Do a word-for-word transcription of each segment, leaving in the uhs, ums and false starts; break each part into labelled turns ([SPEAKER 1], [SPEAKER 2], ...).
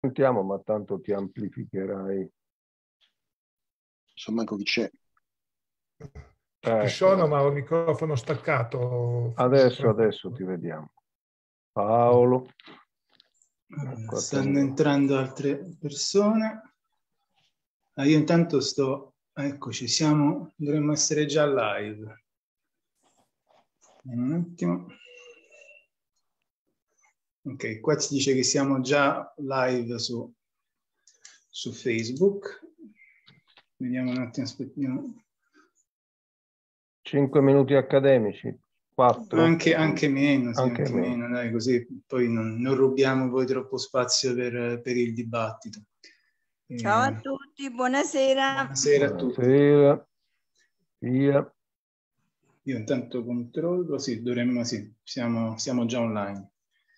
[SPEAKER 1] sentiamo, ma tanto ti amplificherai.
[SPEAKER 2] Insomma, chi c'è?
[SPEAKER 1] Eh,
[SPEAKER 3] Ci sono, ma ho il microfono staccato.
[SPEAKER 1] adesso, adesso ti vediamo. Paolo.
[SPEAKER 4] Allora, stanno entrando altre persone. Ah, io intanto sto... Eccoci, siamo... Dovremmo essere già live. Un attimo. Ok, qua si dice che siamo già live su, su Facebook. Vediamo un attimo, aspettiamo.
[SPEAKER 1] Cinque minuti accademici, quattro.
[SPEAKER 4] Anche, anche meno, sì,
[SPEAKER 1] anche
[SPEAKER 4] anche meno. meno, dai, così poi non, non rubiamo poi troppo spazio per, per il dibattito.
[SPEAKER 5] Ciao
[SPEAKER 4] eh,
[SPEAKER 5] a tutti, buonasera.
[SPEAKER 4] Buonasera a tutti.
[SPEAKER 1] Buonasera. Via.
[SPEAKER 4] Io intanto controllo, sì, dovremmo, sì, siamo, siamo già online.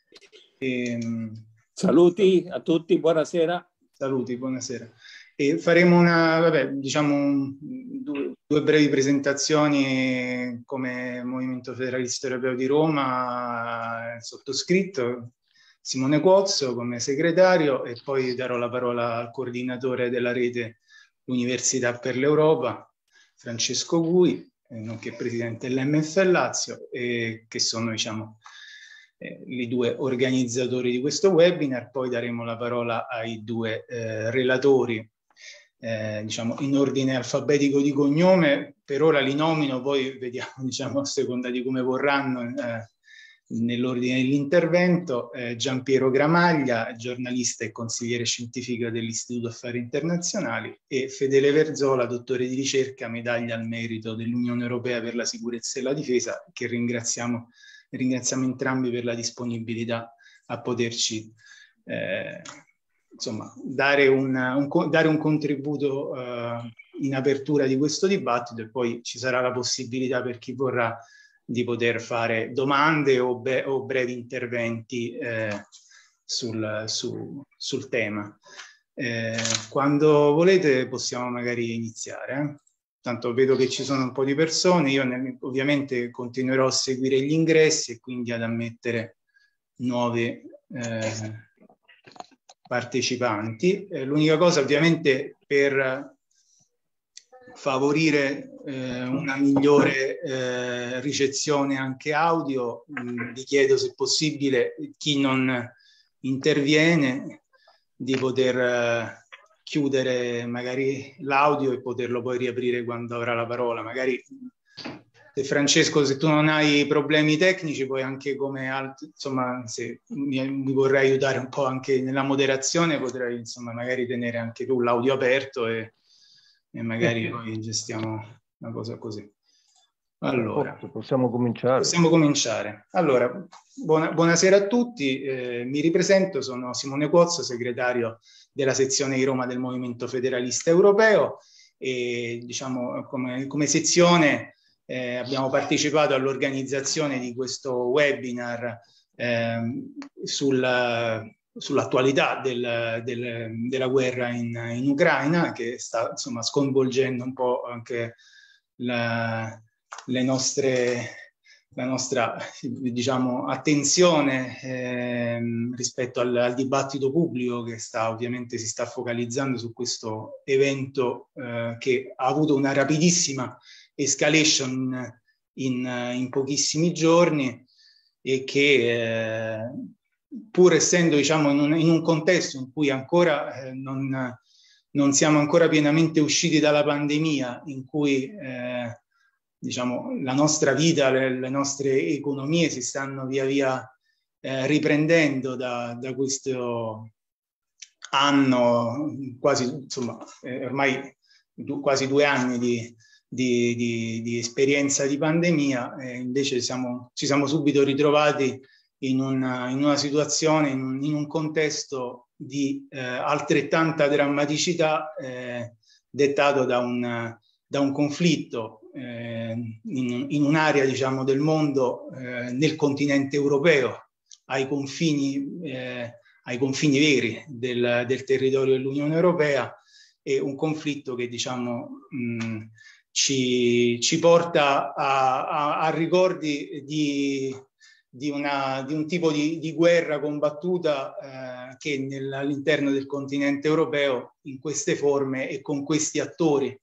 [SPEAKER 4] E,
[SPEAKER 6] saluti a tutti, buonasera.
[SPEAKER 4] Saluti, buonasera. E faremo una, vabbè, diciamo, due, due brevi presentazioni come Movimento Federalista Europeo di Roma, sottoscritto, Simone Cuozzo come segretario, e poi darò la parola al coordinatore della rete Università per l'Europa, Francesco Gui, nonché presidente dell'M F L Lazio, e che sono, diciamo, eh, i due organizzatori di questo webinar. Poi daremo la parola ai due eh, relatori, eh, diciamo, in ordine alfabetico di cognome. Per ora li nomino, poi vediamo, diciamo, a seconda di come vorranno, eh, nell'ordine dell'intervento. eh, Giampiero Gramaglia, giornalista e consigliere scientifico dell'Istituto Affari Internazionali, e Fedele Verzola, dottore di ricerca, medaglia al merito dell'Unione Europea per la sicurezza e la difesa, che ringraziamo, ringraziamo entrambi per la disponibilità a poterci eh, insomma, dare un, un, dare un contributo eh, in apertura di questo dibattito, e poi ci sarà la possibilità per chi vorrà di poter fare domande o, be o brevi interventi eh, sul, su, sul tema. Eh, quando volete possiamo magari iniziare. Eh? Tanto vedo che ci sono un po' di persone, io nel, ovviamente continuerò a seguire gli ingressi e quindi ad ammettere nuovi eh, partecipanti. Eh, l'unica cosa, ovviamente, per favorire eh, una migliore eh, ricezione anche audio, mh, vi chiedo, se possibile, chi non interviene di poter eh, chiudere magari l'audio e poterlo poi riaprire quando avrà la parola. Magari, se Francesco, se tu non hai problemi tecnici, poi anche come altri, insomma, se mi, mi vorrai aiutare un po' anche nella moderazione, potrai, insomma, magari tenere anche tu l'audio aperto e e magari poi gestiamo una cosa così. Allora,
[SPEAKER 1] possiamo cominciare.
[SPEAKER 4] Possiamo cominciare. Allora, buona, buonasera a tutti, eh, mi ripresento, sono Simone Cuozzo, segretario della sezione di Roma del Movimento Federalista Europeo, e diciamo come, come sezione eh, abbiamo partecipato all'organizzazione di questo webinar eh, sul sull'attualità del, del, della guerra in, in Ucraina, che sta, insomma, sconvolgendo un po' anche la, le nostre, la nostra, diciamo, attenzione eh, rispetto al, al dibattito pubblico, che sta, ovviamente si sta focalizzando su questo evento eh, che ha avuto una rapidissima escalation in, in, in pochissimi giorni, e che eh, pur essendo, diciamo, in un, in un contesto in cui ancora eh, non, non siamo ancora pienamente usciti dalla pandemia, in cui eh, diciamo, la nostra vita, le, le nostre economie si stanno via via eh, riprendendo da, da questo anno, quasi, insomma, eh, ormai du, quasi due anni di, di, di, di esperienza di pandemia, e invece siamo, ci siamo subito ritrovati In una, in una situazione, in un, in un contesto di eh, altrettanta drammaticità, eh, dettato da un, da un conflitto eh, in, in un'area, diciamo, del mondo, eh, nel continente europeo, ai confini, eh, ai confini veri del, del territorio dell'Unione Europea, e un conflitto che, diciamo, mh, ci, ci porta a, a, a ricordi di di, una, di un tipo di, di guerra combattuta eh, che nel, all'interno del continente europeo in queste forme e con questi attori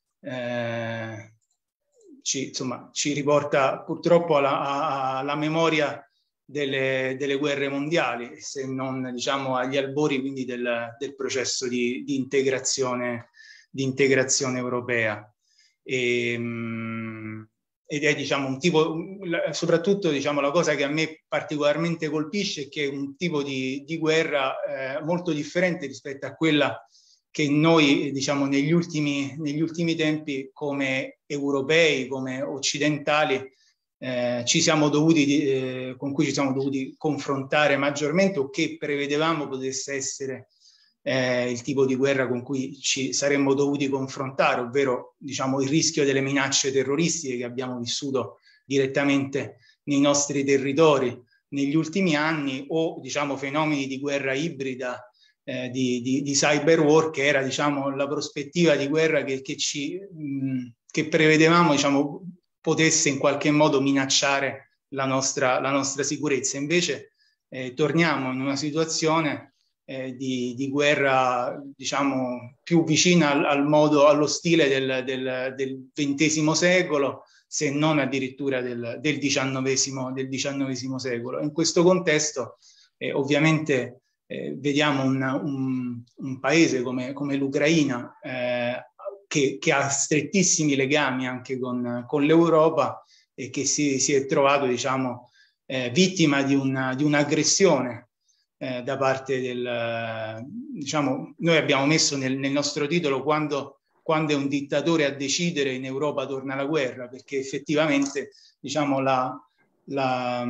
[SPEAKER 4] eh, ci, insomma, ci riporta purtroppo alla, alla memoria delle, delle guerre mondiali, se non diciamo agli albori quindi del, del processo di, di, integrazione, di integrazione europea. E, mh, ed è diciamo un tipo, soprattutto diciamo la cosa che a me particolarmente colpisce è che è un tipo di, di guerra eh, molto differente rispetto a quella che noi diciamo negli ultimi, negli ultimi tempi come europei, come occidentali eh, ci siamo dovuti, eh, con cui ci siamo dovuti confrontare maggiormente, o che prevedevamo potesse essere Eh, il tipo di guerra con cui ci saremmo dovuti confrontare, ovvero diciamo il rischio delle minacce terroristiche che abbiamo vissuto direttamente nei nostri territori negli ultimi anni, o diciamo fenomeni di guerra ibrida, eh, di, di, di cyber war, che era diciamo la prospettiva di guerra che, che, ci, mh, che prevedevamo diciamo potesse in qualche modo minacciare la nostra, la nostra sicurezza. Invece eh, torniamo in una situazione Eh, di, di guerra diciamo più vicina al, al modo, allo stile del, del, del ventesimo secolo, se non addirittura del, del, diciannovesimo, del diciannovesimo secolo. In questo contesto eh, ovviamente eh, vediamo un, un, un paese come, come l'Ucraina eh, che, che ha strettissimi legami anche con, con l'Europa e che si, si è trovato diciamo eh, vittima di, una, di un'aggressione Eh, da parte del, diciamo, noi abbiamo messo nel, nel nostro titolo quando, quando è un dittatore a decidere in Europa torna la guerra, perché effettivamente diciamo la, la,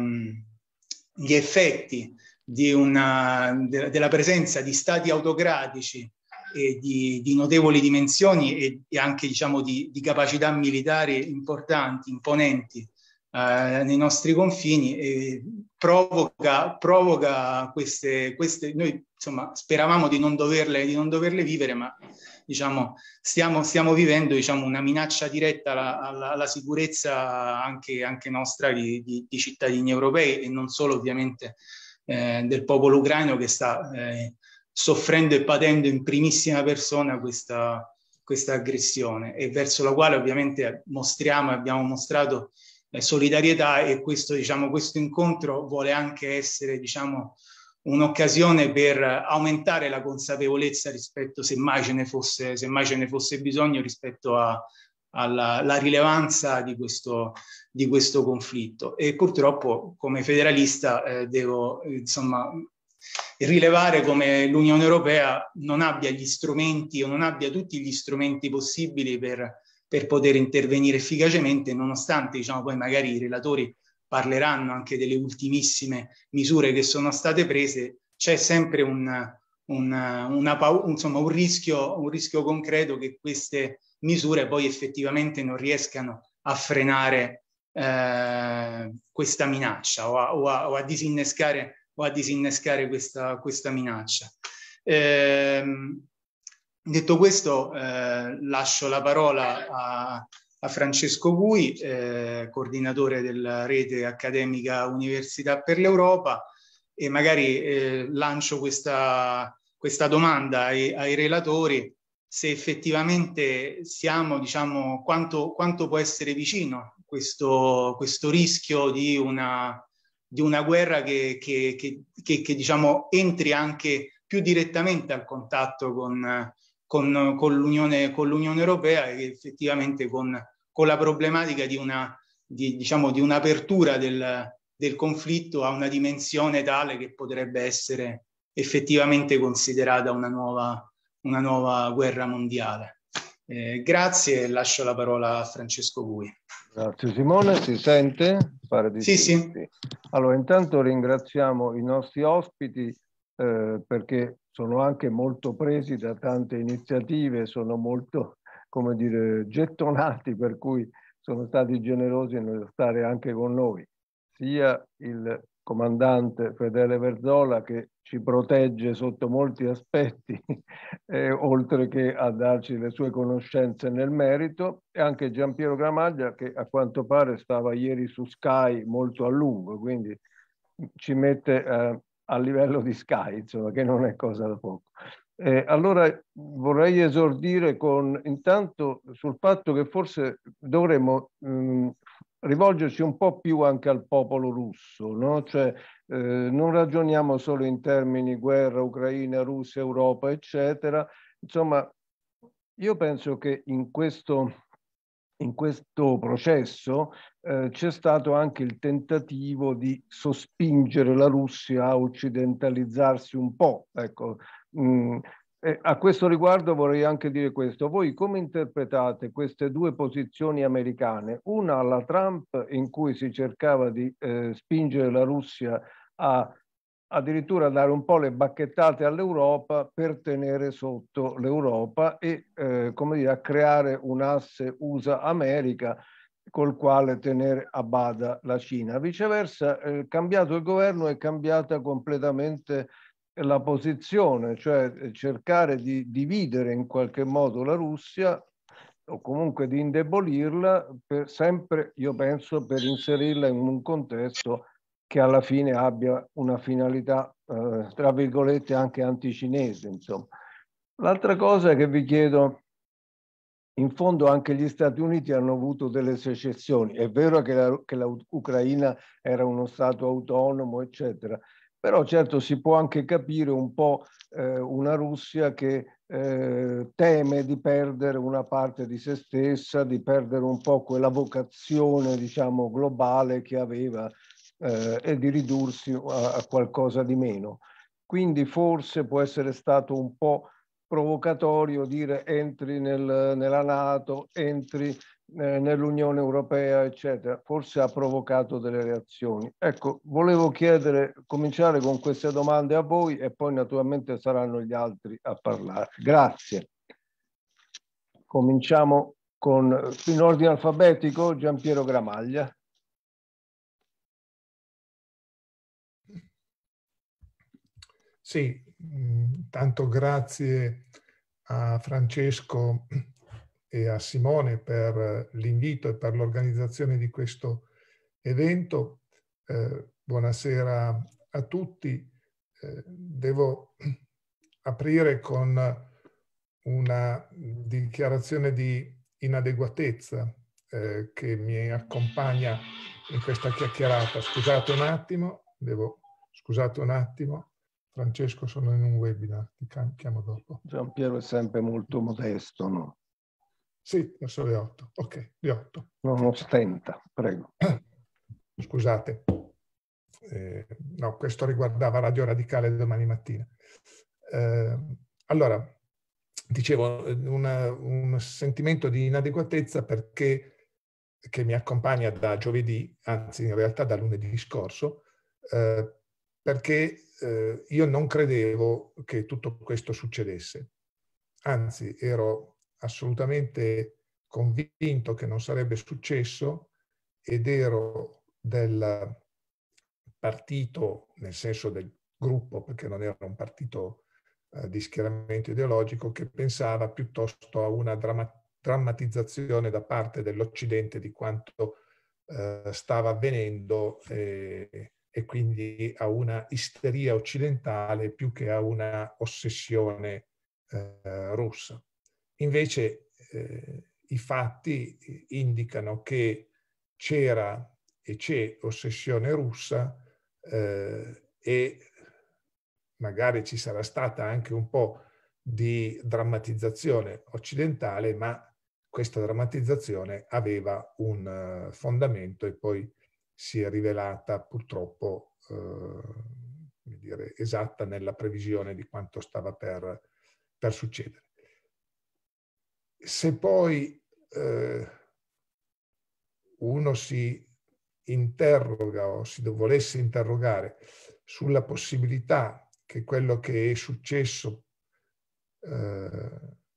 [SPEAKER 4] gli effetti di una, de, della presenza di stati autocratici e di, di notevoli dimensioni e, e anche diciamo di, di capacità militari importanti, imponenti Uh, nei nostri confini e provoca, provoca queste, queste, noi insomma speravamo di non doverle, di non doverle vivere, ma diciamo stiamo, stiamo vivendo diciamo una minaccia diretta alla, alla, alla sicurezza anche, anche nostra di, di, di cittadini europei, e non solo ovviamente eh, del popolo ucraino, che sta eh, soffrendo e patendo in primissima persona questa, questa aggressione, e verso la quale ovviamente mostriamo e abbiamo mostrato solidarietà. E questo, diciamo, questo incontro vuole anche essere diciamo, un'occasione per aumentare la consapevolezza rispetto, se mai ce ne fosse, se mai ce ne fosse bisogno, rispetto a, alla, alla rilevanza di questo, di questo conflitto. E purtroppo come federalista eh, devo insomma rilevare come l'Unione Europea non abbia gli strumenti o non abbia tutti gli strumenti possibili per per poter intervenire efficacemente, nonostante diciamo, poi magari i relatori parleranno anche delle ultimissime misure che sono state prese. C'è sempre un, un, una, insomma, un, rischio, un rischio concreto che queste misure poi effettivamente non riescano a frenare eh, questa minaccia o a, o a, o a disinnescare, o a disinnescare questa, questa minaccia. Eh, Detto questo, eh, lascio la parola a, a Francesco Gui, eh, coordinatore della rete accademica Università per l'Europa, e magari eh, lancio questa, questa domanda ai, ai relatori: se effettivamente siamo, diciamo, quanto, quanto può essere vicino questo, questo rischio di una, di una guerra che, che, che, che, che diciamo, entri anche più direttamente al contatto con con, con l'Unione con l'Unione Europea, e effettivamente con, con la problematica di una di, diciamo di un'apertura del, del conflitto a una dimensione tale che potrebbe essere effettivamente considerata una nuova, una nuova guerra mondiale. Eh, grazie, e lascio la parola a Francesco Gui.
[SPEAKER 1] Grazie Simone, si sente? Pare di
[SPEAKER 4] sì, sì.
[SPEAKER 1] sì. Allora, intanto ringraziamo i nostri ospiti eh, perché sono anche molto presi da tante iniziative, sono molto, come dire, gettonati, per cui sono stati generosi nello stare anche con noi, sia il comandante Fedele Verzola, che ci protegge sotto molti aspetti, eh, oltre che a darci le sue conoscenze nel merito, e anche Giampiero Gramaglia, che a quanto pare stava ieri su Sky molto a lungo, quindi ci mette eh, a livello di Sky, insomma, che non è cosa da poco. Eh, allora vorrei esordire con intanto sul fatto che forse dovremmo mh, rivolgerci un po' più anche al popolo russo, no? Cioè eh, non ragioniamo solo in termini guerra, Ucraina, Russia, Europa, eccetera. Insomma, io penso che in questo, in questo processo eh, c'è stato anche il tentativo di sospingere la Russia a occidentalizzarsi un po'. Ecco, mh, eh, a questo riguardo vorrei anche dire questo. Voi come interpretate queste due posizioni americane? Una alla Trump, in cui si cercava di eh, spingere la Russia a addirittura dare un po' le bacchettate all'Europa per tenere sotto l'Europa e eh, come dire, a creare un asse U S A-America col quale tenere a bada la Cina. Viceversa, eh, cambiato il governo è cambiata completamente la posizione, cioè cercare di dividere in qualche modo la Russia o comunque di indebolirla, per, sempre, io penso, per inserirla in un contesto che alla fine abbia una finalità, eh, tra virgolette, anche anticinese, insomma. L'altra cosa che vi chiedo, in fondo anche gli Stati Uniti hanno avuto delle secessioni. È vero che la, che la Ucraina era uno Stato autonomo, eccetera, però certo si può anche capire un po' eh, una Russia che eh, teme di perdere una parte di se stessa, di perdere un po' quella vocazione, diciamo, globale che aveva eh, e di ridursi a, a qualcosa di meno. Quindi forse può essere stato un po' provocatorio dire entri nel, nella NATO, entri eh, nell'Unione Europea, eccetera. Forse ha provocato delle reazioni. Ecco, volevo chiedere, cominciare con queste domande a voi e poi naturalmente saranno gli altri a parlare. Grazie. Cominciamo con, in ordine alfabetico, Giampiero Gramaglia.
[SPEAKER 3] Sì, tanto grazie a Francesco e a Simone per l'invito e per l'organizzazione di questo evento. Eh, buonasera a tutti. Eh, devo aprire con una dichiarazione di inadeguatezza eh, che mi accompagna in questa chiacchierata. Scusate un attimo, devo, scusate un attimo. Francesco, sono in un webinar, ti chiamo dopo.
[SPEAKER 1] Giampiero è sempre molto modesto, no?
[SPEAKER 3] Sì, verso le otto. Ok, le otto.
[SPEAKER 1] Non ostenta, prego.
[SPEAKER 3] Scusate. Eh, no, questo riguardava Radio Radicale domani mattina. Eh, allora, dicevo, una, un sentimento di inadeguatezza perché che mi accompagna da giovedì, anzi in realtà da lunedì scorso, eh, perché eh, io non credevo che tutto questo succedesse. Anzi, ero assolutamente convinto che non sarebbe successo ed ero del partito, nel senso del gruppo, perché non era un partito eh, di schieramento ideologico, che pensava piuttosto a una dramma- drammatizzazione da parte dell'Occidente di quanto eh, stava avvenendo eh, e quindi a una isteria occidentale più che a una ossessione eh, russa. Invece eh, i fatti indicano che c'era e c'è ossessione russa eh, e magari ci sarà stata anche un po' di drammatizzazione occidentale, ma questa drammatizzazione aveva un uh, fondamento e poi si è rivelata purtroppo uh, come dire, esatta nella previsione di quanto stava per, per succedere. Se poi uh, uno si interroga o si volesse interrogare sulla possibilità che quello che è successo eh,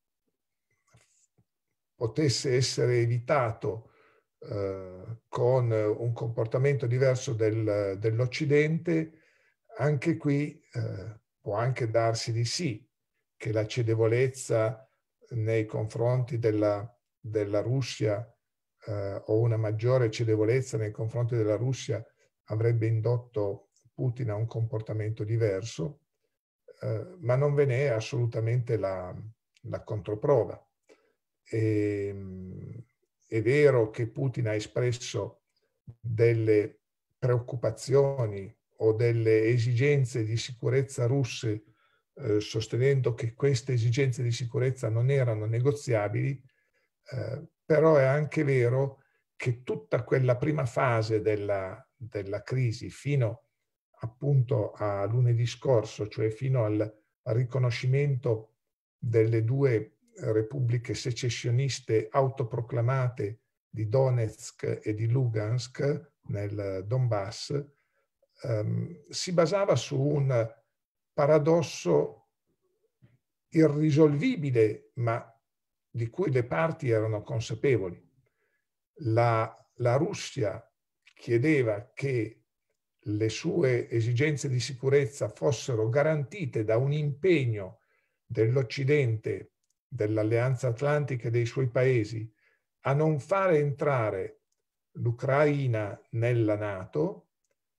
[SPEAKER 3] potesse essere evitato eh, con un comportamento diverso del, dell'Occidente, anche qui eh, può anche darsi di sì che la cedevolezza nei confronti della, della Russia eh, o una maggiore cedevolezza nei confronti della Russia avrebbe indotto Putin ha un comportamento diverso, eh, ma non ve ne è assolutamente la, la controprova. E, è vero che Putin ha espresso delle preoccupazioni o delle esigenze di sicurezza russe, eh, sostenendo che queste esigenze di sicurezza non erano negoziabili, eh, però è anche vero che tutta quella prima fase della, della crisi, fino appunto a lunedì scorso, cioè fino al, al riconoscimento delle due repubbliche secessioniste autoproclamate di Donetsk e di Lugansk nel Donbass, ehm, si basava su un paradosso irrisolvibile, ma di cui le parti erano consapevoli. La, la Russia chiedeva che le sue esigenze di sicurezza fossero garantite da un impegno dell'Occidente, dell'Alleanza Atlantica e dei suoi paesi a non fare entrare l'Ucraina nella NATO.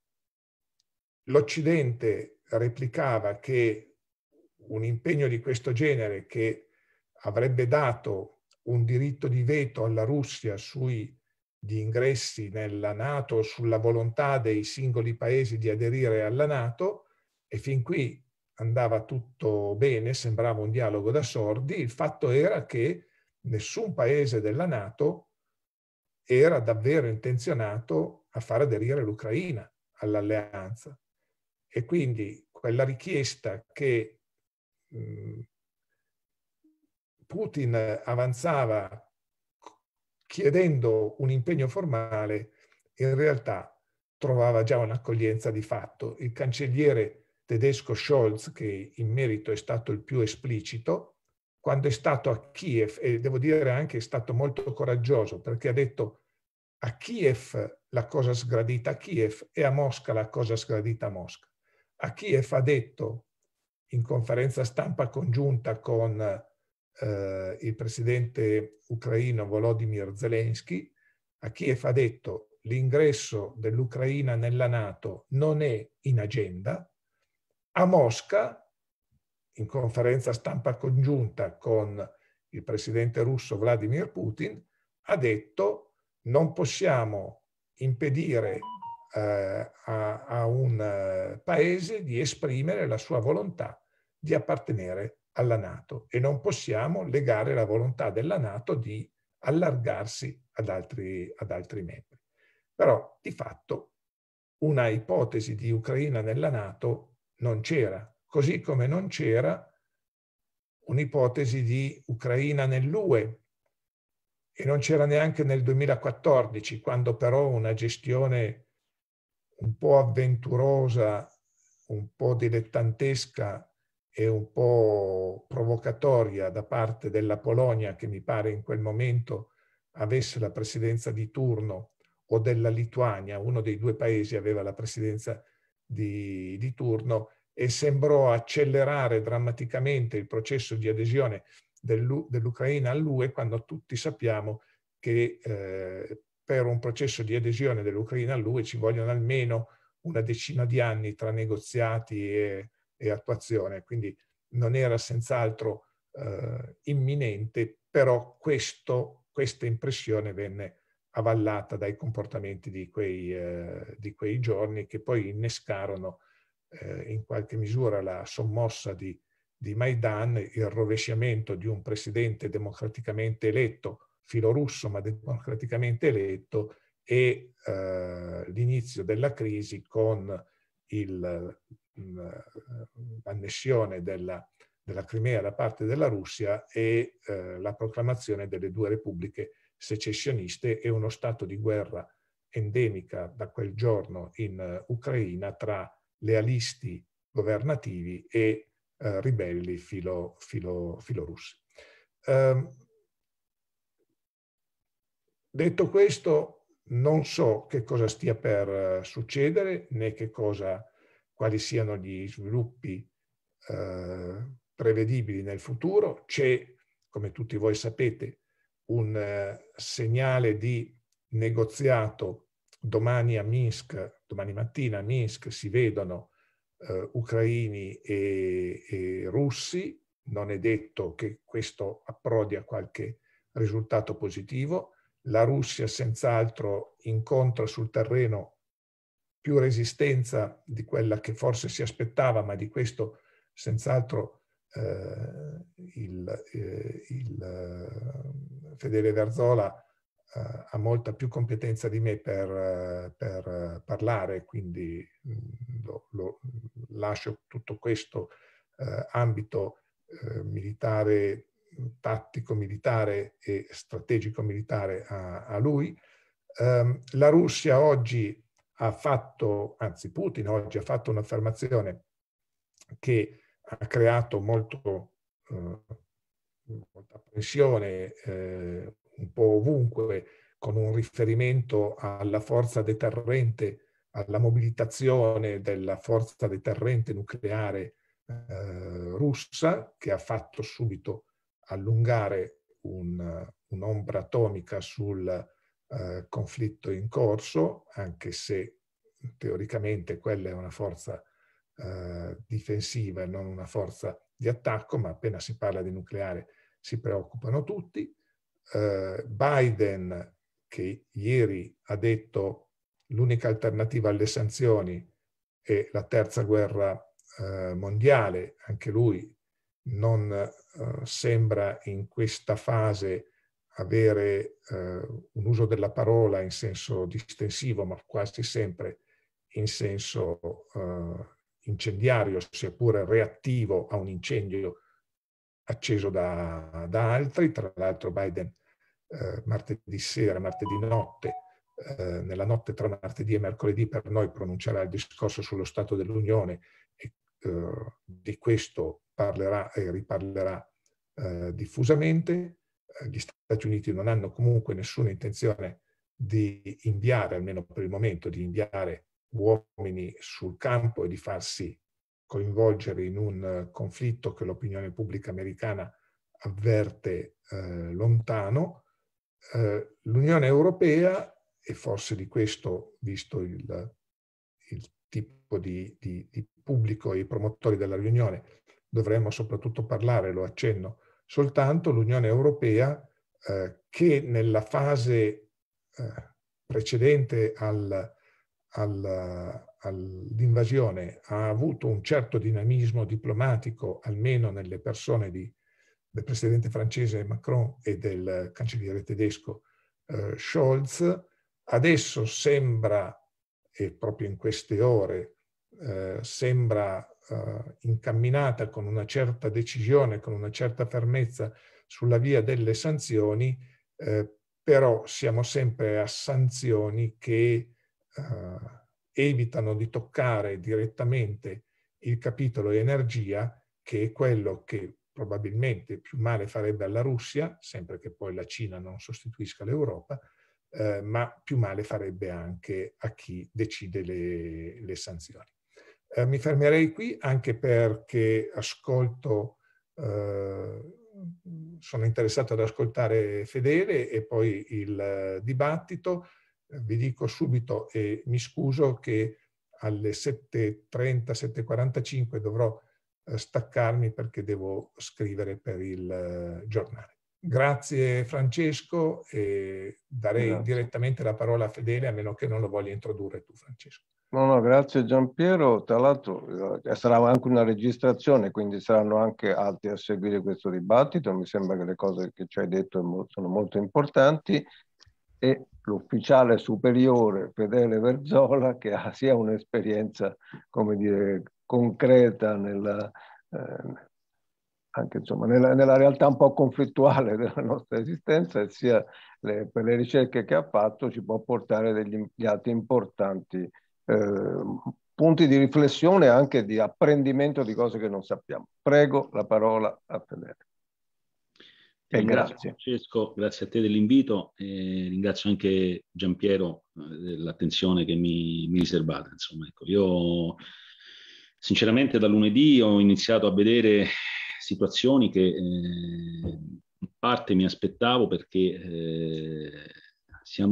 [SPEAKER 3] L'Occidente replicava che un impegno di questo genere, che avrebbe dato un diritto di veto alla Russia sui gli ingressi nella NATO, sulla volontà dei singoli paesi di aderire alla NATO, e fin qui andava tutto bene, sembrava un dialogo da sordi. Il fatto era che nessun paese della NATO era davvero intenzionato a far aderire l'Ucraina all'alleanza. E quindi quella richiesta che mh, Putin avanzava chiedendo un impegno formale, in realtà trovava già un'accoglienza di fatto. Il cancelliere tedesco Scholz, che in merito è stato il più esplicito, quando è stato a Kiev, e devo dire anche è stato molto coraggioso, perché ha detto a Kiev la cosa sgradita a Kiev e a Mosca la cosa sgradita a Mosca. A Kiev ha detto, in conferenza stampa congiunta con eh, il presidente ucraino Volodymyr Zelensky, a Kiev ha detto l'ingresso dell'Ucraina nella NATO non è in agenda. A Mosca, in conferenza stampa congiunta con il presidente russo Vladimir Putin, ha detto non possiamo impedire eh, a, a un eh, paese di esprimere la sua volontà di appartenere alla NATO e non possiamo legare la volontà della NATO di allargarsi ad altri, ad altri membri. Però di fatto una ipotesi di Ucraina nella NATO non c'era, così come non c'era un'ipotesi di Ucraina nell'U E, e non c'era neanche nel duemilaquattordici, quando però una gestione un po' avventurosa, un po' dilettantesca e un po' provocatoria da parte della Polonia, che mi pare in quel momento avesse la presidenza di turno, o della Lituania, uno dei due paesi aveva la presidenza di, di turno, e sembrò accelerare drammaticamente il processo di adesione dell'Ucraina all'U E, quando tutti sappiamo che eh, per un processo di adesione dell'Ucraina all'U E ci vogliono almeno una decina di anni tra negoziati e, e attuazione, quindi non era senz'altro eh, imminente, però questo, questa impressione venne avallata dai comportamenti di quei, eh, di quei giorni, che poi innescarono eh, in qualche misura la sommossa di, di Maidan, il rovesciamento di un presidente democraticamente eletto, filorusso ma democraticamente eletto, e eh, l'inizio della crisi con l'annessione della, della Crimea da parte della Russia e eh, la proclamazione delle due repubbliche secessioniste e uno stato di guerra endemica da quel giorno in uh, Ucraina tra lealisti governativi e uh, ribelli filo, filo, filorussi. Um, detto questo, non so che cosa stia per uh, succedere, né che cosa, quali siano gli sviluppi uh, prevedibili nel futuro. C'è, come tutti voi sapete, un uh, segnale di negoziato domani a Minsk, domani mattina a Minsk si vedono eh, ucraini e, e russi, non è detto che questo approdi a qualche risultato positivo. La Russia senz'altro incontra sul terreno più resistenza di quella che forse si aspettava, ma di questo senz'altro eh, il, eh, il eh, Fedele Verzola eh, ha molta più competenza di me per, per parlare, quindi mh, lo, lo, lascio tutto questo eh, ambito eh, militare, tattico militare e strategico militare a, a lui. Um, la Russia oggi ha fatto, anzi Putin oggi ha fatto un'affermazione che ha creato molto, eh, molta apprensione eh, un po' ovunque, con un riferimento alla forza deterrente, alla mobilitazione della forza deterrente nucleare eh, russa, che ha fatto subito allungare un, un'ombra atomica sul eh, conflitto in corso, anche se teoricamente quella è una forza Uh, difensiva e non una forza di attacco, ma appena si parla di nucleare si preoccupano tutti. Uh, Biden, che ieri ha detto l'unica alternativa alle sanzioni è la terza guerra uh, mondiale, anche lui non uh, sembra in questa fase avere uh, un uso della parola in senso distensivo, ma quasi sempre in senso uh, incendiario, seppure reattivo a un incendio acceso da, da altri. Tra l'altro Biden eh, martedì sera, martedì notte, eh, nella notte tra martedì e mercoledì per noi pronuncerà il discorso sullo Stato dell'Unione e eh, di questo parlerà e riparlerà eh, diffusamente. Eh, gli Stati Uniti non hanno comunque nessuna intenzione di inviare, almeno per il momento, di inviare uomini sul campo e di farsi coinvolgere in un conflitto che l'opinione pubblica americana avverte eh, lontano. Eh, L'Unione Europea, e forse di questo, visto il, il tipo di, di, di pubblico e i promotori della riunione, dovremmo soprattutto parlare, lo accenno soltanto, l'Unione Europea eh, che nella fase eh, precedente al all'invasione ha avuto un certo dinamismo diplomatico, almeno nelle persone di, del presidente francese Macron e del cancelliere tedesco eh, Scholz. Adesso sembra, e proprio in queste ore, eh, sembra eh, incamminata con una certa decisione, con una certa fermezza sulla via delle sanzioni, eh, però siamo sempre a sanzioni che Uh, evitano di toccare direttamente il capitolo energia, che è quello che probabilmente più male farebbe alla Russia, sempre che poi la Cina non sostituisca l'Europa, uh, ma più male farebbe anche a chi decide le, le sanzioni. Uh, mi fermerei qui anche perché ascolto, sono interessato ad ascoltare Fedele e poi il dibattito. Vi dico subito e mi scuso che alle sette e trenta, sette e quarantacinque dovrò staccarmi perché devo scrivere per il giornale. Grazie Francesco e darei grazie. Direttamente la parola a Fedele, a meno che non lo voglia introdurre tu, Francesco.
[SPEAKER 1] No, no, grazie Giampiero. Tra l'altro eh, sarà anche una registrazione, quindi saranno anche altri a seguire questo dibattito. Mi sembra che le cose che ci hai detto sono molto importanti. E l'ufficiale superiore Fedele Verzola, che ha sia un'esperienza, come dire, concreta nella, eh, anche insomma, nella, nella realtà un po' conflittuale della nostra esistenza, e sia le, per le ricerche che ha fatto ci può portare degli altri importanti eh, punti di riflessione e anche di apprendimento di cose che non sappiamo. Prego la parola a Fedele.
[SPEAKER 2] Ti ringrazio Francesco, grazie a te dell'invito e ringrazio anche Giampiero eh, dell'attenzione che mi, mi riservate. Insomma, ecco, io sinceramente da lunedì ho iniziato a vedere situazioni che eh, in parte mi aspettavo perché eh, siamo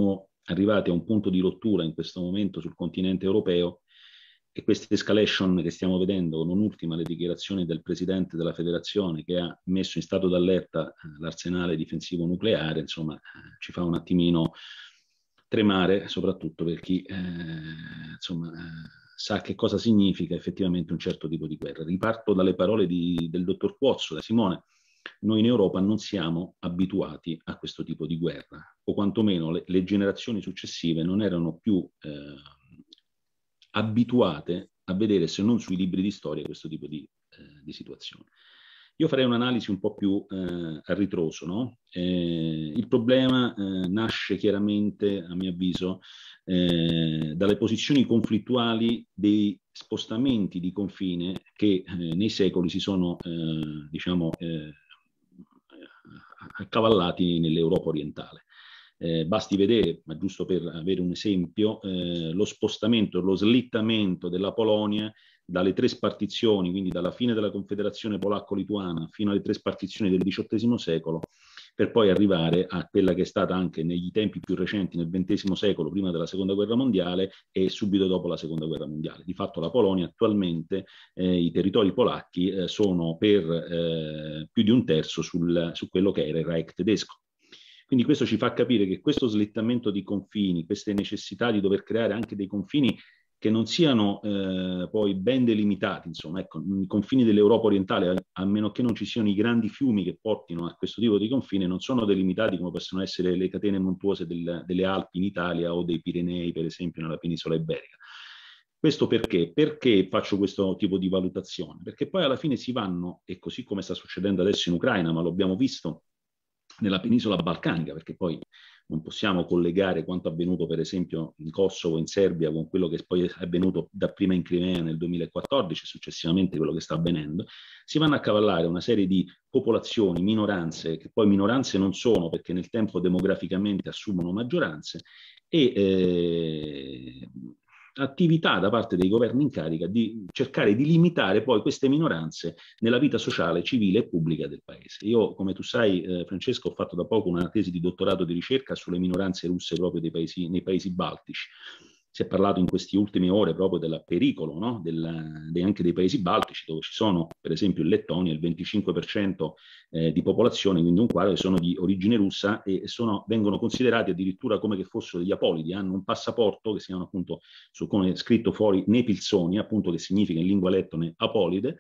[SPEAKER 2] arrivati a un punto di rottura in questo momento sul continente europeo, e questa escalation che stiamo vedendo, non ultima le dichiarazioni del presidente della federazione che ha messo in stato d'allerta l'arsenale difensivo nucleare, insomma, ci fa un attimino tremare, soprattutto per chi eh, insomma, eh, sa che cosa significa effettivamente un certo tipo di guerra. Riparto dalle parole di, del dottor Cuozzo, da Simone. Noi in Europa non siamo abituati a questo tipo di guerra, o quantomeno le, le generazioni successive non erano più eh, abituate a vedere, se non sui libri di storia, questo tipo di, eh, di situazione. Io farei un'analisi un po' più eh, a ritroso, no? Eh, il problema eh, nasce chiaramente, a mio avviso, eh, dalle posizioni conflittuali dei spostamenti di confine che eh, nei secoli si sono, eh, diciamo, eh, accavallati nell'Europa orientale. Eh, basti vedere, ma giusto per avere un esempio, eh, lo spostamento, lo slittamento della Polonia dalle tre spartizioni, quindi dalla fine della Confederazione polacco-lituana fino alle tre spartizioni del diciottesimo secolo, per poi arrivare a quella che è stata anche negli tempi più recenti, nel ventesimo secolo, prima della Seconda Guerra Mondiale e subito dopo la Seconda Guerra Mondiale. Di fatto la Polonia attualmente, eh, i territori polacchi eh, sono per eh, più di un terzo sul, su quello che era il Reich tedesco. Quindi questo ci fa capire che questo slittamento di confini, queste necessità di dover creare anche dei confini che non siano eh, poi ben delimitati, insomma, ecco, i confini dell'Europa orientale, a meno che non ci siano i grandi fiumi che portino a questo tipo di confine, non sono delimitati come possono essere le catene montuose del, delle Alpi in Italia o dei Pirenei, per esempio, nella penisola iberica. Questo perché? Perché faccio questo tipo di valutazione? Perché poi alla fine si vanno, e così come sta succedendo adesso in Ucraina, ma lo abbiamo visto nella penisola balcanica, perché poi non possiamo collegare quanto avvenuto per esempio in Kosovo, in Serbia, con quello che poi è avvenuto dapprima in Crimea nel duemilaquattordici e successivamente quello che sta avvenendo. Si vanno a cavallare una serie di popolazioni, minoranze, che poi minoranze non sono perché nel tempo demograficamente assumono maggioranze, e eh, attività da parte dei governi in carica di cercare di limitare poi queste minoranze nella vita sociale, civile e pubblica del paese. Io, come tu sai, eh, Francesco, ho fatto da poco una tesi di dottorato di ricerca sulle minoranze russe proprio dei paesi, nei paesi baltici. Si è parlato in queste ultime ore proprio del pericolo, no? del, de, anche dei paesi baltici, dove ci sono, per esempio in Lettonia, il venticinque per cento eh, di popolazione, quindi un quarto, che sono di origine russa e sono, vengono considerati addirittura come che fossero degli apolidi, hanno un passaporto che si chiama appunto, su, come è scritto fuori, Nepilsoni, appunto, che significa in lingua lettone apolide,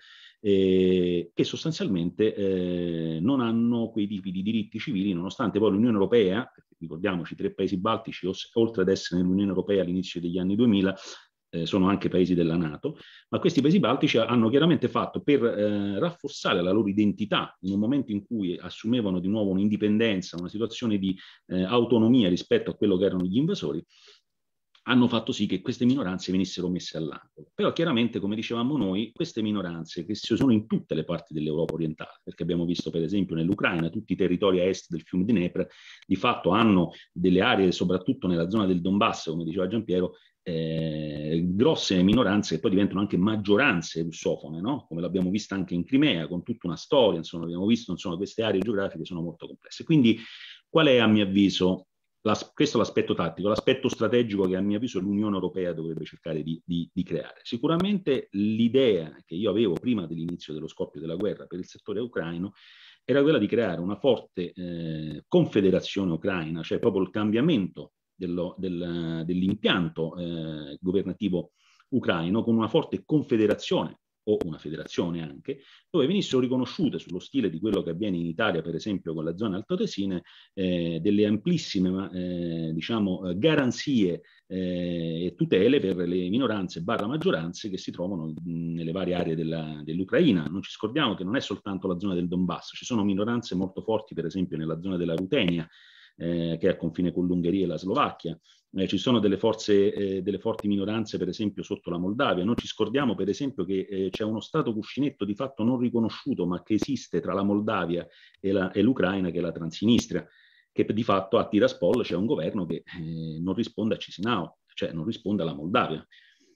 [SPEAKER 2] eh, che sostanzialmente eh, non hanno quei tipi di diritti civili, nonostante poi l'Unione Europea, ricordiamoci, tre paesi baltici, oltre ad essere nell'Unione Europea all'inizio degli anni duemila, eh, sono anche paesi della NATO, ma questi paesi baltici hanno chiaramente fatto, per eh, rafforzare la loro identità in un momento in cui assumevano di nuovo un'indipendenza, una situazione di eh, autonomia rispetto a quello che erano gli invasori, hanno fatto sì che queste minoranze venissero messe all'angolo. Però chiaramente, come dicevamo noi, queste minoranze che sono in tutte le parti dell'Europa orientale, perché abbiamo visto per esempio nell'Ucraina, tutti i territori a est del fiume Dnepr, di fatto hanno delle aree, soprattutto nella zona del Donbass, come diceva Giampiero, eh, grosse minoranze che poi diventano anche maggioranze russofone, no? Come l'abbiamo visto anche in Crimea, con tutta una storia, insomma, abbiamo visto, insomma, queste aree geografiche sono molto complesse. Quindi qual è, a mio avviso, La, questo è l'aspetto tattico, l'aspetto strategico che a mio avviso l'Unione Europea dovrebbe cercare di, di, di creare. Sicuramente l'idea che io avevo prima dell'inizio dello scoppio della guerra per il settore ucraino era quella di creare una forte eh, confederazione ucraina, cioè proprio il cambiamento dello, del, dell'impianto eh, governativo ucraino con una forte confederazione o una federazione anche, dove venissero riconosciute sullo stile di quello che avviene in Italia, per esempio con la zona altoatesine, eh, delle amplissime eh, diciamo, garanzie eh, e tutele per le minoranze barra maggioranze che si trovano mh, nelle varie aree della, dell'Ucraina. Non ci scordiamo che non è soltanto la zona del Donbass, ci sono minoranze molto forti, per esempio nella zona della Rutenia, eh, che è a confine con l'Ungheria e la Slovacchia. Eh, ci sono delle forze, eh, delle forti minoranze, per esempio, sotto la Moldavia. Non ci scordiamo, per esempio, che eh, c'è uno stato cuscinetto di fatto non riconosciuto, ma che esiste tra la Moldavia e, la, e l'Ucraina, che è la Transnistria, che di fatto a tiraspol c'è un governo che eh, non risponde a Chisinau, cioè non risponde alla Moldavia.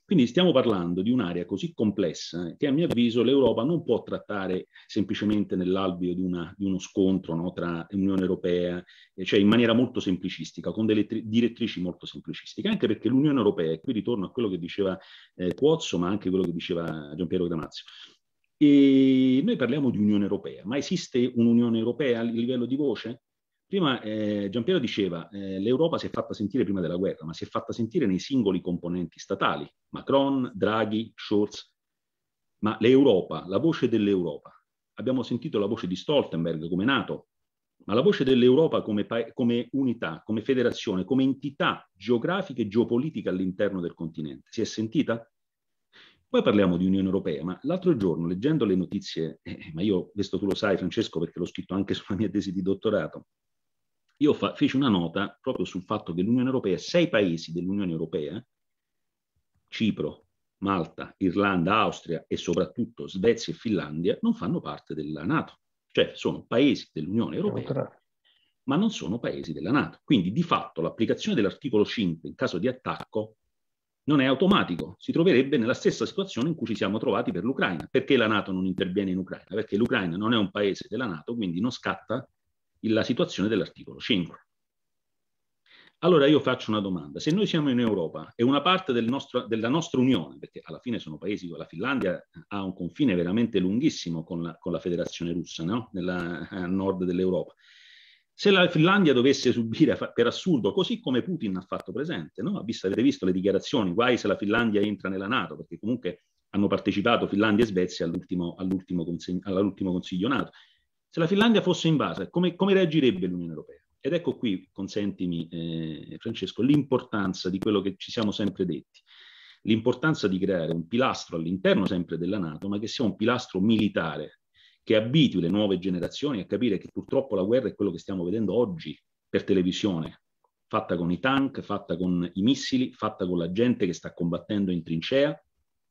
[SPEAKER 2] Quindi stiamo parlando di un'area così complessa che a mio avviso l'Europa non può trattare semplicemente nell'alveo di, una, di uno scontro, no, tra Unione Europea, eh, cioè in maniera molto semplicistica, con delle direttrici molto semplicistiche, anche perché l'Unione Europea, e qui ritorno a quello che diceva eh, Cuozzo, ma anche quello che diceva Giampiero Gramazio, e noi parliamo di Unione Europea, ma esiste un'Unione Europea a livello di voce? Prima eh, Giampiero diceva eh, l'Europa si è fatta sentire prima della guerra, ma si è fatta sentire nei singoli componenti statali, Macron, Draghi, Scholz, ma l'Europa, la voce dell'Europa. Abbiamo sentito la voce di Stoltenberg come NATO, ma la voce dell'Europa come, come unità, come federazione, come entità geografica e geopolitica all'interno del continente, si è sentita? Poi parliamo di Unione Europea, ma l'altro giorno, leggendo le notizie, eh, ma io questo tu lo sai Francesco perché l'ho scritto anche sulla mia tesi di dottorato, io fa, feci una nota proprio sul fatto che l'Unione Europea, sei paesi dell'Unione Europea, Cipro, Malta, Irlanda, Austria e soprattutto Svezia e Finlandia, non fanno parte della NATO. Cioè sono paesi dell'Unione Europea, ma non sono paesi della NATO. Quindi di fatto l'applicazione dell'articolo cinque in caso di attacco non è automatico. Si troverebbe nella stessa situazione in cui ci siamo trovati per l'Ucraina. Perché la NATO non interviene in Ucraina? Perché l'Ucraina non è un paese della NATO, quindi non scatta la situazione dell'articolo cinque. Allora io faccio una domanda: se noi siamo in Europa e una parte del nostro, della nostra Unione, perché alla fine sono paesi, la Finlandia ha un confine veramente lunghissimo con la, con la Federazione Russa, no? Nella, a nord dell'Europa, se la Finlandia dovesse subire per assurdo, così come Putin ha fatto presente, no? Avete visto le dichiarazioni, guai se la Finlandia entra nella NATO, perché comunque hanno partecipato Finlandia e Svezia all'ultimo, all'ultimo, conseg- all'ultimo Consiglio NATO. Se la Finlandia fosse invasa, come, come reagirebbe l'Unione Europea? Ed ecco qui, consentimi eh, Francesco, l'importanza di quello che ci siamo sempre detti, l'importanza di creare un pilastro all'interno sempre della NATO, ma che sia un pilastro militare, che abitui le nuove generazioni a capire che purtroppo la guerra è quello che stiamo vedendo oggi per televisione, fatta con i tank, fatta con i missili, fatta con la gente che sta combattendo in trincea,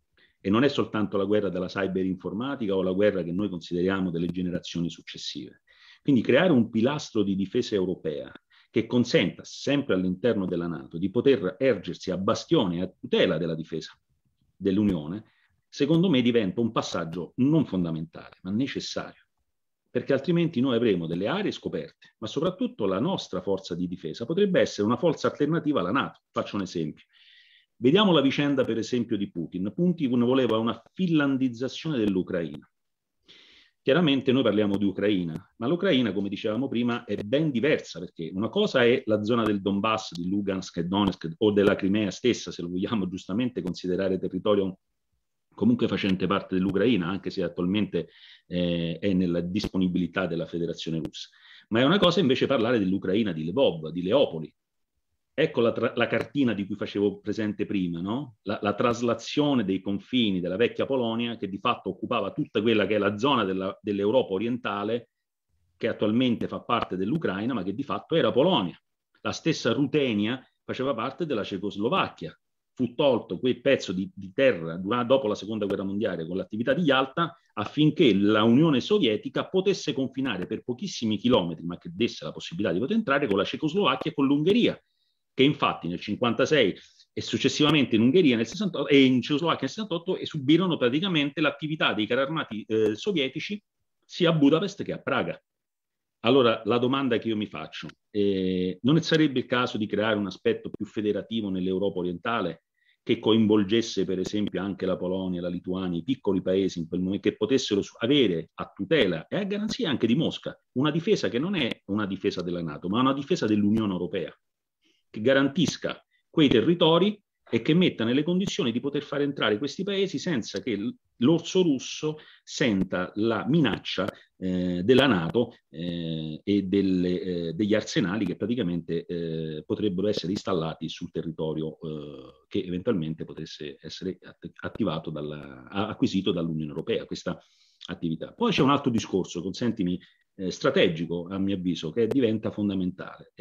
[SPEAKER 2] e non è soltanto la guerra della cyberinformatica o la guerra che noi consideriamo delle generazioni successive. Quindi creare un pilastro di difesa europea che consenta, sempre all'interno della NATO, di poter ergersi a bastione e a tutela della difesa dell'Unione, secondo me diventa un passaggio non fondamentale, ma necessario. Perché altrimenti noi avremo delle aree scoperte, ma soprattutto la nostra forza di difesa potrebbe essere una forza alternativa alla NATO. Faccio un esempio. Vediamo la vicenda per esempio di Putin. Putin voleva una finlandizzazione dell'Ucraina. Chiaramente noi parliamo di Ucraina, ma l'Ucraina, come dicevamo prima, è ben diversa, perché una cosa è la zona del Donbass, di Lugansk e Donetsk, o della Crimea stessa, se lo vogliamo giustamente considerare territorio comunque facente parte dell'Ucraina, anche se attualmente eh, è nella disponibilità della Federazione Russa. Ma è una cosa invece parlare dell'Ucraina di Lvov, di Leopoli. Ecco la, la cartina di cui facevo presente prima, no? La, la traslazione dei confini della vecchia Polonia, che di fatto occupava tutta quella che è la zona della, dell'Europa orientale, che attualmente fa parte dell'Ucraina, ma che di fatto era Polonia. La stessa Rutenia faceva parte della Cecoslovacchia. Fu tolto quel pezzo di, di terra durante, dopo la Seconda Guerra Mondiale con l'attività di Yalta, affinché la Unione Sovietica potesse confinare per pochissimi chilometri, ma che desse la possibilità di poter entrare con la Cecoslovacchia e con l'Ungheria, che infatti nel cinquantasei e successivamente in Ungheria nel sessantotto e in Cecoslovacchia nel sessantotto e subirono praticamente l'attività dei carri armati eh, sovietici sia a Budapest che a Praga. Allora la domanda che io mi faccio, eh, non sarebbe il caso di creare un aspetto più federativo nell'Europa orientale, che coinvolgesse per esempio anche la Polonia, la Lituania, i piccoli paesi in quel momento, che potessero avere a tutela e a garanzia anche di Mosca una difesa che non è una difesa della NATO, ma una difesa dell'Unione Europea, che garantisca quei territori e che metta nelle condizioni di poter far entrare questi paesi senza che l'orso russo senta la minaccia eh, della NATO eh, e delle, eh, degli arsenali che praticamente eh, potrebbero essere installati sul territorio eh, che eventualmente potesse essere attivato dalla, acquisito dall'Unione Europea, questa attività. Poi c'è un altro discorso, consentimi, eh, strategico a mio avviso, che diventa fondamentale.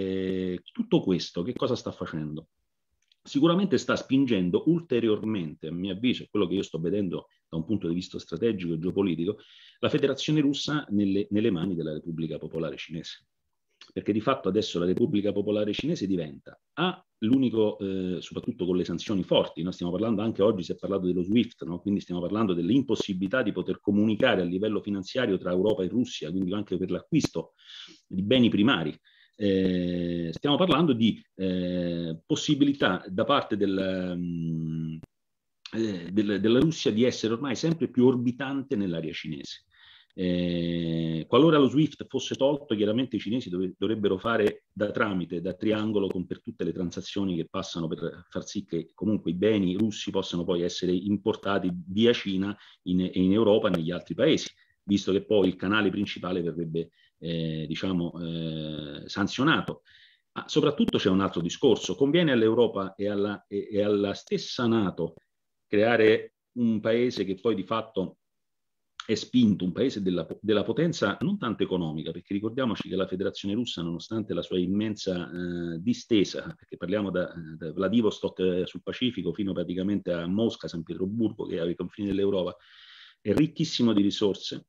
[SPEAKER 2] Eh, tutto questo che cosa sta facendo? Sicuramente sta spingendo ulteriormente, a mio avviso, quello che io sto vedendo da un punto di vista strategico e geopolitico, la Federazione Russa nelle, nelle mani della Repubblica Popolare Cinese. perché di fatto adesso la Repubblica Popolare Cinese diventa A, l'unico, eh, soprattutto con le sanzioni forti, no? Stiamo parlando anche oggi, si è parlato dello SWIFT, no? Quindi stiamo parlando dell'impossibilità di poter comunicare a livello finanziario tra Europa e Russia, quindi anche per l'acquisto di beni primari. Eh, stiamo parlando di eh, possibilità da parte del, um, eh, del, della Russia di essere ormai sempre più orbitante nell'area cinese. Eh, qualora lo SWIFT fosse tolto, chiaramente i cinesi dov- dovrebbero fare da tramite, da triangolo con, per tutte le transazioni che passano, per far sì che comunque i beni russi possano poi essere importati via Cina in, in Europa e negli altri paesi, visto che poi il canale principale verrebbe eh, diciamo eh, sanzionato. Ma soprattutto c'è un altro discorso: conviene all'Europa e alla, e, e alla stessa NATO creare un paese che poi di fatto è spinto, un paese della, della potenza non tanto economica, perché ricordiamoci che la Federazione Russa, nonostante la sua immensa eh, distesa, perché parliamo da, da Vladivostok eh, sul Pacifico fino praticamente a Mosca, San Pietroburgo, che è ai confini dell'Europa, è ricchissimo di risorse,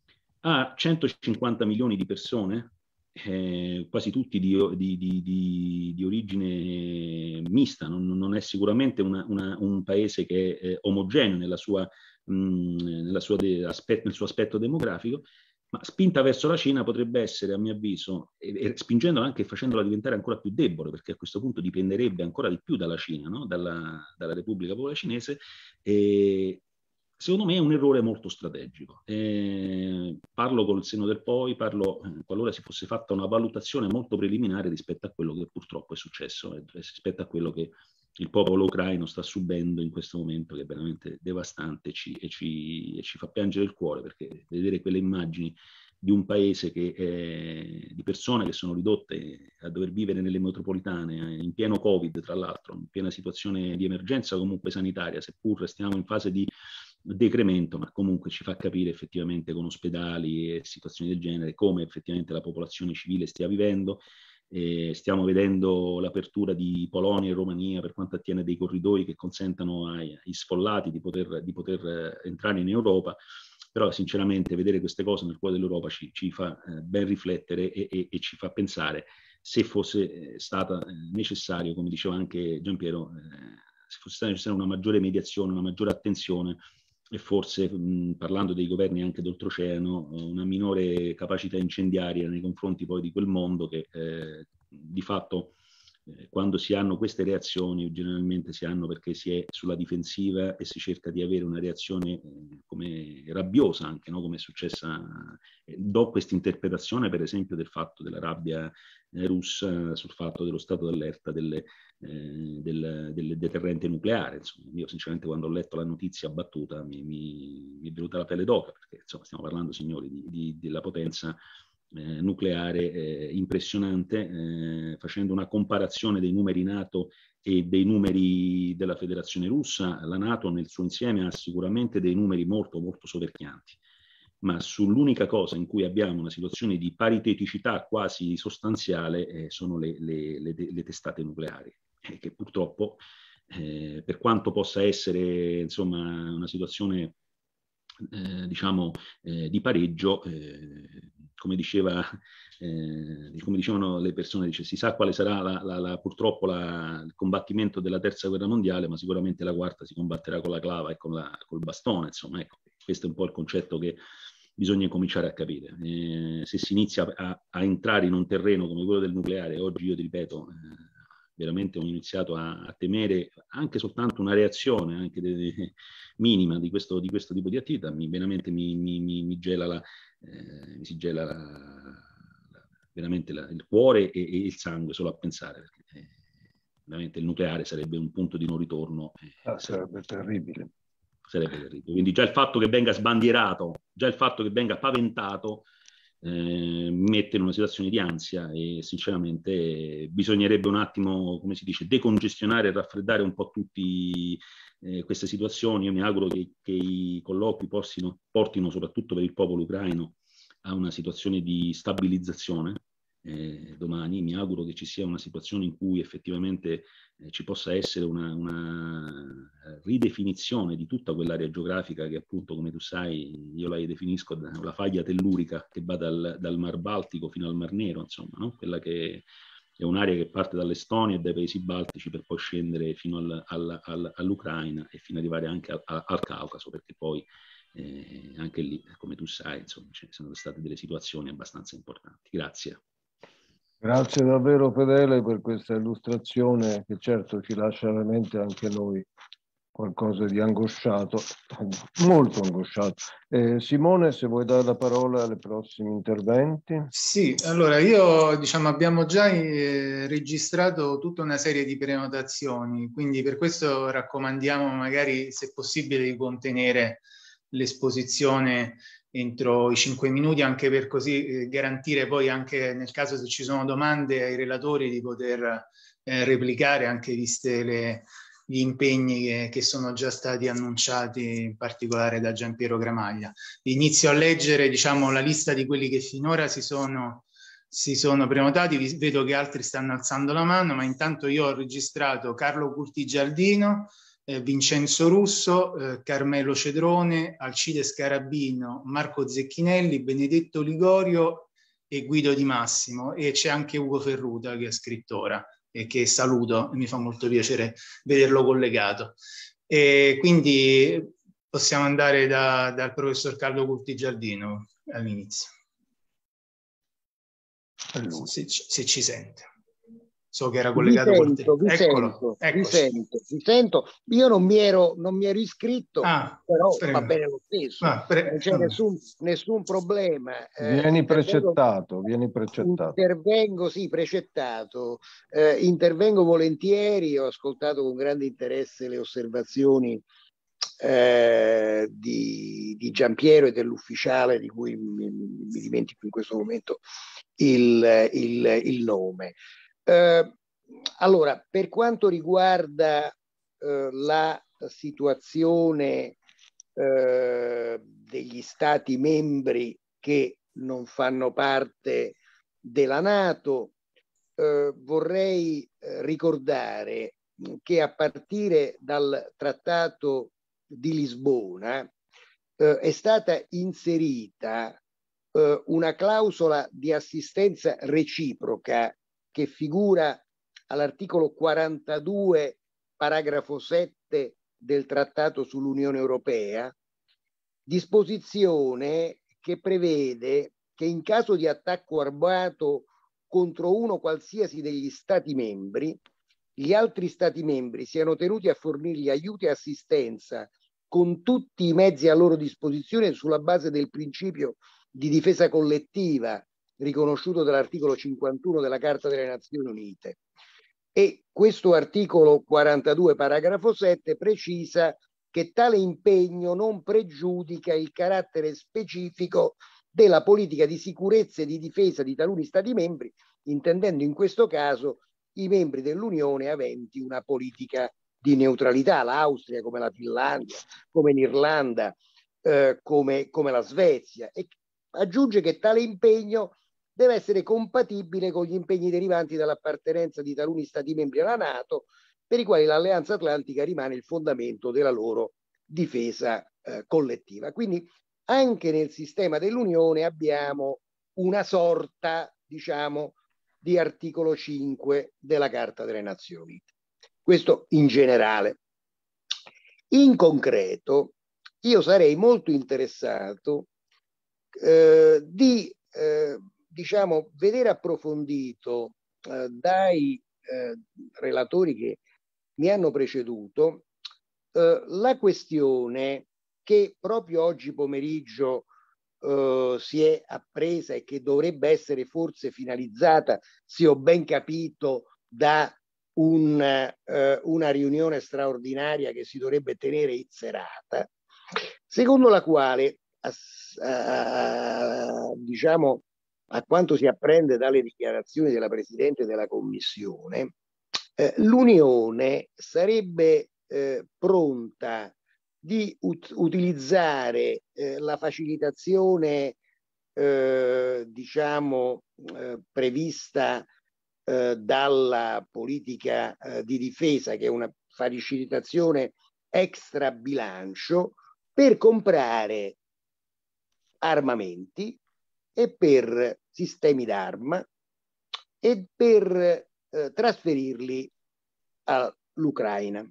[SPEAKER 2] ha centocinquanta milioni di persone, eh, quasi tutti di, di, di, di, di origine mista, non, non è sicuramente una, una, un paese che è eh, omogeneo nella sua Nella sua de, aspetto, nel suo aspetto demografico, ma spinta verso la Cina potrebbe essere, a mio avviso, e, e spingendola anche e facendola diventare ancora più debole, perché a questo punto dipenderebbe ancora di più dalla Cina, no? dalla, dalla Repubblica Popolare Cinese, e secondo me è un errore molto strategico. E parlo col senno del poi, parlo eh, qualora si fosse fatta una valutazione molto preliminare rispetto a quello che purtroppo è successo, eh, rispetto a quello che il popolo ucraino sta subendo in questo momento, che è veramente devastante ci, e, ci, e ci fa piangere il cuore, perché vedere quelle immagini di un paese che è, di persone che sono ridotte a dover vivere nelle metropolitane, in pieno Covid tra l'altro, in piena situazione di emergenza comunque sanitaria, seppur stiamo in fase di decremento, ma comunque ci fa capire effettivamente con ospedali e situazioni del genere come effettivamente la popolazione civile stia vivendo. Eh, stiamo vedendo l'apertura di Polonia e Romania per quanto attiene dei corridoi che consentano ai, ai sfollati di poter, di poter eh, entrare in Europa, però sinceramente vedere queste cose nel cuore dell'Europa ci, ci fa eh, ben riflettere e, e, e ci fa pensare se fosse eh, stata eh, necessario, come diceva anche Giampiero, eh, se fosse stata necessaria una maggiore mediazione, una maggiore attenzione e forse, mh, parlando dei governi anche d'oltreoceano, una minore capacità incendiaria nei confronti poi di quel mondo che eh, di fatto eh, quando si hanno queste reazioni generalmente si hanno perché si è sulla difensiva e si cerca di avere una reazione eh, come rabbiosa anche, no? Come è successa. Eh, do questa interpretazione per esempio del fatto della rabbia eh, russa sul fatto dello stato d'allerta delle Eh, del, del deterrente nucleare. Insomma, io sinceramente quando ho letto la notizia battuta mi, mi, mi è venuta la pelle d'oca, perché insomma, stiamo parlando, signori, di, di, della potenza eh, nucleare eh, impressionante, eh, facendo una comparazione dei numeri NATO e dei numeri della Federazione Russa. La NATO nel suo insieme ha sicuramente dei numeri molto molto soverchianti, ma sull'unica cosa in cui abbiamo una situazione di pariteticità quasi sostanziale eh, sono le, le, le, le testate nucleari, eh, che purtroppo, eh, per quanto possa essere insomma una situazione eh, diciamo eh, di pareggio, eh, come diceva eh, come dicevano le persone, dice, si sa quale sarà la, la, la, purtroppo la, il combattimento della terza guerra mondiale, ma sicuramente la quarta si combatterà con la clava e con la, col bastone, insomma, ecco, questo è un po' il concetto che bisogna cominciare a capire. Eh, se si inizia a, a entrare in un terreno come quello del nucleare, oggi io ti ripeto, eh, veramente ho iniziato a, a temere anche soltanto una reazione anche de, de, minima di questo, di questo tipo di attività, mi, veramente mi, mi, mi, mi gela, la, eh, mi si gela la, la, veramente la, il cuore e, e il sangue solo a pensare, perché eh, veramente il nucleare sarebbe un punto di non ritorno. Eh,
[SPEAKER 1] ah, sarebbe, sarebbe terribile.
[SPEAKER 2] Sarebbe terribile. Quindi già il fatto che venga sbandierato, già il fatto che venga paventato eh, mette in una situazione di ansia e sinceramente eh, bisognerebbe un attimo, come si dice, decongestionare e raffreddare un po' tutte eh, queste situazioni. Io mi auguro che, che i colloqui portino, portino soprattutto per il popolo ucraino a una situazione di stabilizzazione eh, domani. Mi auguro che ci sia una situazione in cui effettivamente eh, ci possa essere una, una ridefinizione di tutta quell'area geografica che appunto, come tu sai, io la definisco la faglia tellurica che va dal, dal Mar Baltico fino al Mar Nero, insomma, no? Quella che è un'area che parte dall'Estonia e dai paesi baltici per poi scendere fino al, al, al, all'Ucraina e fino ad arrivare anche al, al Caucaso, perché poi eh, anche lì, come tu sai, insomma, ci sono state delle situazioni abbastanza importanti. Grazie.
[SPEAKER 1] Grazie davvero Fedele per questa illustrazione che certo ci lascia veramente anche noi qualcosa di angosciato, molto angosciato. Eh, Simone, se vuoi dare la parola ai prossimi interventi.
[SPEAKER 4] Sì, allora io diciamo abbiamo già eh, registrato tutta una serie di prenotazioni, quindi per questo raccomandiamo magari se possibile di contenere l'esposizione entro i cinque minuti, anche per così eh, garantire poi anche nel caso se ci sono domande ai relatori di poter eh, replicare anche viste le gli impegni che, che sono già stati annunciati in particolare da Giampiero Gramaglia. Inizio a leggere diciamo la lista di quelli che finora si sono, si sono prenotati, vedo che altri stanno alzando la mano, ma intanto io ho registrato Carlo Curtigiardino, eh, Vincenzo Russo, eh, Carmelo Cedrone, Alcide Scarabino, Marco Zecchinelli, Benedetto Ligorio e Guido Di Massimo, e c'è anche Ugo Ferruta che è scrittora e che saluto, mi fa molto piacere vederlo collegato. E quindi possiamo andare da, dal professor Carlo Curtigiardino all'inizio. Se, se ci sente. So che era collegato
[SPEAKER 7] vi sento, vi
[SPEAKER 4] Eccolo,
[SPEAKER 7] sento, vi sento, vi sento. Io non mi ero, non mi ero iscritto, ah, però prego. Va bene lo stesso. Ah, non c'è nessun, nessun problema.
[SPEAKER 1] Vieni eh, precettato, vieni precettato.
[SPEAKER 7] Intervengo, sì, precettato. Eh, intervengo volentieri, ho ascoltato con grande interesse le osservazioni eh, di, di Giampiero e dell'ufficiale di cui mi, mi dimentico in questo momento il, il, il nome. Uh, allora, per quanto riguarda uh, la situazione uh, degli stati membri che non fanno parte della NATO, uh, vorrei uh, ricordare che a partire dal Trattato di Lisbona uh, è stata inserita uh, una clausola di assistenza reciproca che figura all'articolo quarantadue, paragrafo sette del Trattato sull'Unione Europea, disposizione che prevede che in caso di attacco armato contro uno qualsiasi degli Stati membri, gli altri Stati membri siano tenuti a fornirgli aiuti e assistenza con tutti i mezzi a loro disposizione sulla base del principio di difesa collettiva riconosciuto dall'articolo cinquantuno della Carta delle Nazioni Unite. E questo articolo quarantadue, paragrafo sette, precisa che tale impegno non pregiudica il carattere specifico della politica di sicurezza e di difesa di taluni Stati membri, intendendo in questo caso i membri dell'Unione aventi una politica di neutralità, l'Austria come la Finlandia, come l'Irlanda, eh, come, come la Svezia, e aggiunge che tale impegno deve essere compatibile con gli impegni derivanti dall'appartenenza di taluni Stati membri alla NATO, per i quali l'Alleanza Atlantica rimane il fondamento della loro difesa eh, collettiva. Quindi anche nel sistema dell'Unione abbiamo una sorta, diciamo, di articolo cinque della Carta delle Nazioni Unite. Questo in generale. In concreto, io sarei molto interessato eh, di eh, diciamo, vedere approfondito eh, dai eh, relatori che mi hanno preceduto eh, la questione che proprio oggi pomeriggio eh, si è appresa e che dovrebbe essere forse finalizzata, se ho ben capito, da un, eh, una riunione straordinaria che si dovrebbe tenere in serata, secondo la quale, eh, diciamo, a quanto si apprende dalle dichiarazioni della Presidente della Commissione, eh, l'Unione sarebbe eh, pronta di ut- utilizzare eh, la facilitazione eh, diciamo, eh, prevista eh, dalla politica eh, di difesa, che è una facilitazione extra bilancio per comprare armamenti e per sistemi d'arma e per eh, trasferirli all'Ucraina.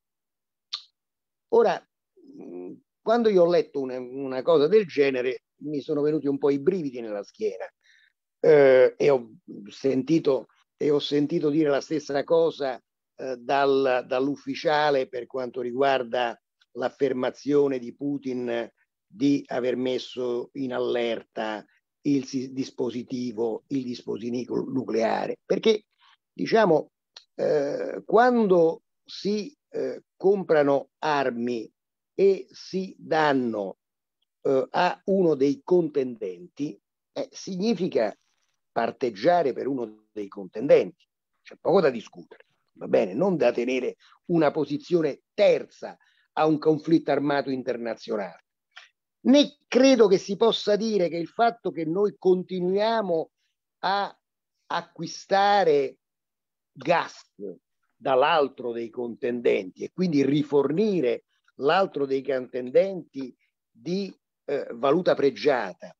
[SPEAKER 7] Ora, mh, quando io ho letto una, una cosa del genere, mi sono venuti un po' i brividi nella schiena eh, e ho sentito, e ho sentito dire la stessa cosa eh, dal, dall'ufficiale per quanto riguarda l'affermazione di Putin di aver messo in allerta il dispositivo, il dispositivo nucleare. Perché, diciamo, eh, quando si eh, comprano armi e si danno eh, a uno dei contendenti, eh, significa parteggiare per uno dei contendenti. C'è poco da discutere, va bene? Non da tenere una posizione terza a un conflitto armato internazionale. Né credo che si possa dire che il fatto che noi continuiamo a acquistare gas dall'altro dei contendenti e quindi rifornire l'altro dei contendenti di eh, valuta pregiata,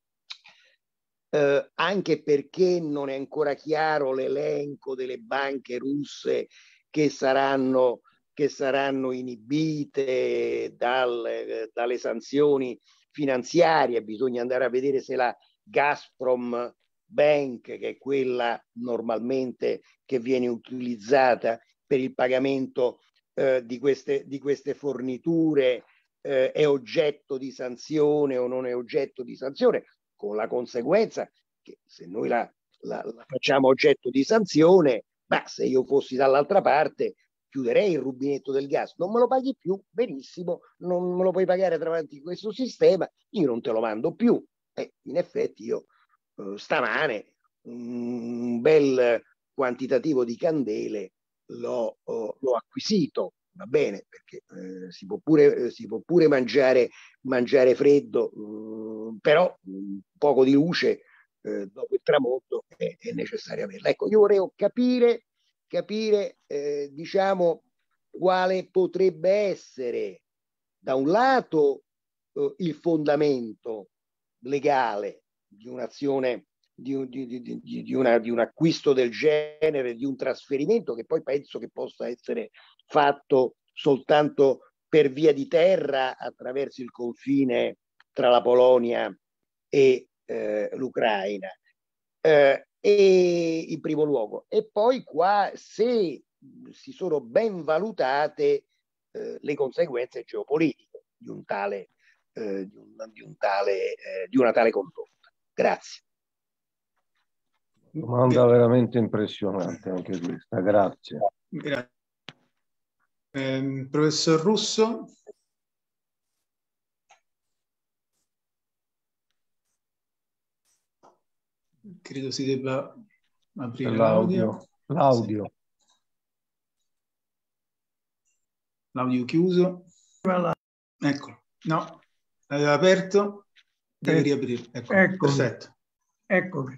[SPEAKER 7] eh, anche perché non è ancora chiaro l'elenco delle banche russe che saranno che saranno inibite dal, dalle sanzioni finanziarie. Bisogna andare a vedere se la Gazprom Bank, che è quella normalmente che viene utilizzata per il pagamento eh, di, queste, di queste forniture, eh, è oggetto di sanzione o non è oggetto di sanzione, con la conseguenza che se noi la, la, la facciamo oggetto di sanzione, ma se io fossi dall'altra parte chiuderei il rubinetto del gas. Non me lo paghi più, benissimo, non me lo puoi pagare attraverso questo sistema, io non te lo mando più. E in effetti io eh, stamane un bel quantitativo di candele l'ho, oh, l'ho acquisito, va bene, perché eh, si può pure, eh, si può pure mangiare, mangiare freddo, eh, però un poco di luce eh, dopo il tramonto è, è necessario averla. Ecco, io vorrei capire capire eh, diciamo quale potrebbe essere da un lato eh, il fondamento legale di un'azione di, di, di, di, di, una, di un acquisto del genere, di un trasferimento che poi penso che possa essere fatto soltanto per via di terra attraverso il confine tra la Polonia e eh, l'Ucraina. Eh, e in primo luogo, e poi qua se si sono ben valutate eh, le conseguenze geopolitiche di un tale eh, di, un, di, un tale, eh, di una tale condotta. Grazie.
[SPEAKER 1] Domanda veramente impressionante anche questa, grazie.
[SPEAKER 4] Grazie. Eh, professor Russo. Credo si debba aprire l'audio.
[SPEAKER 1] L'audio. Sì.
[SPEAKER 4] L'audio chiuso. Ecco, no, l'aveva aperto, deve riaprire. Ecco,
[SPEAKER 8] eccomi,
[SPEAKER 4] perfetto.
[SPEAKER 8] Eccomi.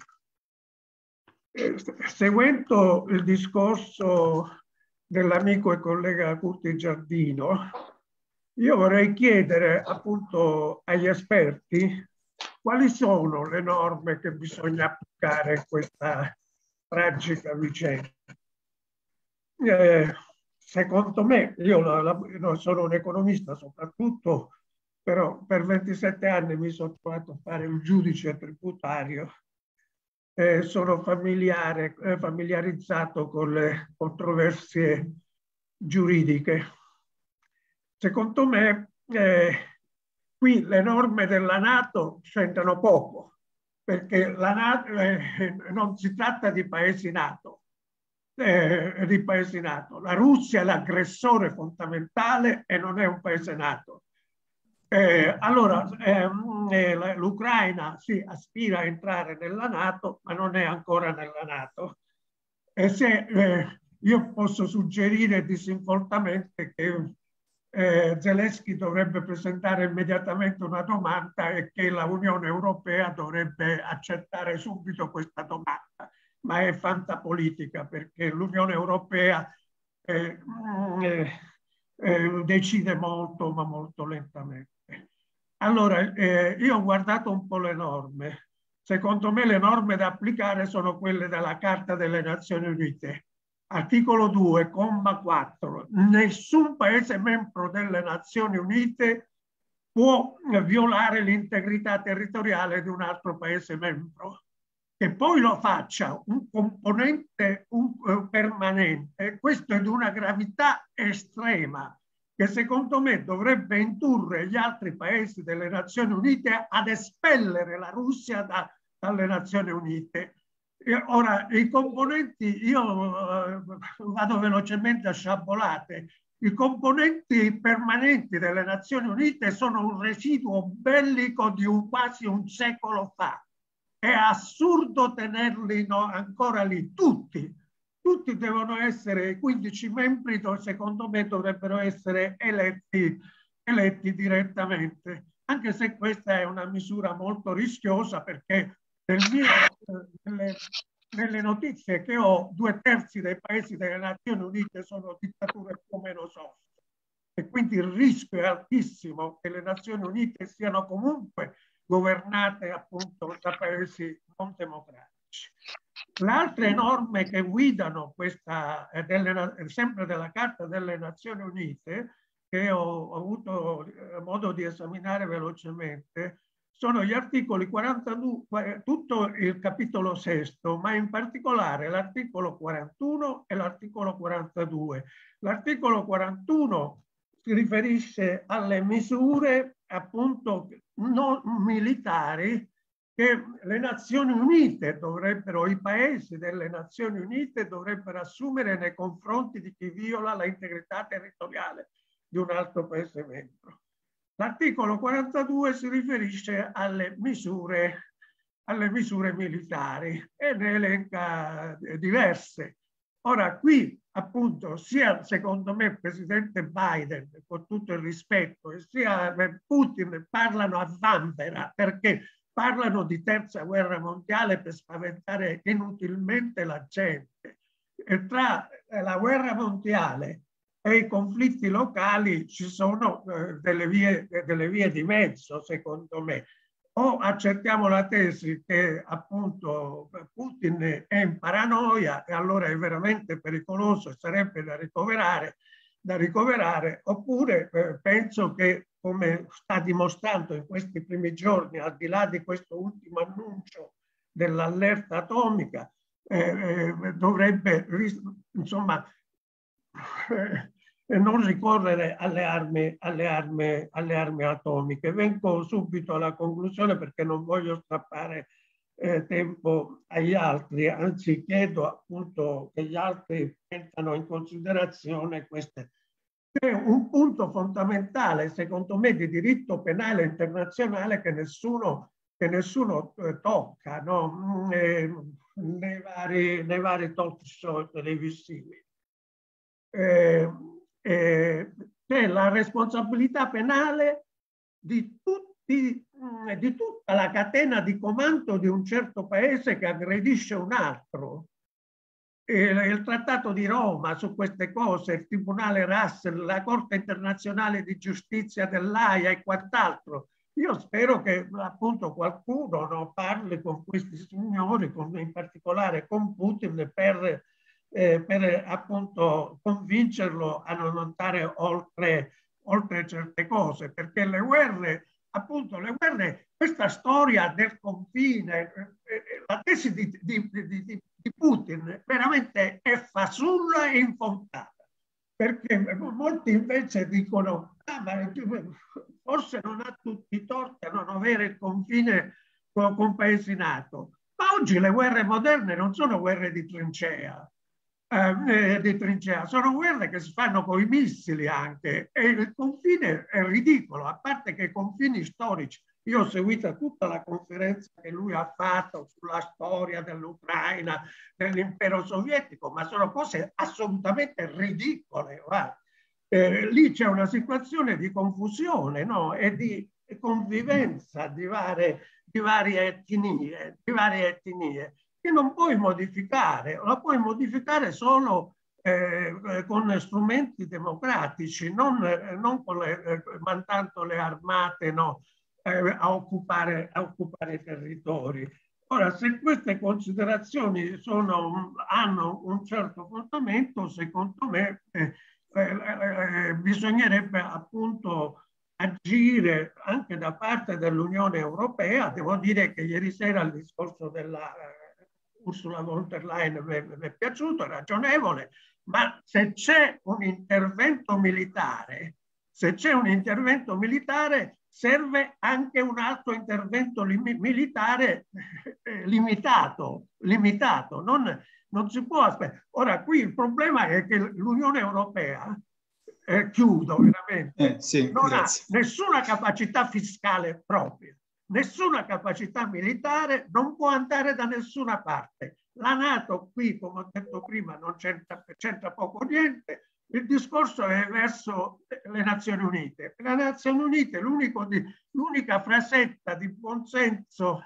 [SPEAKER 8] Seguendo il discorso dell'amico e collega Curti Giardino, io vorrei chiedere appunto agli esperti quali sono le norme che bisogna applicare in questa tragica vicenda. Eh, secondo me, io la, la, no, sono un economista soprattutto, però per ventisette anni mi sono trovato a fare il giudice tributario. Eh, sono familiare, eh, familiarizzato con le controversie giuridiche. Secondo me, eh, qui le norme della NATO c'entrano poco, perché la NATO, eh, non si tratta di paesi NATO, eh, di paesi NATO. La Russia è l'aggressore fondamentale e non è un paese NATO. Eh, allora, ehm, eh, l'Ucraina sì, aspira a entrare nella NATO, ma non è ancora nella NATO. E se eh, io posso suggerire disinvoltamente che eh, Zelensky dovrebbe presentare immediatamente una domanda e che la Unione Europea dovrebbe accettare subito questa domanda. Ma è fantapolitica, perché l'Unione Europea eh, eh, eh, decide molto, ma molto lentamente. Allora, eh, io ho guardato un po' le norme. Secondo me le norme da applicare sono quelle della Carta delle Nazioni Unite. Articolo due, comma quattro. Nessun Paese membro delle Nazioni Unite può violare l'integrità territoriale di un altro Paese membro. Che poi lo faccia un componente un, uh, permanente, questo è di una gravità estrema, che secondo me dovrebbe indurre gli altri paesi delle Nazioni Unite ad espellere la Russia da, dalle Nazioni Unite. E ora, i componenti, io uh, vado velocemente a sciabolate, i componenti permanenti delle Nazioni Unite sono un residuo bellico di un, quasi un secolo fa. È assurdo tenerli no, ancora lì, tutti. Tutti devono essere, i quindici membri secondo me dovrebbero essere eletti, eletti direttamente, anche se questa è una misura molto rischiosa, perché nel mio, nelle, nelle notizie che ho, due terzi dei paesi delle Nazioni Unite sono dittature più o meno soft. E quindi il rischio è altissimo che le Nazioni Unite siano comunque governate appunto da paesi non democratici. Le altre norme che guidano questa, eh, delle, sempre della Carta delle Nazioni Unite, che ho, ho avuto modo di esaminare velocemente, sono gli articoli quarantadue, tutto il capitolo sesto, ma in particolare l'articolo quarantuno e l'articolo quarantadue. L'articolo quarantuno si riferisce alle misure appunto non militari che le Nazioni Unite dovrebbero, i paesi delle Nazioni Unite dovrebbero assumere nei confronti di chi viola l'integrità territoriale di un altro paese membro. L'articolo quarantadue si riferisce alle misure, alle misure militari e ne elenca diverse. Ora qui appunto sia secondo me il presidente Biden, con tutto il rispetto, e sia Putin parlano a vanvera, perché parlano di terza guerra mondiale per spaventare inutilmente la gente. E tra la guerra mondiale e i conflitti locali ci sono eh, delle, vie, delle vie di mezzo, secondo me. O accettiamo la tesi che appunto Putin è in paranoia e allora è veramente pericoloso e sarebbe da ricoverare, da ricoverare, oppure eh, penso che, come sta dimostrando in questi primi giorni, al di là di questo ultimo annuncio dell'allerta atomica, eh, eh, dovrebbe insomma eh, non ricorrere alle armi, alle, armi, alle armi atomiche. Vengo subito alla conclusione perché non voglio strappare eh, tempo agli altri, anzi chiedo appunto che gli altri prendano in considerazione queste. È un punto fondamentale, secondo me, di diritto penale internazionale che nessuno, che nessuno eh, tocca, no? eh, nei, vari, nei vari talk show televisivi. Eh, eh, c'è la responsabilità penale di, tutti, di tutta la catena di comando di un certo paese che aggredisce un altro. Il Trattato di Roma su queste cose, il Tribunale Russell, la Corte Internazionale di Giustizia dell'Aia e quant'altro. Io spero che appunto qualcuno no, parli con questi signori, con, in particolare con Putin, per, eh, per appunto convincerlo a non andare oltre, oltre certe cose, perché le guerre, appunto le guerre, questa storia del confine, eh, la tesi di, di, di, di di Putin veramente è fasulla e infondata, perché molti invece dicono ah, ma forse non ha tutti i torti a non avere il confine con, con paesi NATO, ma oggi le guerre moderne non sono guerre di trincea, eh, di trincea, sono guerre che si fanno con i missili anche, e il confine è ridicolo, a parte che i confini storici. Io ho seguito tutta la conferenza che lui ha fatto sulla storia dell'Ucraina, dell'impero sovietico, ma sono cose assolutamente ridicole. Guarda. eh, lì c'è una situazione di confusione, no? E di convivenza di varie, di varie etnie, di varie etnie, che non puoi modificare, la puoi modificare solo eh, con strumenti democratici, non, non con le, eh, mandando le armate, no, eh, a, occupare, a occupare i territori. Ora, se queste considerazioni sono, hanno un certo fondamento, secondo me eh, eh, eh, bisognerebbe appunto agire anche da parte dell'Unione Europea. Devo dire che ieri sera il discorso della eh, Ursula von der Leyen mi è piaciuto, è ragionevole, ma se c'è un intervento militare, se c'è un intervento militare, serve anche un altro intervento militare eh, limitato, limitato. Non, non si può aspettare. Ora, qui il problema è che l'Unione Europea, eh, chiudo veramente,
[SPEAKER 4] eh, sì,
[SPEAKER 8] non
[SPEAKER 4] grazie.
[SPEAKER 8] ha nessuna capacità fiscale propria, nessuna capacità militare, non può andare da nessuna parte. La NATO qui, come ho detto prima, non c'entra, c'entra poco niente. Il discorso è verso le Nazioni Unite. Le Nazioni Unite, l'unica frasetta di buonsenso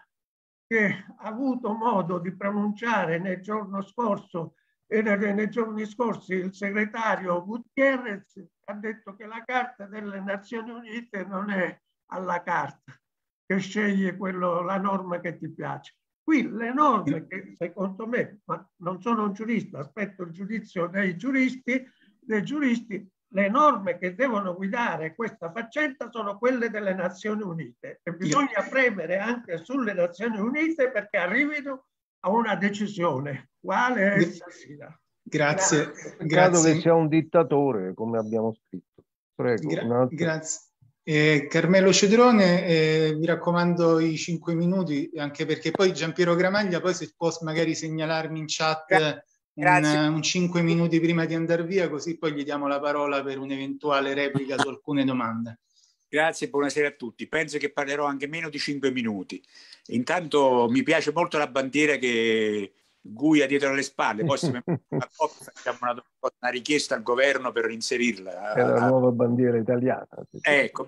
[SPEAKER 8] che ha avuto modo di pronunciare nel giorno scorso e nei giorni scorsi il segretario Gutierrez ha detto che la Carta delle Nazioni Unite non è alla carta, che sceglie quello, la norma che ti piace. Qui le norme che secondo me, ma non sono un giurista, aspetto il giudizio dei giuristi, dei giuristi, le norme che devono guidare questa faccenda sono quelle delle Nazioni Unite e bisogna premere anche sulle Nazioni Unite perché arrivino a una decisione, quale essa sia.
[SPEAKER 4] Grazie.
[SPEAKER 1] Peccato
[SPEAKER 4] Grazie.
[SPEAKER 1] che sia un dittatore, come abbiamo scritto. Prego.
[SPEAKER 4] Gra grazie. Eh, Carmelo Cedrone, eh, mi raccomando i cinque minuti, anche perché poi Giampiero Gramaglia, poi se può magari segnalarmi in chat un, un cinque minuti prima di andare via, così poi gli diamo la parola per un'eventuale replica su alcune domande.
[SPEAKER 9] Grazie, buonasera a tutti. Penso che parlerò anche meno di cinque minuti. Intanto mi piace molto la bandiera che Gui ha dietro alle spalle, poi se facciamo una, una richiesta al governo per inserirla.
[SPEAKER 1] È la nuova bandiera italiana.
[SPEAKER 9] Ecco.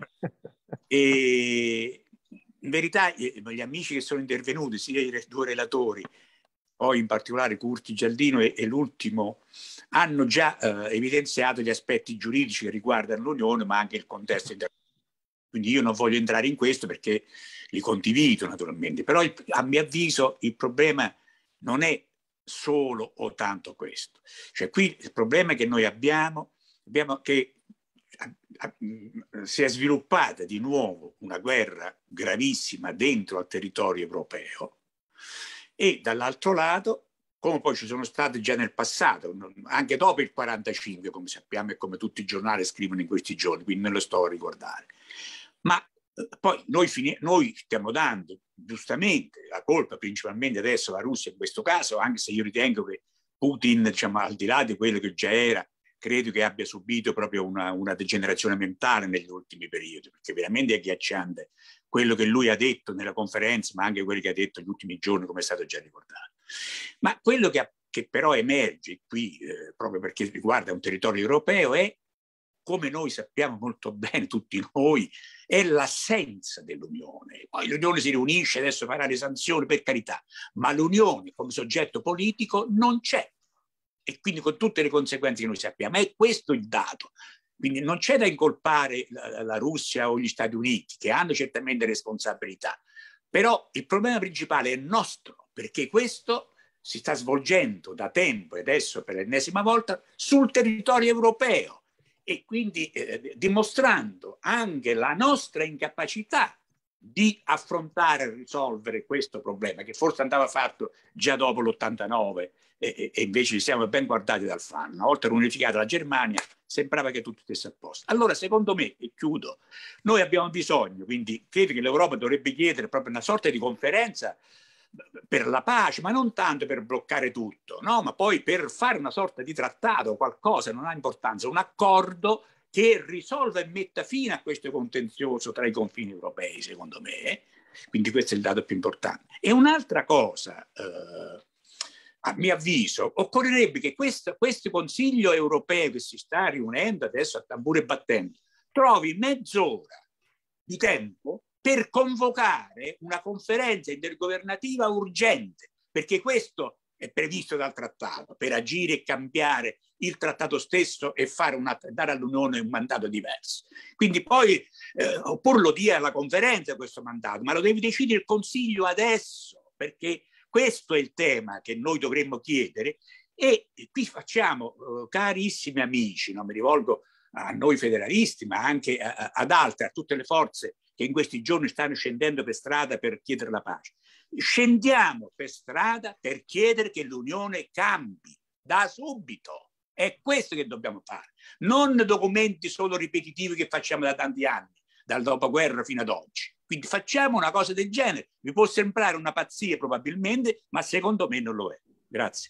[SPEAKER 9] E in verità gli amici che sono intervenuti, sia i due relatori, poi in particolare Curti Gialdino e, e l'ultimo, hanno già eh, evidenziato gli aspetti giuridici che riguardano l'Unione, ma anche il contesto internazionale. Quindi io non voglio entrare in questo perché li condivido naturalmente, però il, a mio avviso il problema non è solo o tanto questo. Cioè qui il problema che noi abbiamo, abbiamo che si è sviluppata di nuovo una guerra gravissima dentro al territorio europeo e dall'altro lato, come poi ci sono state già nel passato, anche dopo il quarantacinque, come sappiamo e come tutti i giornali scrivono in questi giorni, quindi non lo sto a ricordare. Ma poi noi, noi stiamo dando giustamente la colpa principalmente adesso alla Russia in questo caso, anche se io ritengo che Putin, diciamo, al di là di quello che già era, credo che abbia subito proprio una, una degenerazione mentale negli ultimi periodi, perché veramente è agghiacciante quello che lui ha detto nella conferenza, ma anche quello che ha detto negli ultimi giorni, come è stato già ricordato. Ma quello che, che però emerge qui, eh, proprio perché riguarda un territorio europeo, è, come noi sappiamo molto bene, tutti noi, è l'assenza dell'Unione. Poi l'Unione si riunisce, adesso farà le sanzioni, per carità, ma l'Unione come soggetto politico non c'è. E quindi con tutte le conseguenze che noi sappiamo. È questo il dato. Quindi non c'è da incolpare la, la Russia o gli Stati Uniti, che hanno certamente responsabilità. Però il problema principale è nostro, perché questo si sta svolgendo da tempo, e adesso per l'ennesima volta, sul territorio europeo. E quindi eh, dimostrando anche la nostra incapacità di affrontare e risolvere questo problema, che forse andava fatto già dopo l'ottantanove, e, e invece ci siamo ben guardati dal fanno. Una volta riunificata la Germania, sembrava che tutto stesse a posto. Allora, secondo me, e chiudo, noi abbiamo bisogno, quindi credo che l'Europa dovrebbe chiedere proprio una sorta di conferenza per la pace, ma non tanto per bloccare tutto, no? Ma poi per fare una sorta di trattato, qualcosa, non ha importanza, un accordo che risolva e metta fine a questo contenzioso tra i confini europei, secondo me. Quindi questo è il dato più importante. E un'altra cosa, eh, a mio avviso, occorrerebbe che questo, questo Consiglio europeo che si sta riunendo adesso a tamburo battente trovi mezz'ora di tempo per convocare una conferenza intergovernativa urgente, perché questo è previsto dal trattato, per agire e cambiare il trattato stesso e fare una, dare all'Unione un mandato diverso. Quindi poi eh, oppure lo dia alla conferenza questo mandato, ma lo deve decidere il Consiglio adesso, perché questo è il tema che noi dovremmo chiedere. E qui facciamo, eh, carissimi amici, non mi rivolgo a noi federalisti, ma anche a, a, ad altre, a tutte le forze che in questi giorni stanno scendendo per strada per chiedere la pace. Scendiamo per strada per chiedere che l'Unione cambi da subito. È questo che dobbiamo fare. Non documenti solo ripetitivi che facciamo da tanti anni, dal dopoguerra fino ad oggi. Quindi facciamo una cosa del genere. Vi può sembrare una pazzia probabilmente, ma secondo me non lo è. Grazie.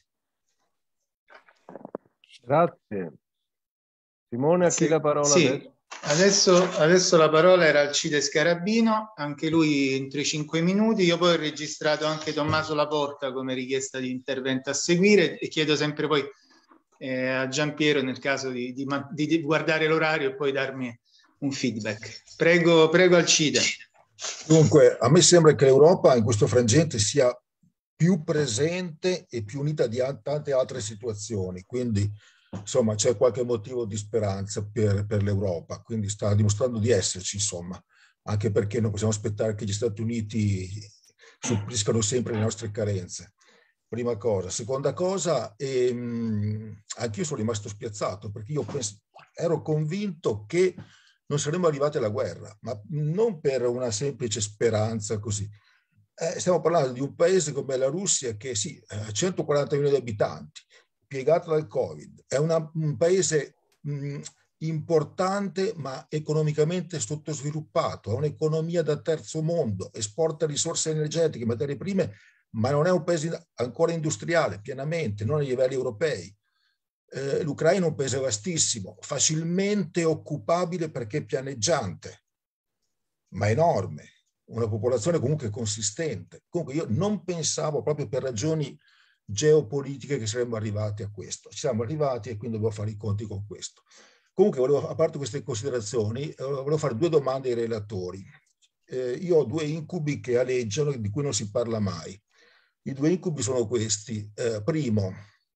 [SPEAKER 1] Grazie. Simone, a chi
[SPEAKER 4] sì,
[SPEAKER 1] la parola
[SPEAKER 4] sì.
[SPEAKER 1] adesso?
[SPEAKER 4] Adesso, adesso la parola era Alcide Scarabino, anche lui entro i cinque minuti. Io poi ho registrato anche Tommaso Laporta come richiesta di intervento a seguire e chiedo sempre poi eh, a Giampiero nel caso di, di, di, di guardare l'orario e poi darmi un feedback. Prego, prego Alcide.
[SPEAKER 10] Dunque, a me sembra che l'Europa in questo frangente sia più presente e più unita di tante altre situazioni, quindi insomma c'è qualche motivo di speranza per, per l'Europa, quindi sta dimostrando di esserci, insomma, anche perché non possiamo aspettare che gli Stati Uniti suppliscano sempre le nostre carenze. Prima cosa. Seconda cosa, ehm, anch'io sono rimasto spiazzato perché io penso, ero convinto che non saremmo arrivati alla guerra, ma non per una semplice speranza così. Eh, stiamo parlando di un paese come la Russia che sì, ha centoquaranta milioni di abitanti, piegato dal Covid, è una, un paese mh, importante ma economicamente sottosviluppato, ha un'economia da terzo mondo, esporta risorse energetiche, materie prime, ma non è un paese ancora industriale pienamente, non a livelli europei. Eh, L'Ucraina è un paese vastissimo, facilmente occupabile perché è pianeggiante, ma enorme, una popolazione comunque consistente. Comunque io non pensavo, proprio per ragioni geopolitiche, che saremmo arrivati a questo. Ci siamo arrivati e quindi dobbiamo fare i conti con questo. Comunque, volevo, a parte queste considerazioni, eh, volevo fare due domande ai relatori. Eh, io ho due incubi che aleggiano, di cui non si parla mai. I due incubi sono questi. Eh, primo,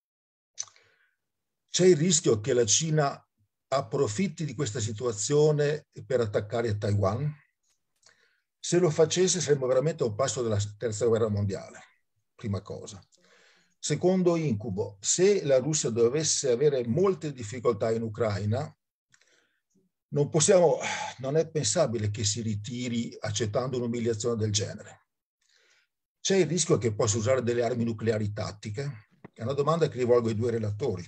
[SPEAKER 10] c'è il rischio che la Cina approfitti di questa situazione per attaccare Taiwan? Se lo facesse saremmo veramente a un passo dalla terza guerra mondiale, prima cosa. Secondo incubo, se la Russia dovesse avere molte difficoltà in Ucraina, non possiamo, non è pensabile che si ritiri accettando un'umiliazione del genere. C'è il rischio che possa usare delle armi nucleari tattiche? È una domanda che rivolgo ai due relatori.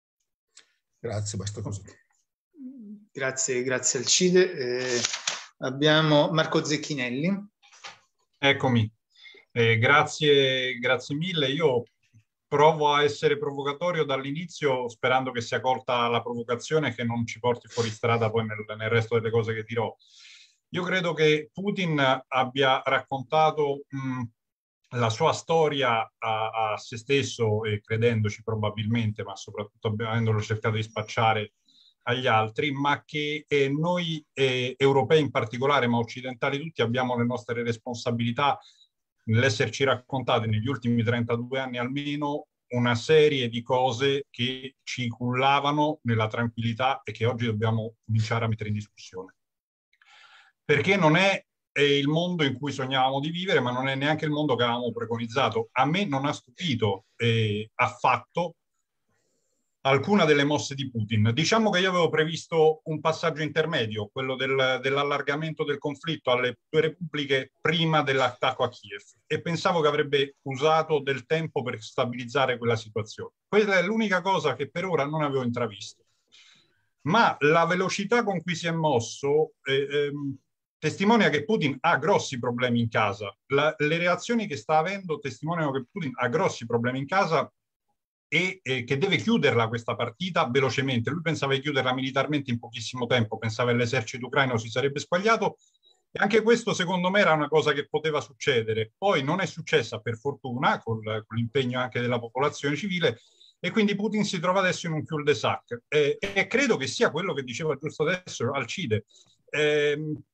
[SPEAKER 10] Grazie, basta così.
[SPEAKER 4] Grazie, grazie Alcide. Eh, abbiamo Marco Zecchinelli.
[SPEAKER 11] Eccomi. Eh, grazie, grazie mille. Io provo a essere provocatorio dall'inizio, sperando che sia colta la provocazione e che non ci porti fuori strada poi nel, nel resto delle cose che dirò. Io credo che Putin abbia raccontato mh, la sua storia a, a se stesso e credendoci probabilmente, ma soprattutto avendolo cercato di spacciare agli altri, ma che eh, noi eh, europei in particolare, ma occidentali tutti, abbiamo le nostre responsabilità nell'esserci raccontate negli ultimi trentadue anni almeno una serie di cose che ci cullavano nella tranquillità e che oggi dobbiamo cominciare a mettere in discussione. Perché non è, è il mondo in cui sognavamo di vivere, ma non è neanche il mondo che avevamo preconizzato. A me non ha stupito eh, affatto alcuna delle mosse di Putin. Diciamo che io avevo previsto un passaggio intermedio, quello del, dell'allargamento del conflitto alle due repubbliche prima dell'attacco a Kiev, e pensavo che avrebbe usato del tempo per stabilizzare quella situazione. Quella è l'unica cosa che per ora non avevo intravisto. Ma la velocità con cui si è mosso eh, ehm, testimonia che Putin ha grossi problemi in casa. La, le reazioni che sta avendo testimoniano che Putin ha grossi problemi in casa e eh, che deve chiuderla questa partita velocemente. Lui pensava di chiuderla militarmente in pochissimo tempo, pensava che l'esercito ucraino si sarebbe squagliato E anche questo secondo me era una cosa che poteva succedere. Poi non è successa per fortuna, con, con l'impegno anche della popolazione civile, e quindi Putin si trova adesso in un cul-de-sac. E, e credo che sia quello che diceva giusto adesso Alcide. Eh,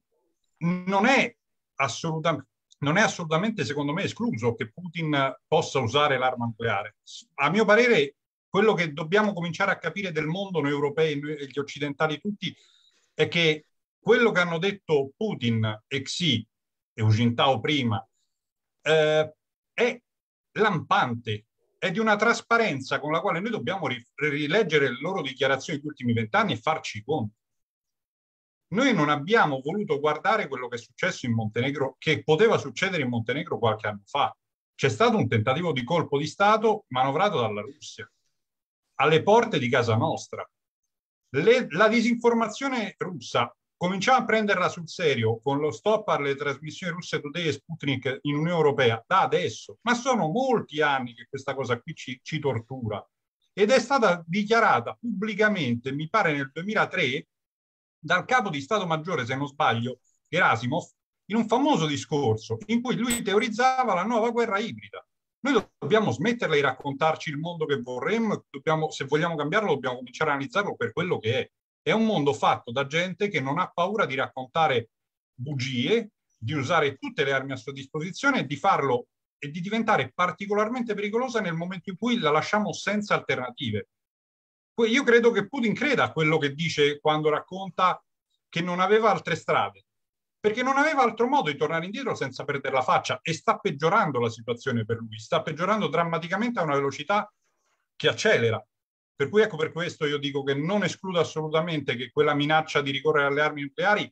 [SPEAKER 11] non è assolutamente... Non è assolutamente, secondo me, escluso che Putin possa usare l'arma nucleare. A mio parere, quello che dobbiamo cominciare a capire del mondo, noi europei e gli occidentali tutti, è che quello che hanno detto Putin e Xi e Hu Jintao prima eh, è lampante, è di una trasparenza con la quale noi dobbiamo rileggere le loro dichiarazioni degli ultimi vent'anni e farci i conti. Noi non abbiamo voluto guardare quello che è successo in Montenegro, che poteva succedere in Montenegro qualche anno fa. C'è stato un tentativo di colpo di Stato manovrato dalla Russia, alle porte di casa nostra. Le, la disinformazione russa cominciamo a prenderla sul serio con lo stop alle trasmissioni russe Today e Sputnik in Unione Europea da adesso, ma sono molti anni che questa cosa qui ci, ci tortura. Ed è stata dichiarata pubblicamente, mi pare nel duemilatré, dal capo di Stato Maggiore, se non sbaglio, Gerasimov, in un famoso discorso in cui lui teorizzava la nuova guerra ibrida. Noi dobbiamo smetterla di raccontarci il mondo che vorremmo, dobbiamo, se vogliamo cambiarlo dobbiamo cominciare a analizzarlo per quello che è. È un mondo fatto da gente che non ha paura di raccontare bugie, di usare tutte le armi a sua disposizione e di farlo e di diventare particolarmente pericolosa nel momento in cui la lasciamo senza alternative. Io credo che Putin creda a quello che dice quando racconta che non aveva altre strade, perché non aveva altro modo di tornare indietro senza perdere la faccia, e sta peggiorando la situazione per lui, sta peggiorando drammaticamente a una velocità che accelera. Per cui ecco, per questo io dico che non escludo assolutamente che quella minaccia di ricorrere alle armi nucleari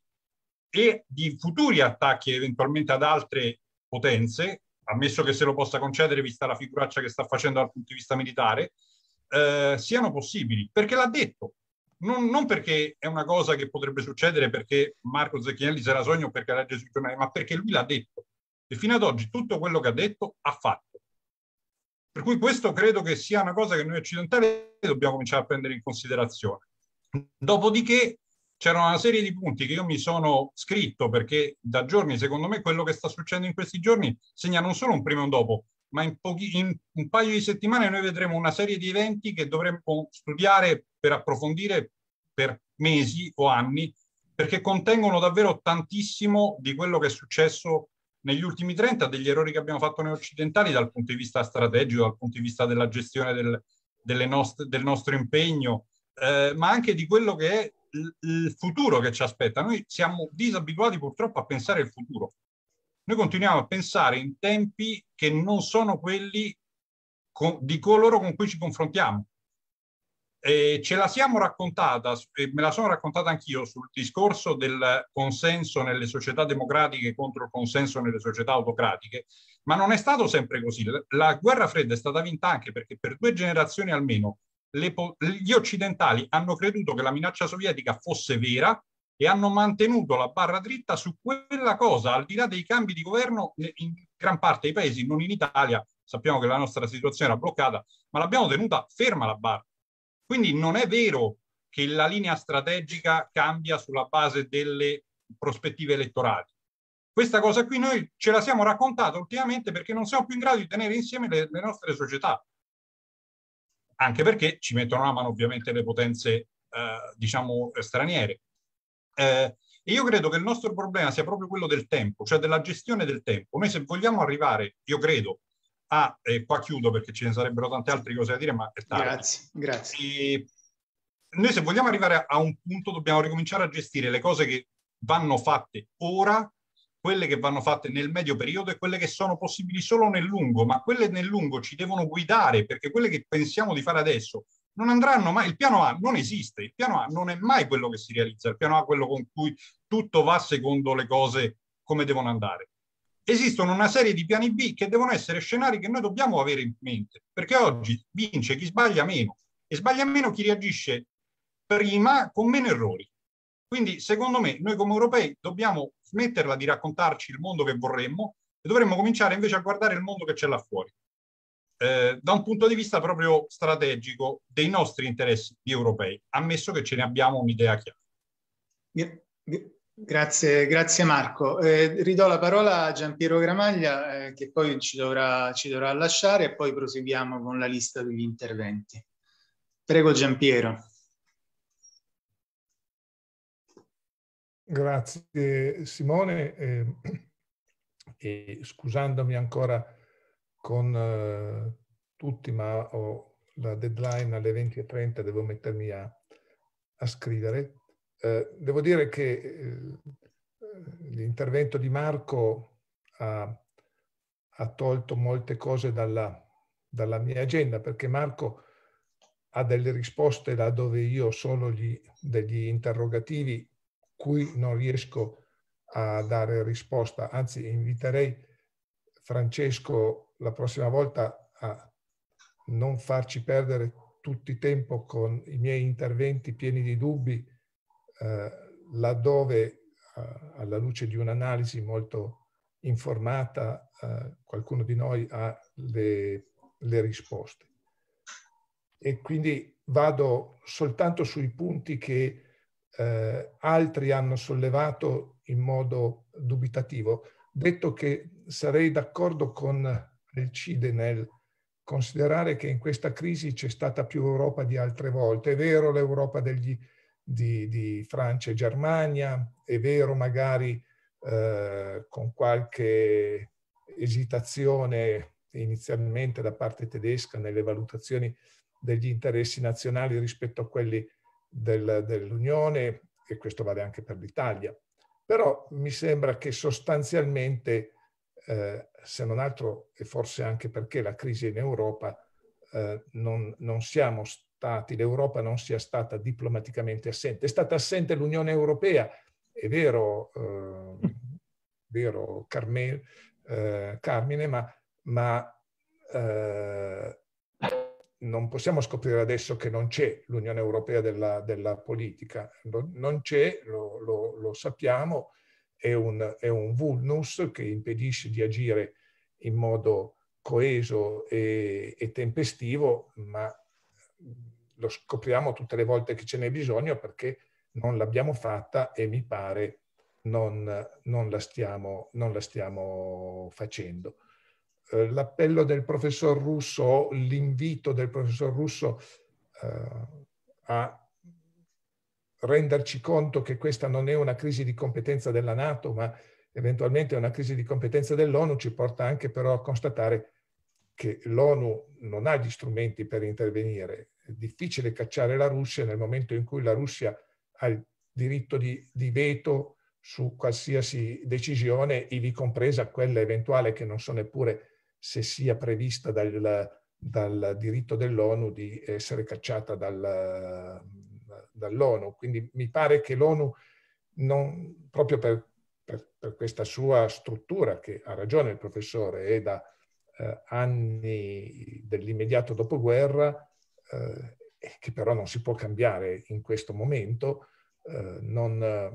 [SPEAKER 11] e di futuri attacchi eventualmente ad altre potenze, ammesso che se lo possa concedere vista la figuraccia che sta facendo dal punto di vista militare, Eh, siano possibili, perché l'ha detto, non, non perché è una cosa che potrebbe succedere perché Marco Zecchinelli se la sogna o perché legge sui giornali, ma perché lui l'ha detto e fino ad oggi tutto quello che ha detto ha fatto. Per cui questo credo che sia una cosa che noi occidentali dobbiamo cominciare a prendere in considerazione. Dopodiché c'era una serie di punti che io mi sono scritto, perché da giorni, secondo me, quello che sta succedendo in questi giorni segna non solo un prima e un dopo, ma in, pochi, in un paio di settimane noi vedremo una serie di eventi che dovremo studiare per approfondire per mesi o anni, perché contengono davvero tantissimo di quello che è successo negli ultimi trenta, degli errori che abbiamo fatto noi occidentali dal punto di vista strategico, dal punto di vista della gestione del, delle nostre, del nostro impegno, eh, ma anche di quello che è il, il futuro che ci aspetta. Noi siamo disabituati purtroppo a pensare il futuro. Noi continuiamo a pensare in tempi che non sono quelli con, di coloro con cui ci confrontiamo. E ce la siamo raccontata, e me la sono raccontata anch'io, sul discorso del consenso nelle società democratiche contro il consenso nelle società autocratiche, ma non è stato sempre così. La guerra fredda è stata vinta anche perché per due generazioni almeno le, gli occidentali hanno creduto che la minaccia sovietica fosse vera e hanno mantenuto la barra dritta su quella cosa, al di là dei cambi di governo in gran parte dei paesi, non in Italia, sappiamo che la nostra situazione era bloccata, ma l'abbiamo tenuta ferma la barra. Quindi non è vero che la linea strategica cambia sulla base delle prospettive elettorali. Questa cosa qui noi ce la siamo raccontata ultimamente perché non siamo più in grado di tenere insieme le, le nostre società. Anche perché ci mettono la mano ovviamente le potenze, eh, diciamo, straniere. Eh, e io credo che il nostro problema sia proprio quello del tempo, cioè della gestione del tempo. Noi se vogliamo arrivare, io credo, a, e qua chiudo perché ce ne sarebbero tante altre cose da dire, ma è tardi.
[SPEAKER 4] Grazie, grazie.
[SPEAKER 11] E noi se vogliamo arrivare a un punto dobbiamo ricominciare a gestire le cose che vanno fatte ora, quelle che vanno fatte nel medio periodo e quelle che sono possibili solo nel lungo, ma quelle nel lungo ci devono guidare, perché quelle che pensiamo di fare adesso non andranno mai. Il piano A non esiste, il piano A non è mai quello che si realizza, il piano A è quello con cui tutto va secondo le cose come devono andare. Esistono una serie di piani B che devono essere scenari che noi dobbiamo avere in mente, perché oggi vince chi sbaglia meno e sbaglia meno chi reagisce prima con meno errori. Quindi secondo me noi come europei dobbiamo smetterla di raccontarci il mondo che vorremmo e dovremmo cominciare invece a guardare il mondo che c'è là fuori. Eh, da un punto di vista proprio strategico dei nostri interessi di europei, ammesso che ce ne abbiamo un'idea chiara.
[SPEAKER 4] Grazie, grazie Marco. Eh, ridò la parola a Giampiero Gramaglia eh, che poi ci dovrà, ci dovrà lasciare e poi proseguiamo con la lista degli interventi. Prego Giampiero.
[SPEAKER 3] Grazie Simone e, e scusandomi ancora con eh, tutti, ma ho la deadline alle venti e trenta, devo mettermi a, a scrivere. Eh, devo dire che eh, l'intervento di Marco ha, ha tolto molte cose dalla, dalla mia agenda, perché Marco ha delle risposte là dove io ho solo gli, degli interrogativi cui non riesco a dare risposta. Anzi, inviterei Francesco la prossima volta a non farci perdere tutto il tempo con i miei interventi pieni di dubbi, eh, laddove eh, alla luce di un'analisi molto informata eh, qualcuno di noi ha le, le risposte. E quindi vado soltanto sui punti che eh, altri hanno sollevato in modo dubitativo, detto che sarei d'accordo con Alcide nel considerare che in questa crisi c'è stata più Europa di altre volte. È vero l'Europa degli, di, di Francia e Germania, è vero magari eh, con qualche esitazione inizialmente da parte tedesca nelle valutazioni degli interessi nazionali rispetto a quelli del, dell'Unione, e questo vale anche per l'Italia. Però mi sembra che sostanzialmente, eh, se non altro, e forse anche perché la crisi in Europa, eh, non, non siamo stati, l'Europa non sia stata diplomaticamente assente. È stata assente l'Unione Europea, è vero, eh, vero Carme, eh, Carmine, ma, ma eh, non possiamo scoprire adesso che non c'è l'Unione Europea della, della politica. Non c'è, lo, lo, lo sappiamo, è un, è un vulnus che impedisce di agire in modo coeso e, e tempestivo, ma lo scopriamo tutte le volte che ce n'è bisogno perché non l'abbiamo fatta e mi pare non, non, la, stiamo, non la stiamo facendo. L'appello del professor Russo, l'invito del professor Russo eh, a renderci conto che questa non è una crisi di competenza della NATO, ma eventualmente è una crisi di competenza dell'ONU, ci porta anche però a constatare che l'ONU non ha gli strumenti per intervenire. È difficile cacciare la Russia nel momento in cui la Russia ha il diritto di, di veto su qualsiasi decisione, ivi compresa quella eventuale che non so neppure se sia prevista dal, dal diritto dell'ONU di essere cacciata dal, dall'ONU. Quindi mi pare che l'ONU, non, proprio per, per, per questa sua struttura, che ha ragione il professore, è da eh, anni dell'immediato dopoguerra, eh, che però non si può cambiare in questo momento, eh, non,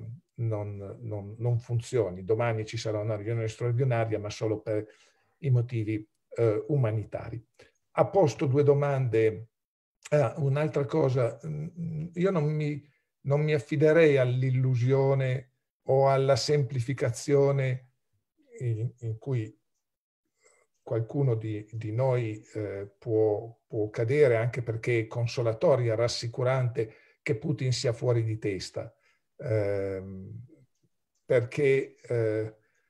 [SPEAKER 3] non, non, non funzioni. Domani ci sarà una riunione straordinaria, ma solo per i motivi eh, umanitari. Ha posto due domande. Ah, un'altra cosa, io non mi, non mi affiderei all'illusione o alla semplificazione in, in cui qualcuno di, di noi eh, può, può cadere, anche perché è consolatoria, rassicurante che Putin sia fuori di testa, eh, perché eh,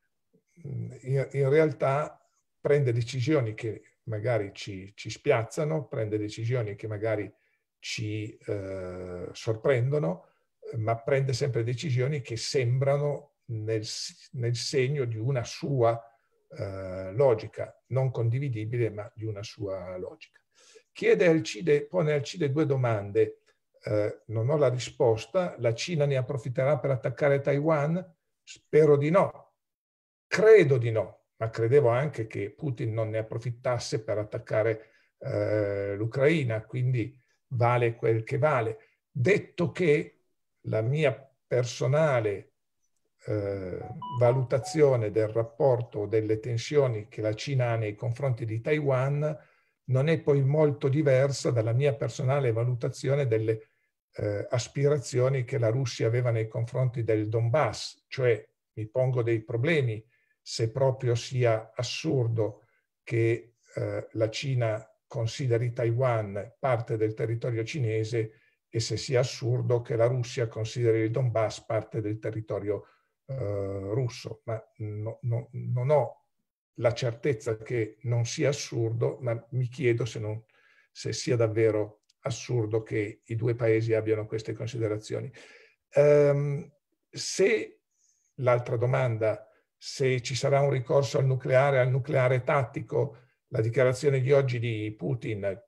[SPEAKER 3] in, in realtà prende decisioni che magari ci, ci spiazzano, prende decisioni che magari ci eh, sorprendono, ma prende sempre decisioni che sembrano nel, nel segno di una sua eh, logica, non condividibile, ma di una sua logica. Chiede Alcide, pone Alcide due domande, eh, non ho la risposta. La Cina ne approfitterà per attaccare Taiwan? Spero di no, credo di no. Ma credevo anche che Putin non ne approfittasse per attaccare eh, l'Ucraina, quindi vale quel che vale. Detto che la mia personale eh, valutazione del rapporto, delle tensioni che la Cina ha nei confronti di Taiwan non è poi molto diversa dalla mia personale valutazione delle eh, aspirazioni che la Russia aveva nei confronti del Donbass, cioè mi pongo dei problemi se proprio sia assurdo che eh, la Cina consideri Taiwan parte del territorio cinese e se sia assurdo che la Russia consideri il Donbass parte del territorio eh, russo. Ma no, no, non ho la certezza che non sia assurdo, ma mi chiedo se, non, se sia davvero assurdo che i due paesi abbiano queste considerazioni. Um, se l'altra domanda, se ci sarà un ricorso al nucleare, al nucleare tattico, la dichiarazione di oggi di Putin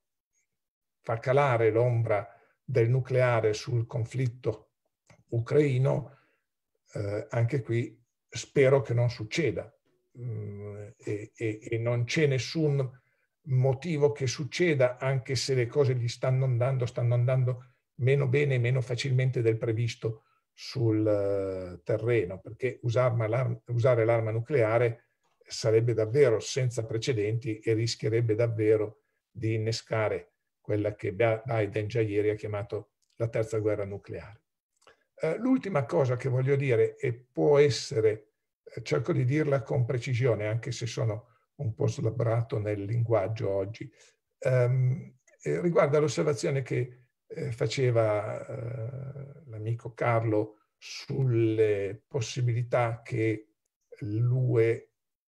[SPEAKER 3] fa calare l'ombra del nucleare sul conflitto ucraino, eh, anche qui spero che non succeda mm, e, e, e non c'è nessun motivo che succeda, anche se le cose gli stanno andando, stanno andando meno bene e meno facilmente del previsto sul uh, terreno, perché usare l'arma nucleare sarebbe davvero senza precedenti e rischierebbe davvero di innescare quella che Biden già ieri ha chiamato la terza guerra nucleare. Uh, l'ultima cosa che voglio dire, e può essere, eh, cerco di dirla con precisione, anche se sono un po' slabbrato nel linguaggio oggi, um, eh, riguarda l'osservazione che eh, faceva eh, l'amico Carlo sulle possibilità che l'U E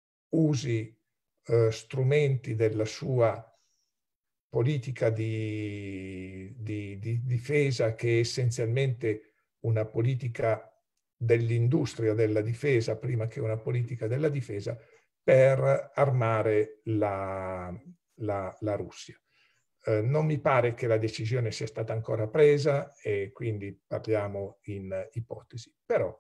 [SPEAKER 3] usi eh, strumenti della sua politica di, di, di difesa, che è essenzialmente una politica dell'industria della difesa prima che una politica della difesa, per armare la, la, la Russia. Eh, non mi pare che la decisione sia stata ancora presa e quindi parliamo in ipotesi. Però,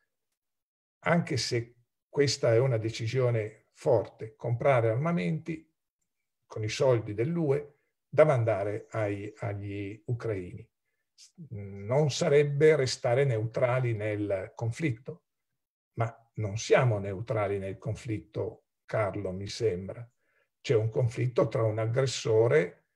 [SPEAKER 3] anche se questa è una decisione forte, comprare armamenti con i soldi dell'U E da mandare ai, agli ucraini, non sarebbe restare neutrali nel conflitto. Ma non siamo neutrali nel conflitto, Carlo, mi sembra. C'è un conflitto tra un aggressore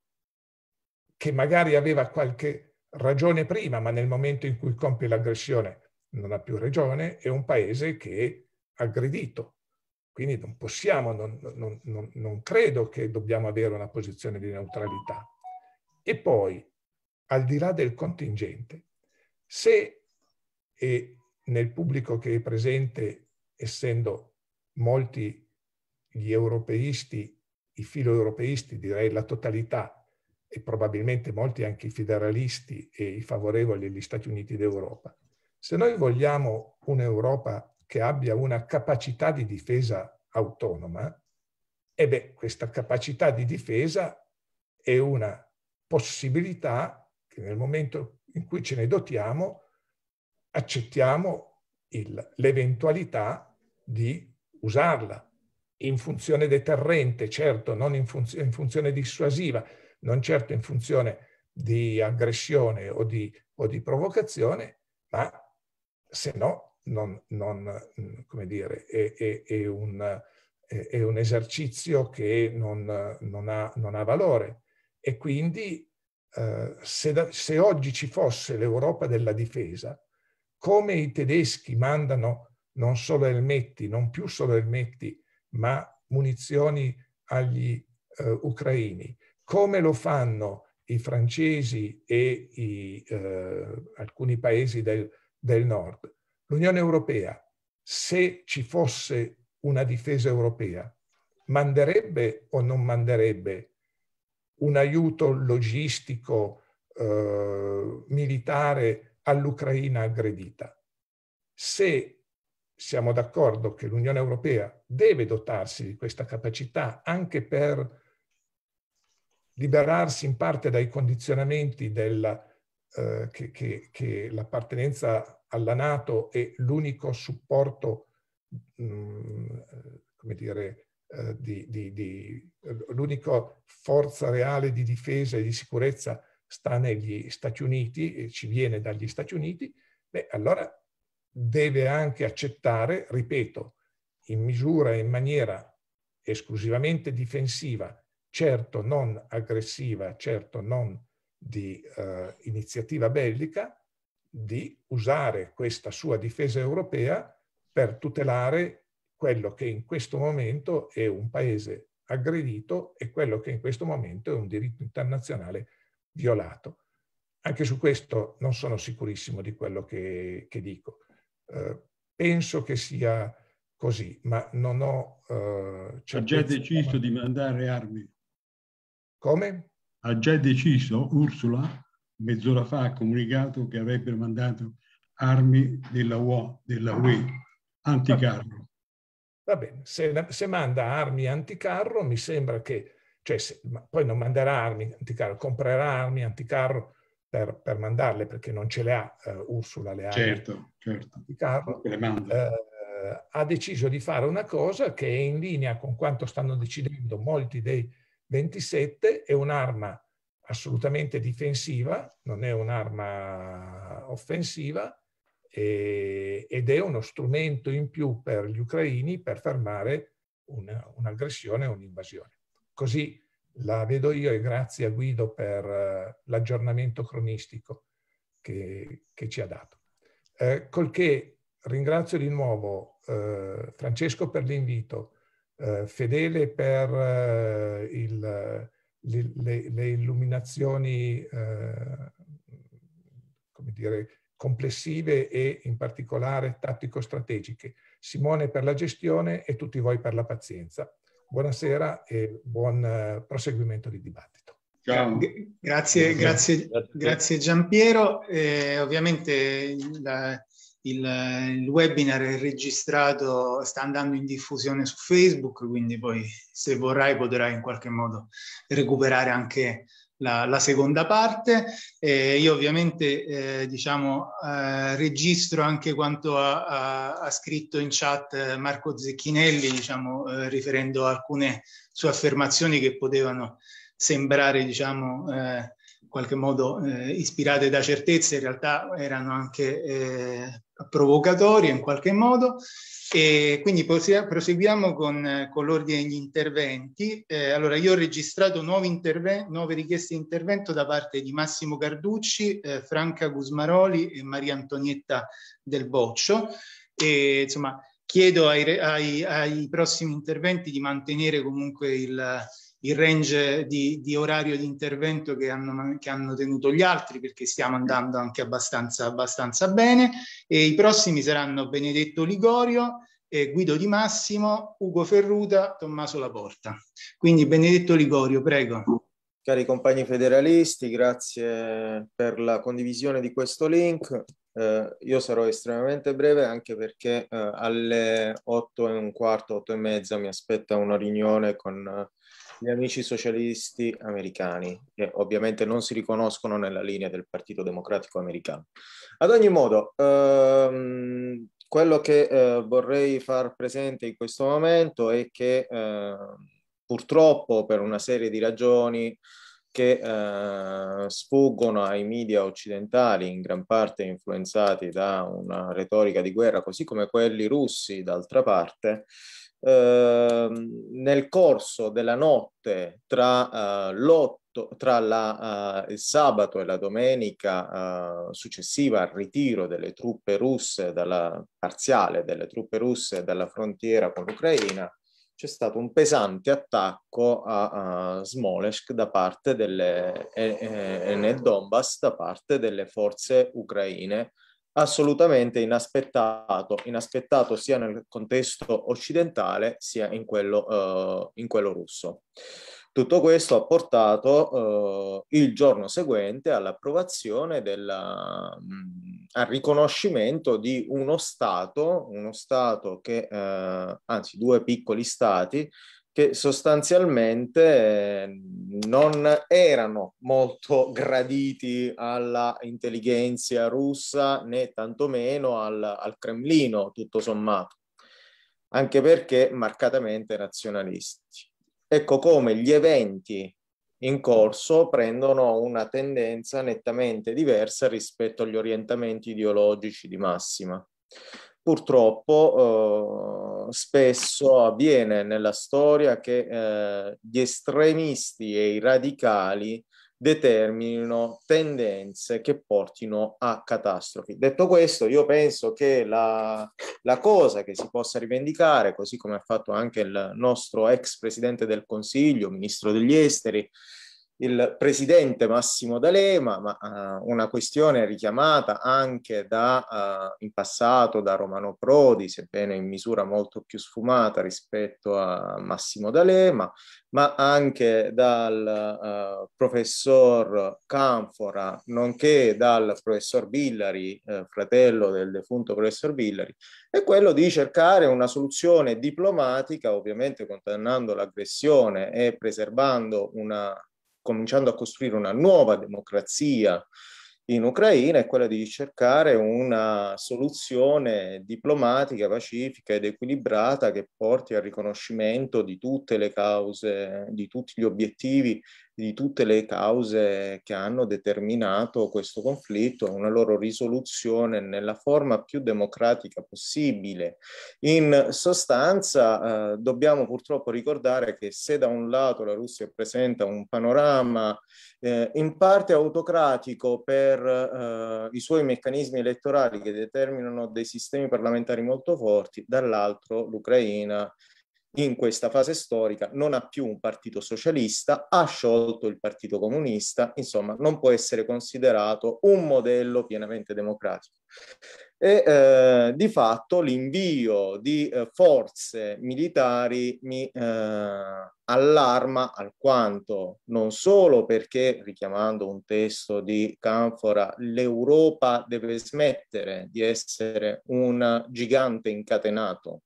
[SPEAKER 3] che magari aveva qualche ragione prima, ma nel momento in cui compie l'aggressione non ha più ragione, e un paese che è aggredito. Quindi non possiamo, non, non, non, non credo che dobbiamo avere una posizione di neutralità. E poi, al di là del contingente, se e nel pubblico che è presente, essendo molti gli europeisti, i filo-europeisti, direi la totalità, e probabilmente molti anche i federalisti e i favorevoli agli Stati Uniti d'Europa, se noi vogliamo un'Europa che abbia una capacità di difesa autonoma, e beh, questa capacità di difesa è una possibilità che nel momento in cui ce ne dotiamo accettiamo l'eventualità di usarla in funzione deterrente, certo, non in, funzio, in funzione dissuasiva, non certo in funzione di aggressione o di, o di provocazione, ma se no, non, non, come dire, è, è, è, un, è un esercizio che non, non, ha, non ha valore. E quindi eh, se, da, se oggi ci fosse l'Europa della difesa, come i tedeschi mandano non solo elmetti, non più solo elmetti, ma munizioni agli eh, ucraini, come lo fanno i francesi e i, eh, alcuni paesi del, del nord, l'Unione Europea, se ci fosse una difesa europea, manderebbe o non manderebbe un aiuto logistico, eh, militare all'Ucraina aggredita? Se siamo d'accordo che l'Unione Europea deve dotarsi di questa capacità anche per liberarsi in parte dai condizionamenti della, eh, che, che, che l'appartenenza alla NATO è l'unico supporto, mh, come dire, eh, di, di, di, l'unica forza reale di difesa e di sicurezza sta negli Stati Uniti e ci viene dagli Stati Uniti, beh, allora deve anche accettare, ripeto, in misura e in maniera esclusivamente difensiva, certo non aggressiva, certo non di eh, iniziativa bellica, di usare questa sua difesa europea per tutelare quello che in questo momento è un paese aggredito e quello che in questo momento è un diritto internazionale violato. Anche su questo non sono sicurissimo di quello che, che dico. Eh, penso che sia così, ma non ho eh,
[SPEAKER 12] ha già deciso di mandare armi.
[SPEAKER 3] Come?
[SPEAKER 12] Ha già deciso, Ursula, mezz'ora fa ha comunicato che avrebbe mandato armi della U E anticarro.
[SPEAKER 3] Va bene, se, se manda armi anticarro mi sembra che, cioè se, poi non manderà armi anticarro, comprerà armi anticarro per, per mandarle, perché non ce le ha uh, Ursula le armi
[SPEAKER 12] certo, certo.
[SPEAKER 3] anticarro.
[SPEAKER 12] Le manda.
[SPEAKER 3] Uh, ha deciso di fare una cosa che è in linea con quanto stanno decidendo molti dei ventisette, è un'arma assolutamente difensiva, non è un'arma offensiva, e, ed è uno strumento in più per gli ucraini per fermare un'aggressione o un'invasione. Così la vedo io, e grazie a Guido per uh, l'aggiornamento cronistico che, che ci ha dato. Eh, col che ringrazio di nuovo uh, Francesco per l'invito, uh, Fedele per uh, il, le, le, le illuminazioni uh, come dire, complessive e in particolare tattico-strategiche, Simone per la gestione e tutti voi per la pazienza. Buonasera e buon uh, proseguimento di dibattito.
[SPEAKER 4] Ciao. Grazie, grazie, grazie Giampiero. Eh, ovviamente la, il, il webinar è registrato, sta andando in diffusione su Facebook, quindi poi se vorrai potrai in qualche modo recuperare anche La, la seconda parte. Eh, io ovviamente eh, diciamo eh, registro anche quanto ha, ha, ha scritto in chat Marco Zecchinelli, diciamo eh, riferendo a alcune sue affermazioni che potevano sembrare diciamo eh, in qualche modo eh, ispirate da certezze, in realtà erano anche eh, provocatorie in qualche modo. E quindi proseguiamo con, con l'ordine degli interventi. Eh, allora, io ho registrato nuovi, interve- nuove richieste di intervento da parte di Massimo Carducci, eh, Franca Gusmaroli e Maria Antonietta Del Boccio. E, insomma, chiedo ai, ai, ai prossimi interventi di mantenere comunque il, il range di, di orario di intervento che hanno, che hanno tenuto gli altri, perché stiamo andando anche abbastanza, abbastanza bene. E i prossimi saranno Benedetto Ligorio, eh, Guido Di Massimo, Ugo Ferruta, Tommaso Laporta. Quindi Benedetto Ligorio, prego.
[SPEAKER 13] Cari compagni federalisti, grazie per la condivisione di questo link. Eh, io sarò estremamente breve, anche perché eh, alle otto e un quarto, otto e mezza mi aspetta una riunione con eh, gli amici socialisti americani, che ovviamente non si riconoscono nella linea del Partito Democratico americano. Ad ogni modo, ehm, quello che eh, vorrei far presente in questo momento è che eh, purtroppo, per una serie di ragioni che eh, sfuggono ai media occidentali, in gran parte influenzati da una retorica di guerra, così come quelli russi d'altra parte, eh, nel corso della notte tra, uh, l'otto, tra la, uh, il sabato e la domenica uh, successiva al ritiro delle truppe russe, dalla, parziale delle truppe russe dalla frontiera con l'Ucraina, c'è stato un pesante attacco a, a Smolensk da parte delle, e, e nel Donbass da parte delle forze ucraine, assolutamente inaspettato, inaspettato sia nel contesto occidentale sia in quello, uh, in quello russo. Tutto questo ha portato uh, il giorno seguente all'approvazione della, mh, al riconoscimento di uno Stato, uno Stato che, uh, anzi due piccoli Stati, che sostanzialmente eh, non erano molto graditi alla intelligenza russa né tantomeno al, al Cremlino, tutto sommato, anche perché marcatamente nazionalisti. Ecco come gli eventi in corso prendono una tendenza nettamente diversa rispetto agli orientamenti ideologici di massima. purtroppo eh, spesso avviene nella storia che eh, gli estremisti e i radicali determinino tendenze che portino a catastrofi. Detto questo, io penso che la, la cosa che si possa rivendicare, così come ha fatto anche il nostro ex Presidente del Consiglio, Ministro degli Esteri, il Presidente Massimo D'Alema, ma uh, una questione richiamata anche da, uh, in passato da Romano Prodi, sebbene in misura molto più sfumata rispetto a Massimo D'Alema, ma anche dal uh, professor Canfora, nonché dal professor Villari, eh, fratello del defunto professor Villari, è quello di cercare una soluzione diplomatica, ovviamente condannando l'aggressione e preservando una cominciando a costruire una nuova democrazia in Ucraina, è quella di cercare una soluzione diplomatica, pacifica ed equilibrata che porti al riconoscimento di tutte le cause, di tutti gli obiettivi, di tutte le cause che hanno determinato questo conflitto, una loro risoluzione nella forma più democratica possibile. In sostanza, eh, dobbiamo purtroppo ricordare che se da un lato la Russia presenta un panorama eh, in parte autocratico per eh, i suoi meccanismi elettorali che determinano dei sistemi parlamentari molto forti, dall'altro l'Ucraina in questa fase storica non ha più un partito socialista, ha sciolto il partito comunista, insomma non può essere considerato un modello pienamente democratico. E eh, di fatto l'invio di eh, forze militari mi eh, allarma alquanto, non solo perché, richiamando un testo di Canfora, l'Europa deve smettere di essere un gigante incatenato,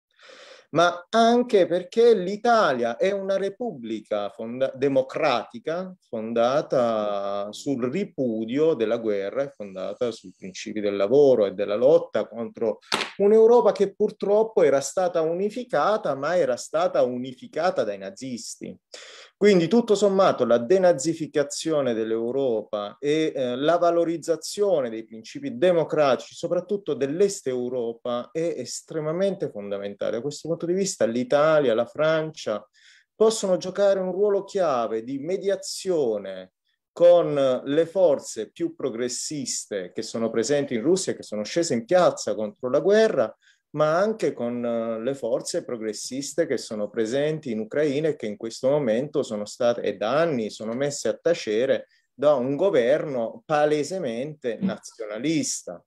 [SPEAKER 13] ma anche perché l'Italia è una repubblica fonda- democratica fondata sul ripudio della guerra e fondata sui principi del lavoro e della lotta contro un'Europa che purtroppo era stata unificata, ma era stata unificata dai nazisti. Quindi tutto sommato la denazificazione dell'Europa e eh, la valorizzazione dei principi democratici, soprattutto dell'Est Europa, è estremamente fondamentale. Da questo punto di vista l'Italia, la Francia possono giocare un ruolo chiave di mediazione con le forze più progressiste che sono presenti in Russia, che sono scese in piazza contro la guerra, ma anche con uh, le forze progressiste che sono presenti in Ucraina e che in questo momento sono state, e da anni sono messe a tacere da un governo palesemente nazionalista.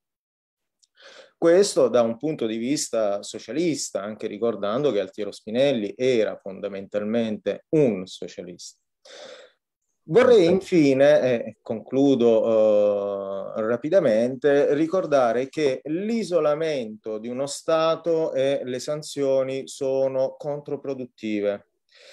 [SPEAKER 13] Questo da un punto di vista socialista, anche ricordando che Altiero Spinelli era fondamentalmente un socialista. Vorrei infine, e concludo eh, rapidamente, ricordare che l'isolamento di uno Stato e le sanzioni sono controproduttive.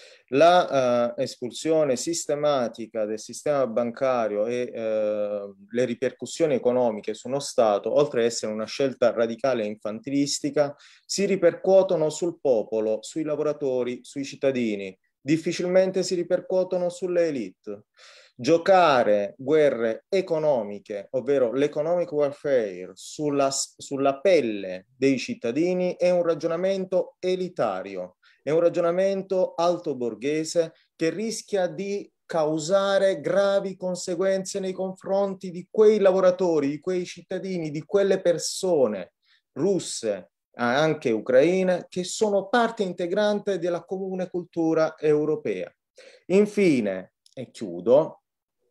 [SPEAKER 13] La uh, espulsione sistematica del sistema bancario e uh, le ripercussioni economiche su uno Stato, oltre ad essere una scelta radicale e infantilistica, si ripercuotono sul popolo, sui lavoratori, sui cittadini. Difficilmente si ripercuotono sulle elite. Giocare guerre economiche, ovvero l'economic warfare, sulla, sulla pelle dei cittadini è un ragionamento elitario, è un ragionamento altoborghese che rischia di causare gravi conseguenze nei confronti di quei lavoratori, di quei cittadini, di quelle persone russe, anche ucraine, che sono parte integrante della comune cultura europea. Infine, e chiudo,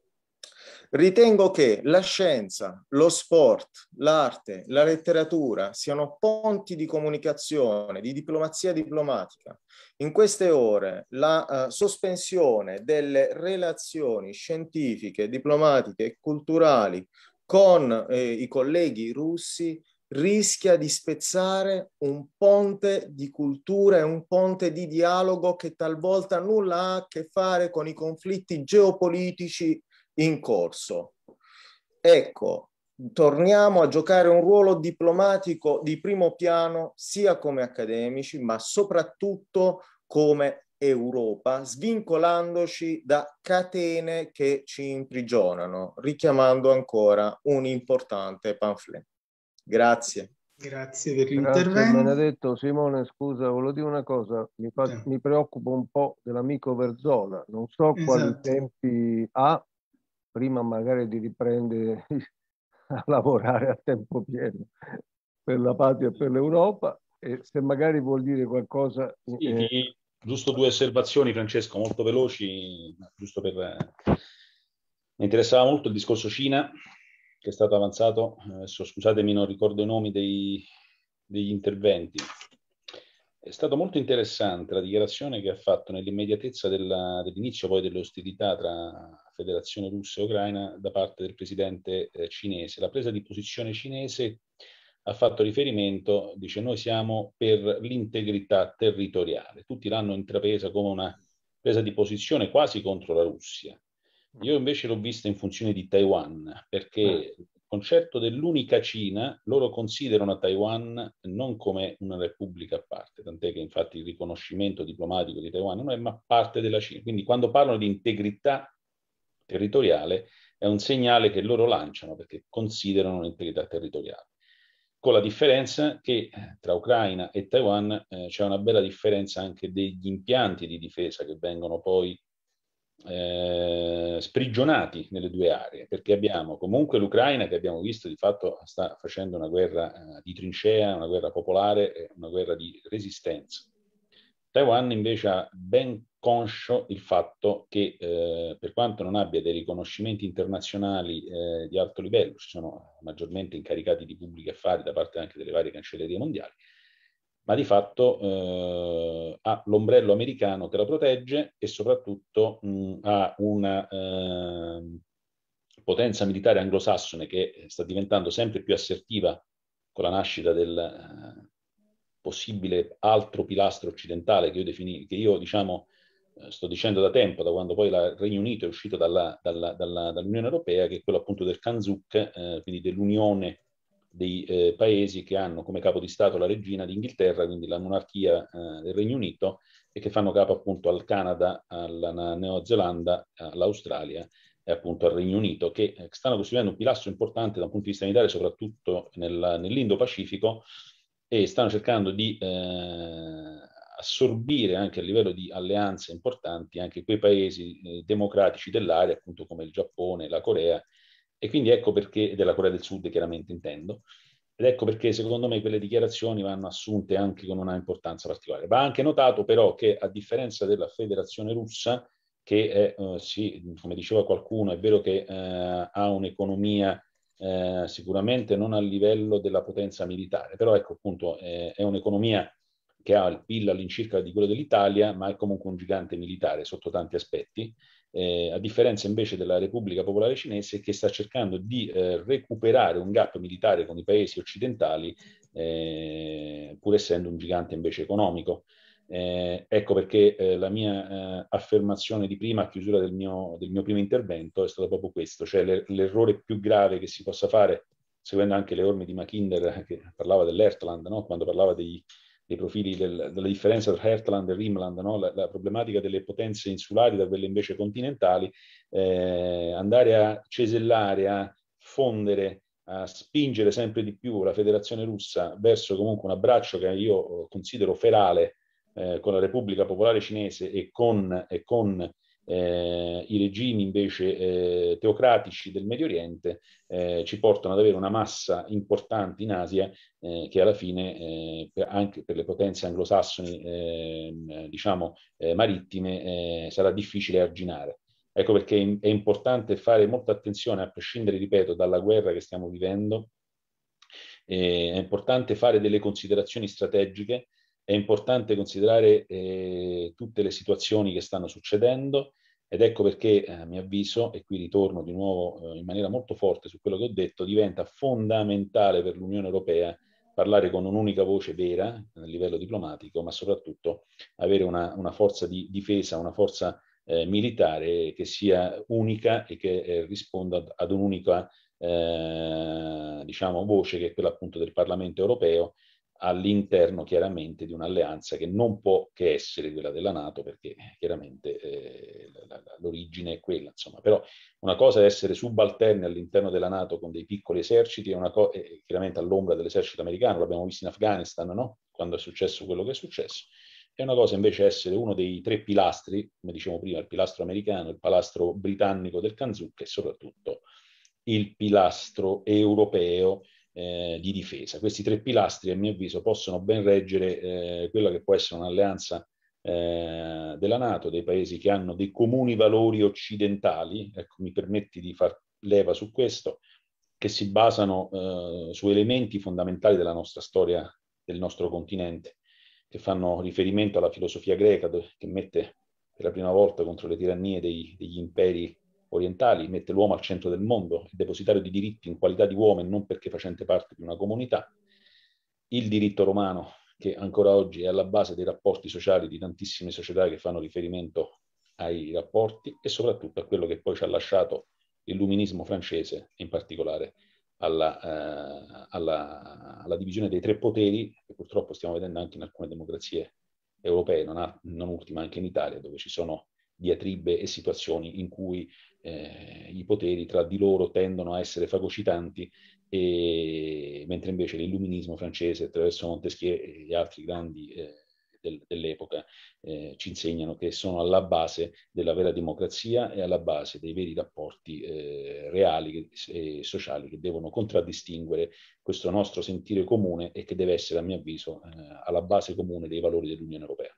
[SPEAKER 13] ritengo che la scienza, lo sport, l'arte, la letteratura siano ponti di comunicazione, di diplomazia diplomatica. In queste ore la uh, sospensione delle relazioni scientifiche, diplomatiche e culturali con eh, i colleghi russi rischia di spezzare un ponte di cultura e un ponte di dialogo che talvolta nulla ha a che fare con i conflitti geopolitici in corso. Ecco, torniamo a giocare un ruolo diplomatico di primo piano sia come accademici, ma soprattutto come Europa, svincolandoci da catene che ci imprigionano, richiamando ancora un importante pamphlet. Grazie.
[SPEAKER 4] Grazie per
[SPEAKER 1] l'intervento.
[SPEAKER 4] l'intervento.
[SPEAKER 1] Benedetto. Simone, scusa, volevo dire una cosa, mi, fa,
[SPEAKER 4] Sì.
[SPEAKER 1] mi preoccupa un po' dell'amico Verzola, non so
[SPEAKER 4] Esatto.
[SPEAKER 1] quali tempi ha, prima magari di riprendere a lavorare a tempo pieno per la patria e per l'Europa, e se magari vuol dire qualcosa.
[SPEAKER 2] Sì,
[SPEAKER 1] eh,
[SPEAKER 2] giusto due osservazioni, Francesco, molto veloci, giusto per... Mi interessava molto il discorso Cina, che è stato avanzato, adesso scusatemi non ricordo i nomi dei, degli interventi. È stato molto interessante la dichiarazione che ha fatto nell'immediatezza della, dell'inizio poi delle ostilità tra Federazione Russa e Ucraina da parte del presidente eh, cinese. La presa di posizione cinese ha fatto riferimento, dice noi siamo per l'integrità territoriale. Tutti l'hanno intrapresa come una presa di posizione quasi contro la Russia. Io invece l'ho vista in funzione di Taiwan, perché il concetto dell'unica Cina, loro considerano Taiwan non come una repubblica a parte, tant'è che infatti il riconoscimento diplomatico di Taiwan non è ma parte della Cina. Quindi quando parlano di integrità territoriale è un segnale che loro lanciano perché considerano l'integrità territoriale. Con la differenza che tra Ucraina e Taiwan eh, c'è una bella differenza anche degli impianti di difesa che vengono poi Eh, sprigionati nelle due aree, perché abbiamo comunque l'Ucraina che abbiamo visto di fatto sta facendo una guerra eh, di trincea, una guerra popolare, una guerra di resistenza. Taiwan invece ha ben conscio il fatto che eh, per quanto non abbia dei riconoscimenti internazionali eh, di alto livello, ci sono maggiormente incaricati di pubblici affari da parte anche delle varie cancellerie mondiali, ma di fatto eh, ha l'ombrello americano che la protegge e soprattutto mh, ha una eh, potenza militare anglosassone che sta diventando sempre più assertiva con la nascita del eh, possibile altro pilastro occidentale che io, defini, che io diciamo, eh, sto dicendo da tempo, da quando poi il Regno Unito è uscito dalla, dalla, dalla, dall'Unione Europea, che è quello appunto del Kanzuk, eh, quindi dell'unione dei eh, paesi che hanno come capo di Stato la regina d'Inghilterra, quindi la monarchia eh, del Regno Unito, e che fanno capo appunto al Canada, alla Nuova Zelanda, all'Australia e appunto al Regno Unito, che eh, stanno costituendo un pilastro importante da un punto di vista militare, soprattutto nel, nell'Indo-Pacifico, e stanno cercando di eh, assorbire anche a livello di alleanze importanti anche quei paesi eh, democratici dell'area, appunto come il Giappone, la Corea. E quindi ecco perché, della Corea del Sud chiaramente intendo, ed ecco perché secondo me quelle dichiarazioni vanno assunte anche con una importanza particolare. Va anche notato però che a differenza della Federazione Russa, che è, eh, sì, come diceva qualcuno, è vero che eh, ha un'economia eh, sicuramente non a livello della potenza militare, però ecco appunto eh, è un'economia che ha il P I L all'incirca di quello dell'Italia, ma è comunque un gigante militare sotto tanti aspetti. Eh, a differenza invece della Repubblica Popolare Cinese che sta cercando di eh, recuperare un gap militare con i paesi occidentali, eh, pur essendo un gigante invece economico. Eh, ecco perché eh, la mia eh, affermazione di prima, a chiusura del mio, del mio primo intervento, è stato proprio questo, cioè le, l'errore più grave che si possa fare, seguendo anche le orme di Mackinder che parlava dell'Heartland, no? Quando parlava dei dei profili del, della differenza tra Heartland e Rimland, no? la, la problematica delle potenze insulari da quelle invece continentali, eh, andare a cesellare, a fondere, a spingere sempre di più la Federazione Russa verso comunque un abbraccio che io considero ferale eh, con la Repubblica Popolare Cinese e con, e con eh, i regimi invece eh, teocratici del Medio Oriente, eh, ci portano ad avere una massa importante in Asia eh, che alla fine eh, per, anche per le potenze anglosassoni eh, diciamo eh, marittime eh, sarà difficile arginare. Ecco perché è importante fare molta attenzione, a prescindere, ripeto, dalla guerra che stiamo vivendo, eh, è importante fare delle considerazioni strategiche, è importante considerare eh, tutte le situazioni che stanno succedendo, ed ecco perché, a mio avviso, e qui ritorno di nuovo eh, in maniera molto forte su quello che ho detto, diventa fondamentale per l'Unione Europea parlare con un'unica voce vera a livello diplomatico, ma soprattutto avere una, una forza di difesa, una forza eh, militare che sia unica e che eh, risponda ad, ad un'unica eh, diciamo, voce, che è quella appunto del Parlamento europeo, all'interno chiaramente di un'alleanza che non può che essere quella della NATO, perché chiaramente eh, la, la, l'origine è quella, insomma. Però una cosa è essere subalterni all'interno della NATO con dei piccoli eserciti, è una co- eh, chiaramente all'ombra dell'esercito americano, l'abbiamo visto in Afghanistan, no? Quando è successo quello che è successo. È una cosa invece essere uno dei tre pilastri, come dicevo prima, il pilastro americano, il pilastro britannico del Kanzuk e soprattutto il pilastro europeo Eh, di difesa. Questi tre pilastri, a mio avviso, possono ben reggere eh, quella che può essere un'alleanza eh, della NATO, dei paesi che hanno dei comuni valori occidentali, ecco, mi permetti di far leva su questo, che si basano eh, su elementi fondamentali della nostra storia, del nostro continente, che fanno riferimento alla filosofia greca, che mette per la prima volta contro le tirannie dei, degli imperi orientali, mette l'uomo al centro del mondo, il depositario di diritti in qualità di uomo e non perché facente parte di una comunità, il diritto romano, che ancora oggi è alla base dei rapporti sociali di tantissime società che fanno riferimento ai rapporti, e soprattutto a quello che poi ci ha lasciato l'illuminismo francese, in particolare alla, eh, alla, alla divisione dei tre poteri, che purtroppo stiamo vedendo anche in alcune democrazie europee, non, ha, non ultima anche in Italia, dove ci sono diatribe e situazioni in cui eh, i poteri tra di loro tendono a essere fagocitanti, e, mentre invece l'illuminismo francese attraverso Montesquieu e gli altri grandi eh, del, dell'epoca eh, ci insegnano che sono alla base della vera democrazia e alla base dei veri rapporti eh, reali e sociali che devono contraddistinguere questo nostro sentire comune e che deve essere, a mio avviso, eh, alla base comune dei valori dell'Unione Europea.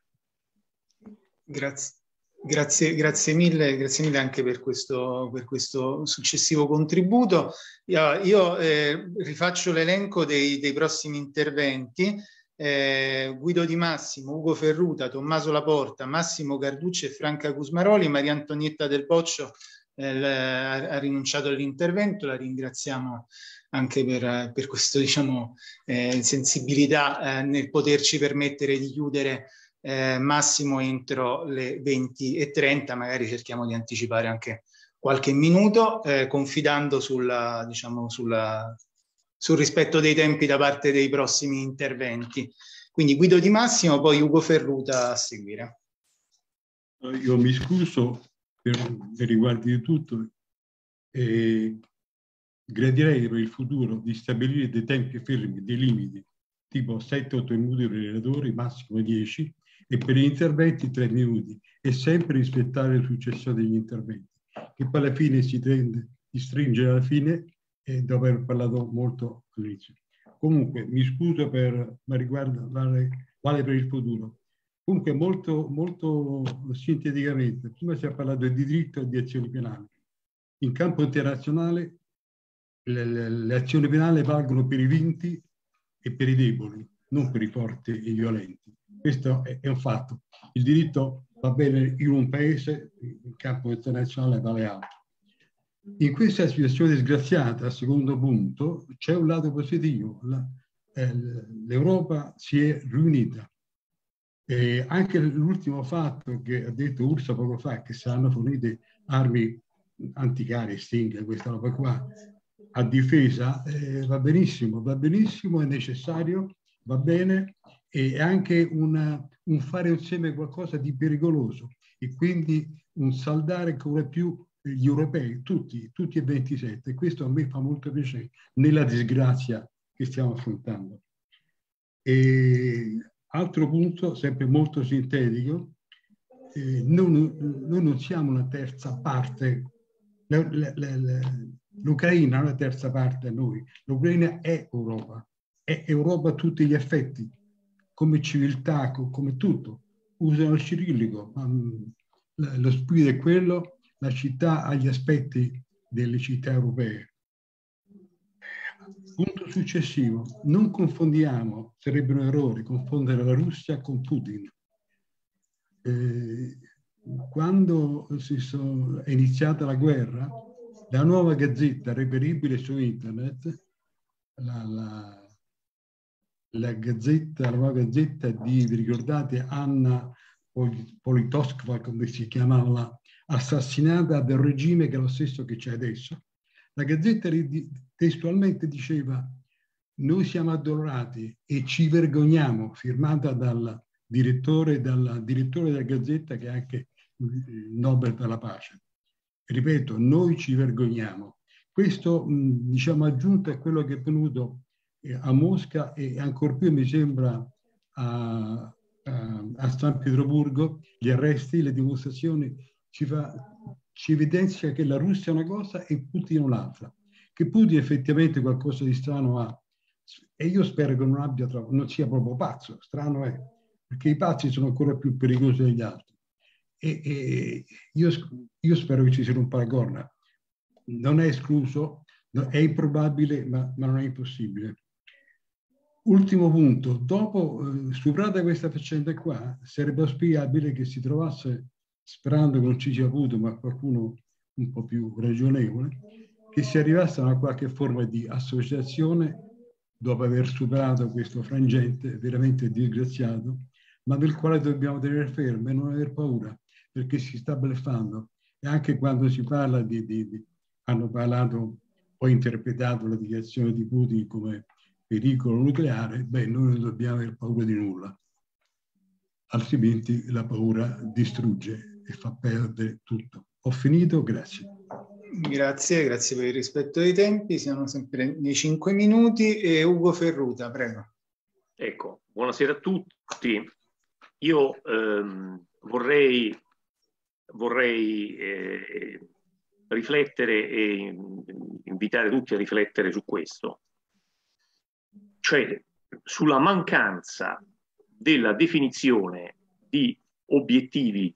[SPEAKER 4] Grazie. Grazie, grazie mille, grazie mille anche per questo, per questo successivo contributo. Io, io eh, rifaccio l'elenco dei, dei prossimi interventi. Eh, Guido Di Massimo, Ugo Ferruta, Tommaso Laporta, Massimo Carducci e Franca Cusmaroli. Maria Antonietta Del Boccio eh, ha, ha rinunciato all'intervento, la ringraziamo anche per, per questa diciamo, eh, sensibilità eh, nel poterci permettere di chiudere Eh, massimo entro le venti e trenta, magari cerchiamo di anticipare anche qualche minuto, eh, confidando sulla, diciamo, sulla, sul rispetto dei tempi da parte dei prossimi interventi. Quindi Guido Di Massimo, poi Ugo Ferruta a seguire.
[SPEAKER 12] Io mi scuso per, per riguardi di tutto e gradirei per il futuro di stabilire dei tempi fermi, dei limiti, tipo sette otto minuti per i relatori, massimo dieci, e per gli interventi tre minuti, e sempre rispettare il successo degli interventi, che poi alla fine si tende di stringere alla fine e dopo aver parlato molto all'inizio. Comunque mi scuso per, ma riguarda, vale, vale per il futuro. Comunque molto, molto sinteticamente, prima si è parlato di diritto e di azioni penali. In campo internazionale le, le, le azioni penali valgono per i vinti e per i deboli, non per i forti e i violenti. Questo è, è un fatto. Il diritto va bene in un paese, in campo internazionale vale altro. In questa situazione disgraziata, secondo punto, c'è un lato positivo. La, eh, L'Europa si è riunita. E anche l'ultimo fatto che ha detto Urso poco fa, che saranno fornite armi anticarri, Stinger, questa roba qua, a difesa, eh, va benissimo, va benissimo, è necessario, va bene, e anche una, un fare insieme qualcosa di pericoloso e quindi un saldare ancora più gli europei, tutti, tutti e ventisette. E questo a me fa molto piacere nella disgrazia che stiamo affrontando. E altro punto, sempre molto sintetico, eh, noi, noi non siamo una terza parte, l'Ucraina è una terza parte a noi, l'Ucraina è Europa, è Europa a tutti gli effetti, come civiltà, come tutto. Usano il cirillico, ma lo spirito è quello, la città ha gli aspetti delle città europee. Punto successivo, non confondiamo, sarebbe un errore confondere la Russia con Putin. Eh, quando si so, è iniziata la guerra, la nuova gazzetta reperibile su internet, la, la La gazzetta, la nuova gazzetta di, vi ricordate, Anna Politkovskaya, come si chiamava, assassinata dal regime che è lo stesso che c'è adesso. La gazzetta testualmente diceva: noi siamo addolorati e ci vergogniamo, firmata dal direttore, dal direttore della Gazzetta, che è anche il Nobel per la pace. Ripeto, noi ci vergogniamo. Questo, diciamo, aggiunto a quello che è venuto a Mosca e ancor più mi sembra a, a, a San Pietroburgo, gli arresti, le dimostrazioni, ci, fa, ci evidenzia che la Russia è una cosa e Putin un'altra. Che Putin effettivamente qualcosa di strano ha. E io spero che non, abbia troppo, non sia proprio pazzo, strano è, perché i pazzi sono ancora più pericolosi degli altri. E, e io, io spero che ci sia un paragone. Non è escluso, è improbabile, ma, ma non è impossibile. Ultimo punto, dopo, eh, superata questa faccenda qua, sarebbe auspicabile che si trovasse, sperando che non ci sia avuto, ma qualcuno un po' più ragionevole, che si arrivasse a una qualche forma di associazione dopo aver superato questo frangente veramente disgraziato, ma del quale dobbiamo tenere fermo e non aver paura, perché si sta bluffando. E anche quando si parla di, di, di hanno parlato, poi interpretato la dichiarazione di Putin come pericolo nucleare, beh, noi non dobbiamo aver paura di nulla, altrimenti la paura distrugge e fa perdere tutto. Ho finito, grazie.
[SPEAKER 4] Grazie, grazie per il rispetto dei tempi, siamo sempre nei cinque minuti. E Ugo Ferruta, prego.
[SPEAKER 6] Ecco, buonasera a tutti. Io ehm, vorrei, vorrei eh, riflettere e invitare tutti a riflettere su questo, cioè sulla mancanza della definizione di obiettivi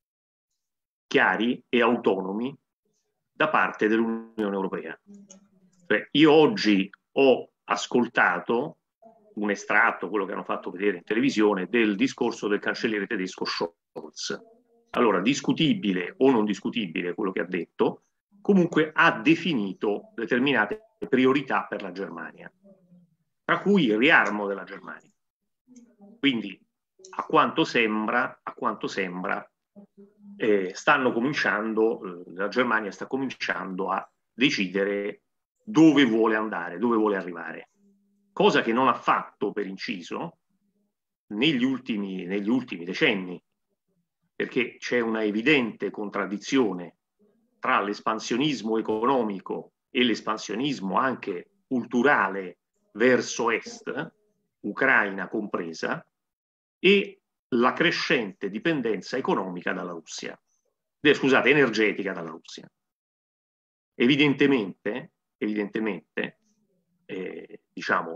[SPEAKER 6] chiari e autonomi da parte dell'Unione Europea. Cioè, io oggi ho ascoltato un estratto, quello che hanno fatto vedere in televisione, del discorso del cancelliere tedesco Scholz. Allora, discutibile o non discutibile quello che ha detto, comunque ha definito determinate priorità per la Germania, tra cui il riarmo della Germania. Quindi, a quanto sembra, a quanto sembra eh, stanno cominciando, eh, la Germania sta cominciando a decidere dove vuole andare, dove vuole arrivare. Cosa che non ha fatto, per inciso, negli ultimi, negli ultimi decenni, perché c'è una evidente contraddizione tra l'espansionismo economico e l'espansionismo anche culturale verso est, Ucraina compresa, e la crescente dipendenza economica dalla Russia, eh, scusate, energetica dalla Russia. Evidentemente, evidentemente eh, diciamo,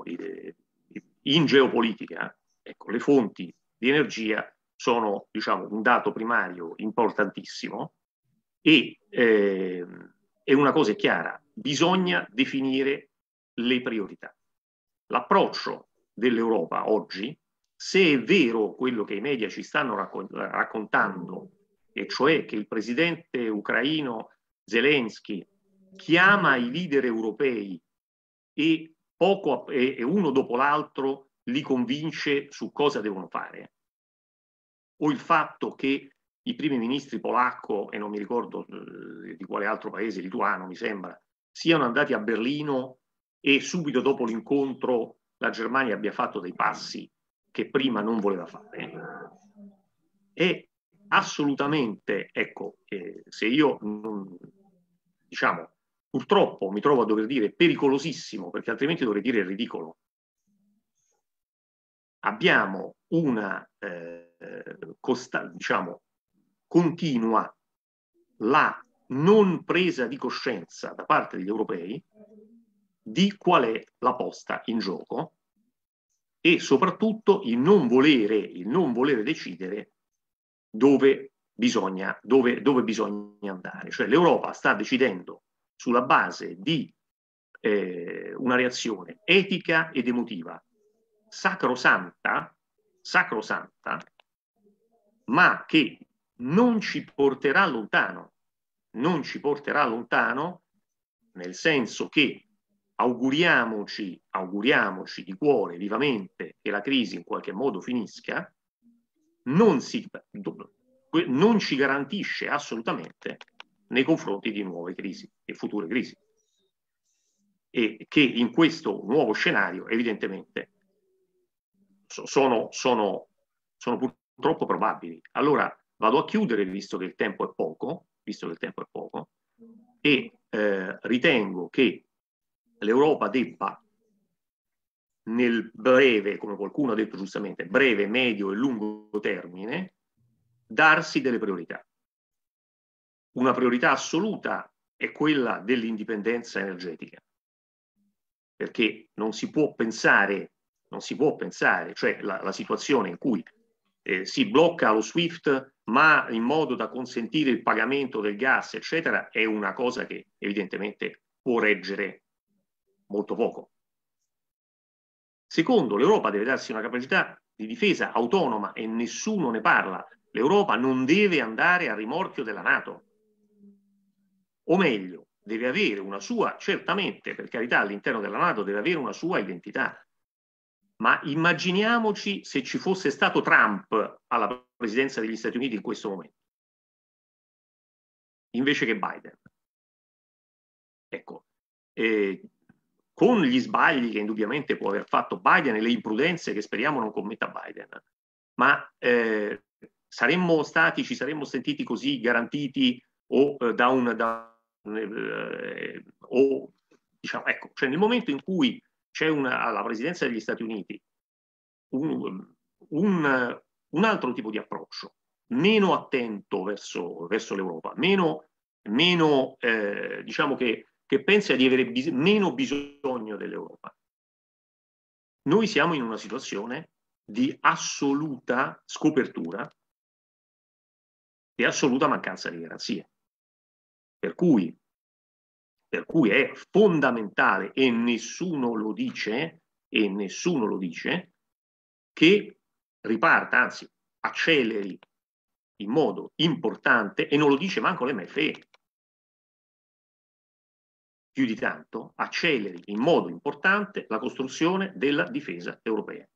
[SPEAKER 6] in geopolitica, ecco, le fonti di energia sono, diciamo, un dato primario importantissimo e, eh, e una cosa è chiara, bisogna definire le priorità. L'approccio dell'Europa oggi, se è vero quello che i media ci stanno raccont- raccontando, e cioè che il presidente ucraino Zelensky chiama i leader europei e, poco, e, e uno dopo l'altro li convince su cosa devono fare, o il fatto che i primi ministri polacco e non mi ricordo eh, di quale altro paese, lituano mi sembra, siano andati a Berlino e subito dopo l'incontro la Germania abbia fatto dei passi che prima non voleva fare, è assolutamente, ecco, eh, se io non, diciamo, purtroppo mi trovo a dover dire pericolosissimo, perché altrimenti dovrei dire ridicolo. Abbiamo una eh, costa, diciamo, continua la non presa di coscienza da parte degli europei di qual è la posta in gioco e soprattutto il non volere, il non volere decidere dove bisogna, dove, dove bisogna andare. Cioè l'Europa sta decidendo sulla base di eh, una reazione etica ed emotiva sacrosanta, sacrosanta, ma che non ci porterà lontano, non ci porterà lontano nel senso che auguriamoci, auguriamoci di cuore, vivamente, che la crisi in qualche modo finisca, non, si, non ci garantisce assolutamente nei confronti di nuove crisi e future crisi. e che in questo nuovo scenario evidentemente sono, sono, sono purtroppo probabili. Allora vado a chiudere, visto che il tempo è poco, visto che il tempo è poco, e eh, ritengo che l'Europa debba nel breve, come qualcuno ha detto giustamente, breve, medio e lungo termine, darsi delle priorità. Una priorità assoluta è quella dell'indipendenza energetica, perché non si può pensare, non si può pensare, cioè la, la situazione in cui eh, si blocca lo SWIFT, ma in modo da consentire il pagamento del gas, eccetera, è una cosa che evidentemente può reggere molto poco. Secondo, l'Europa deve darsi una capacità di difesa autonoma e nessuno ne parla. L'Europa non deve andare a rimorchio della NATO. O meglio, deve avere una sua, certamente, per carità, all'interno della NATO deve avere una sua identità. Ma immaginiamoci se ci fosse stato Trump alla presidenza degli Stati Uniti in questo momento, invece che Biden. Ecco, eh, con gli sbagli che indubbiamente può aver fatto Biden e le imprudenze che speriamo non commetta Biden, ma eh, saremmo stati, ci saremmo sentiti così garantiti o eh, da un... Da, eh, o diciamo, ecco, cioè nel momento in cui c'è una, alla presidenza degli Stati Uniti un, un, un altro tipo di approccio, meno attento verso, verso l'Europa, meno, meno eh, diciamo che, che pensa di avere bis- meno bisogno dell'Europa. Noi siamo in una situazione di assoluta scopertura e assoluta mancanza di garanzie. Per cui, per cui è fondamentale, e nessuno lo dice, e nessuno lo dice, che riparta, anzi acceleri in modo importante, e non lo dice manco l'M F E, più di tanto, acceleri in modo importante la costruzione della difesa europea.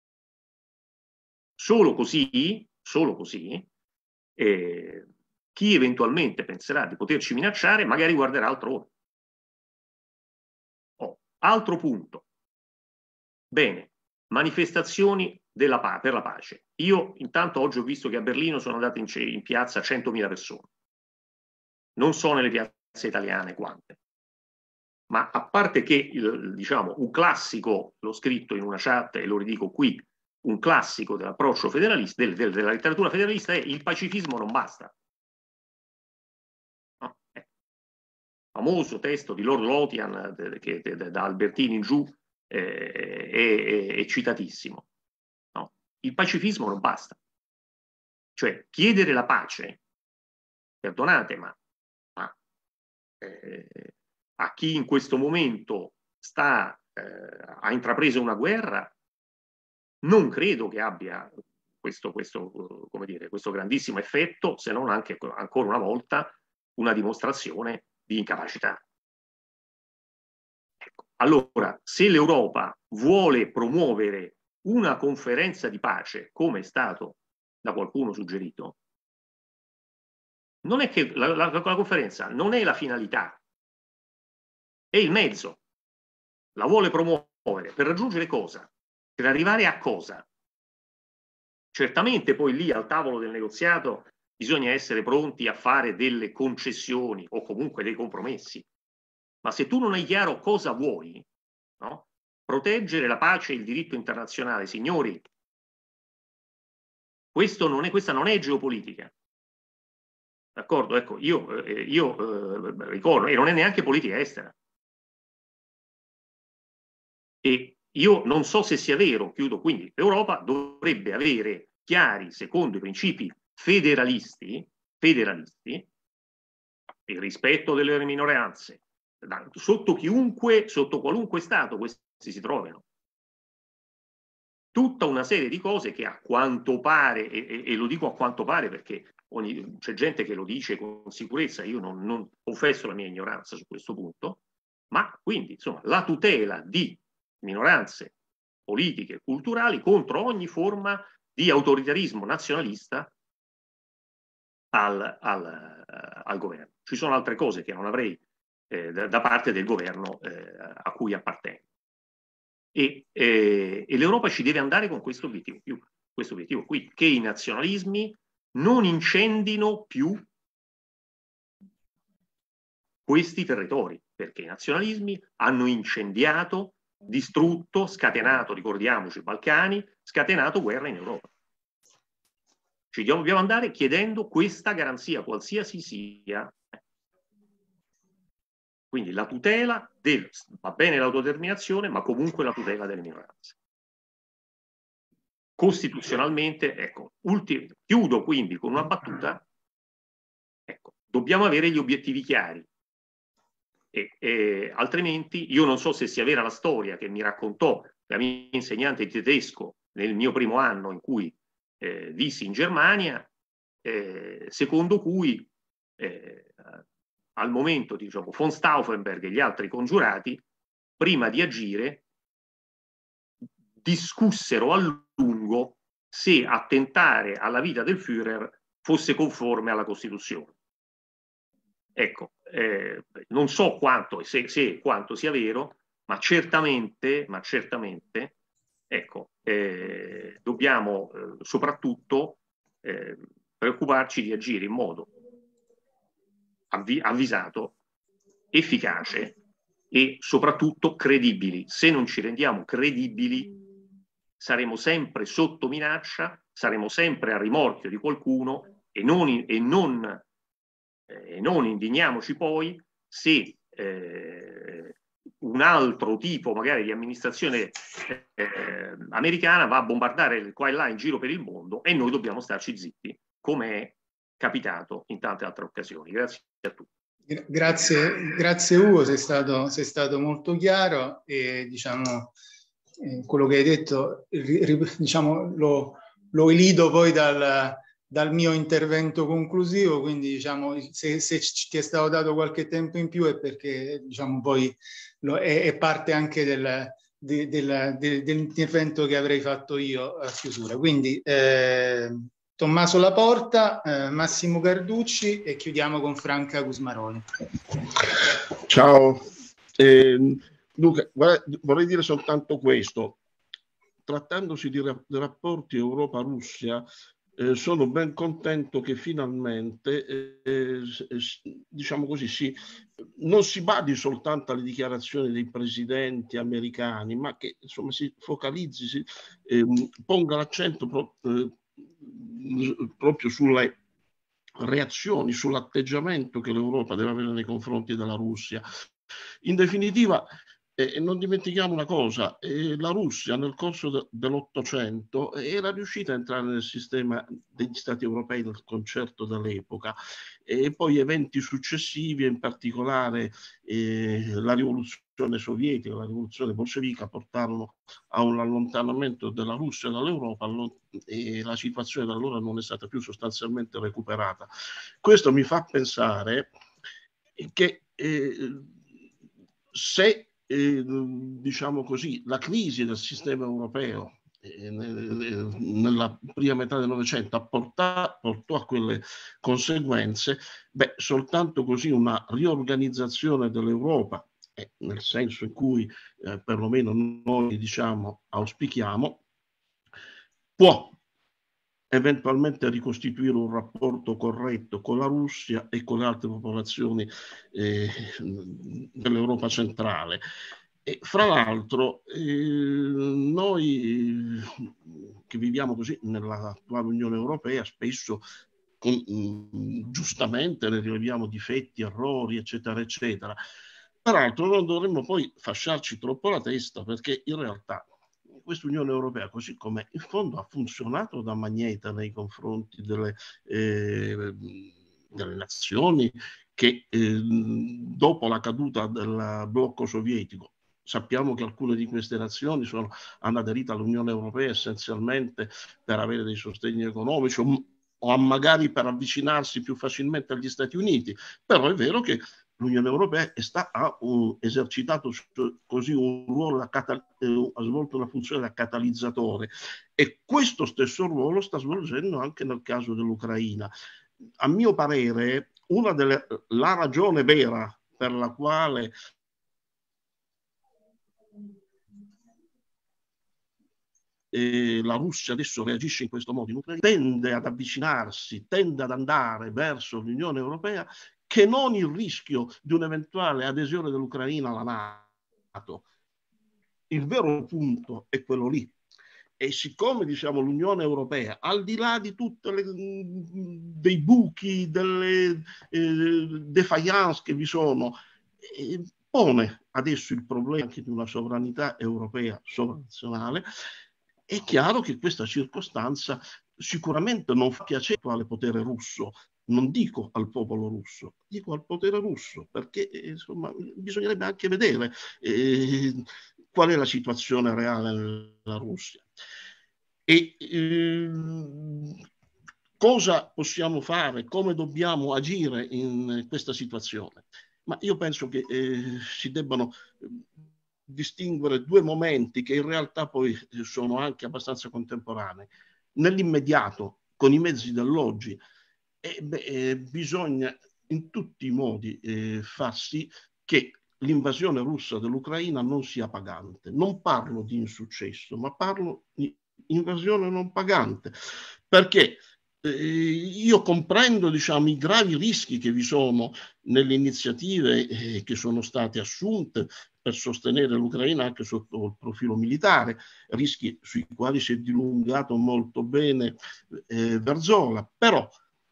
[SPEAKER 6] Solo così, solo così, eh, chi eventualmente penserà di poterci minacciare magari guarderà altrove. Oh, altro punto. Bene, manifestazioni della pa- per la pace. Io intanto oggi ho visto che a Berlino sono andate in, in piazza centomila persone. Non so nelle piazze italiane quante. Ma a parte che, il, diciamo, un classico, l'ho scritto in una chat e lo ridico qui, un classico dell'approccio federalista, del, del, della letteratura federalista è: il pacifismo non basta. No? Eh. Famoso testo di Lord Lothian, de, de, de, de, da Albertini in giù, eh, è, è, è citatissimo. No? Il pacifismo non basta. Cioè, chiedere la pace, perdonate, ma, ma eh, a chi in questo momento sta, eh, ha intrapreso una guerra, non credo che abbia questo, questo, come dire, questo grandissimo effetto, se non anche ancora una volta una dimostrazione di incapacità. Ecco. Allora, se l'Europa vuole promuovere una conferenza di pace, come è stato da qualcuno suggerito, non è che la, la, la conferenza non è la finalità, è il mezzo. La vuole promuovere per raggiungere cosa? Per arrivare a cosa? Certamente poi lì al tavolo del negoziato bisogna essere pronti a fare delle concessioni o comunque dei compromessi. Ma se tu non hai chiaro cosa vuoi, no? Proteggere la pace e il diritto internazionale, signori, questo non è, questa non è geopolitica. D'accordo? Ecco, io, eh, io eh, ricordo, e non è neanche politica estera. E io non so se sia vero, chiudo quindi, l'Europa dovrebbe avere chiari, secondo i principi federalisti, federalisti, il rispetto delle minoranze, sotto chiunque, sotto qualunque Stato questi si trovino. Tutta una serie di cose che a quanto pare, e, e, e lo dico a quanto pare perché c'è gente che lo dice con sicurezza, io non, non confesso la mia ignoranza su questo punto, ma quindi insomma la tutela di minoranze politiche e culturali contro ogni forma di autoritarismo nazionalista al, al, al governo. Ci sono altre cose che non avrei eh, da, da parte del governo eh, a cui appartengo. E, eh, e l'Europa ci deve andare con questo obiettivo, più, questo obiettivo qui, che i nazionalismi non incendino più questi territori, perché i nazionalismi hanno incendiato, distrutto, scatenato, ricordiamoci, i Balcani, scatenato guerra in Europa. Ci dobbiamo andare chiedendo questa garanzia, qualsiasi sia. Quindi la tutela del, va bene l'autodeterminazione, ma comunque la tutela delle minoranze. Costituzionalmente, ecco, ultimo, chiudo quindi con una battuta, ecco, dobbiamo avere gli obiettivi chiari. E, e, altrimenti io non so se sia vera la storia che mi raccontò la mia insegnante di tedesco nel mio primo anno in cui eh, vissi in Germania, eh, secondo cui eh, al momento, diciamo, von Stauffenberg e gli altri congiurati, prima di agire, discussero a lungo se attentare alla vita del Führer fosse conforme alla Costituzione. Ecco, eh, non so quanto, se, se quanto sia vero, ma certamente, ma certamente, ecco, eh, dobbiamo eh, soprattutto eh, preoccuparci di agire in modo avvi avvisato, efficace e soprattutto credibili. Se non ci rendiamo credibili, saremo sempre sotto minaccia, saremo sempre a rimorchio di qualcuno e non, e non E non indigniamoci poi se eh, un altro tipo magari di amministrazione eh, americana va a bombardare qua e là in giro per il mondo e noi dobbiamo starci zitti, come è capitato in tante altre occasioni. Grazie a tutti.
[SPEAKER 4] Grazie, grazie Ugo, sei stato, sei stato molto chiaro e diciamo eh, quello che hai detto diciamo, lo, lo elido poi dal dal mio intervento conclusivo, quindi diciamo se, se ti è stato dato qualche tempo in più è perché diciamo poi lo, è, è parte anche del, de, del, de, dell'intervento che avrei fatto io a chiusura. Quindi eh, Tommaso Laporta, eh, Massimo Carducci e chiudiamo con Franca Gusmaroli.
[SPEAKER 14] Ciao, eh, Luca, vorrei dire soltanto questo. Trattandosi di, ra di rapporti Europa-Russia, Eh, sono ben contento che finalmente, eh, diciamo così, si, non si badi soltanto alle dichiarazioni dei presidenti americani, ma che insomma si focalizzi, si eh, ponga l'accento pro, eh, proprio sulle reazioni, sull'atteggiamento che l'Europa deve avere nei confronti della Russia. In definitiva, E non dimentichiamo una cosa, eh, la Russia nel corso de, dell'Ottocento era riuscita a entrare nel sistema degli Stati europei del concerto dell'epoca e poi eventi successivi, in particolare eh, la rivoluzione sovietica, la rivoluzione bolscevica, portarono a un allontanamento della Russia dall'Europa e la situazione da allora non è stata più sostanzialmente recuperata. Questo mi fa pensare che eh, se E, diciamo così, la crisi del sistema europeo eh, nella prima metà del Novecento portò, portò a quelle conseguenze, beh, soltanto così una riorganizzazione dell'Europa, eh, nel senso in cui eh, perlomeno noi diciamo auspichiamo, può eventualmente ricostituire un rapporto corretto con la Russia e con le altre popolazioni eh, dell'Europa centrale. E fra l'altro eh, noi che viviamo così nell'attuale Unione Europea spesso con, mh, giustamente ne rileviamo difetti, errori, eccetera, eccetera. Peraltro non dovremmo poi fasciarci troppo la testa, perché in realtà questa Unione Europea, così come in fondo ha funzionato da magneta nei confronti delle, eh, delle nazioni che eh, dopo la caduta del blocco sovietico, sappiamo che alcune di queste nazioni sono, hanno aderito all'Unione Europea essenzialmente per avere dei sostegni economici o, o magari per avvicinarsi più facilmente agli Stati Uniti, però è vero che l'Unione Europea sta, ha uh, esercitato così un ruolo, da uh, ha svolto una funzione da catalizzatore e questo stesso ruolo sta svolgendo anche nel caso dell'Ucraina. A mio parere, una delle, la ragione vera per la quale eh, la Russia adesso reagisce in questo modo in Ucraina, tende ad avvicinarsi, tende ad andare verso l'Unione Europea, che non il rischio di un'eventuale adesione dell'Ucraina alla NATO. Il vero punto è quello lì. E siccome, diciamo, l'Unione Europea, al di là di tutti dei buchi, delle eh, defiance che vi sono, eh, pone adesso il problema anche di una sovranità europea sovranazionale, è chiaro che questa circostanza sicuramente non fa piacere al potere russo. Non dico al popolo russo, dico al potere russo, perché eh, insomma, bisognerebbe anche vedere eh, qual è la situazione reale nella Russia. E eh, cosa possiamo fare, come dobbiamo agire in questa situazione? Ma io penso che eh, si debbano distinguere due momenti che in realtà poi sono anche abbastanza contemporanei. Nell'immediato, con i mezzi dell'oggi, eh, beh, eh, bisogna in tutti i modi eh, far sì che l'invasione russa dell'Ucraina non sia pagante. Non parlo di insuccesso, ma parlo di invasione non pagante, perché eh, io comprendo, diciamo, i gravi rischi che vi sono nelle iniziative eh, che sono state assunte per sostenere l'Ucraina anche sotto il profilo militare, rischi sui quali si è dilungato molto bene eh, Verzola. Però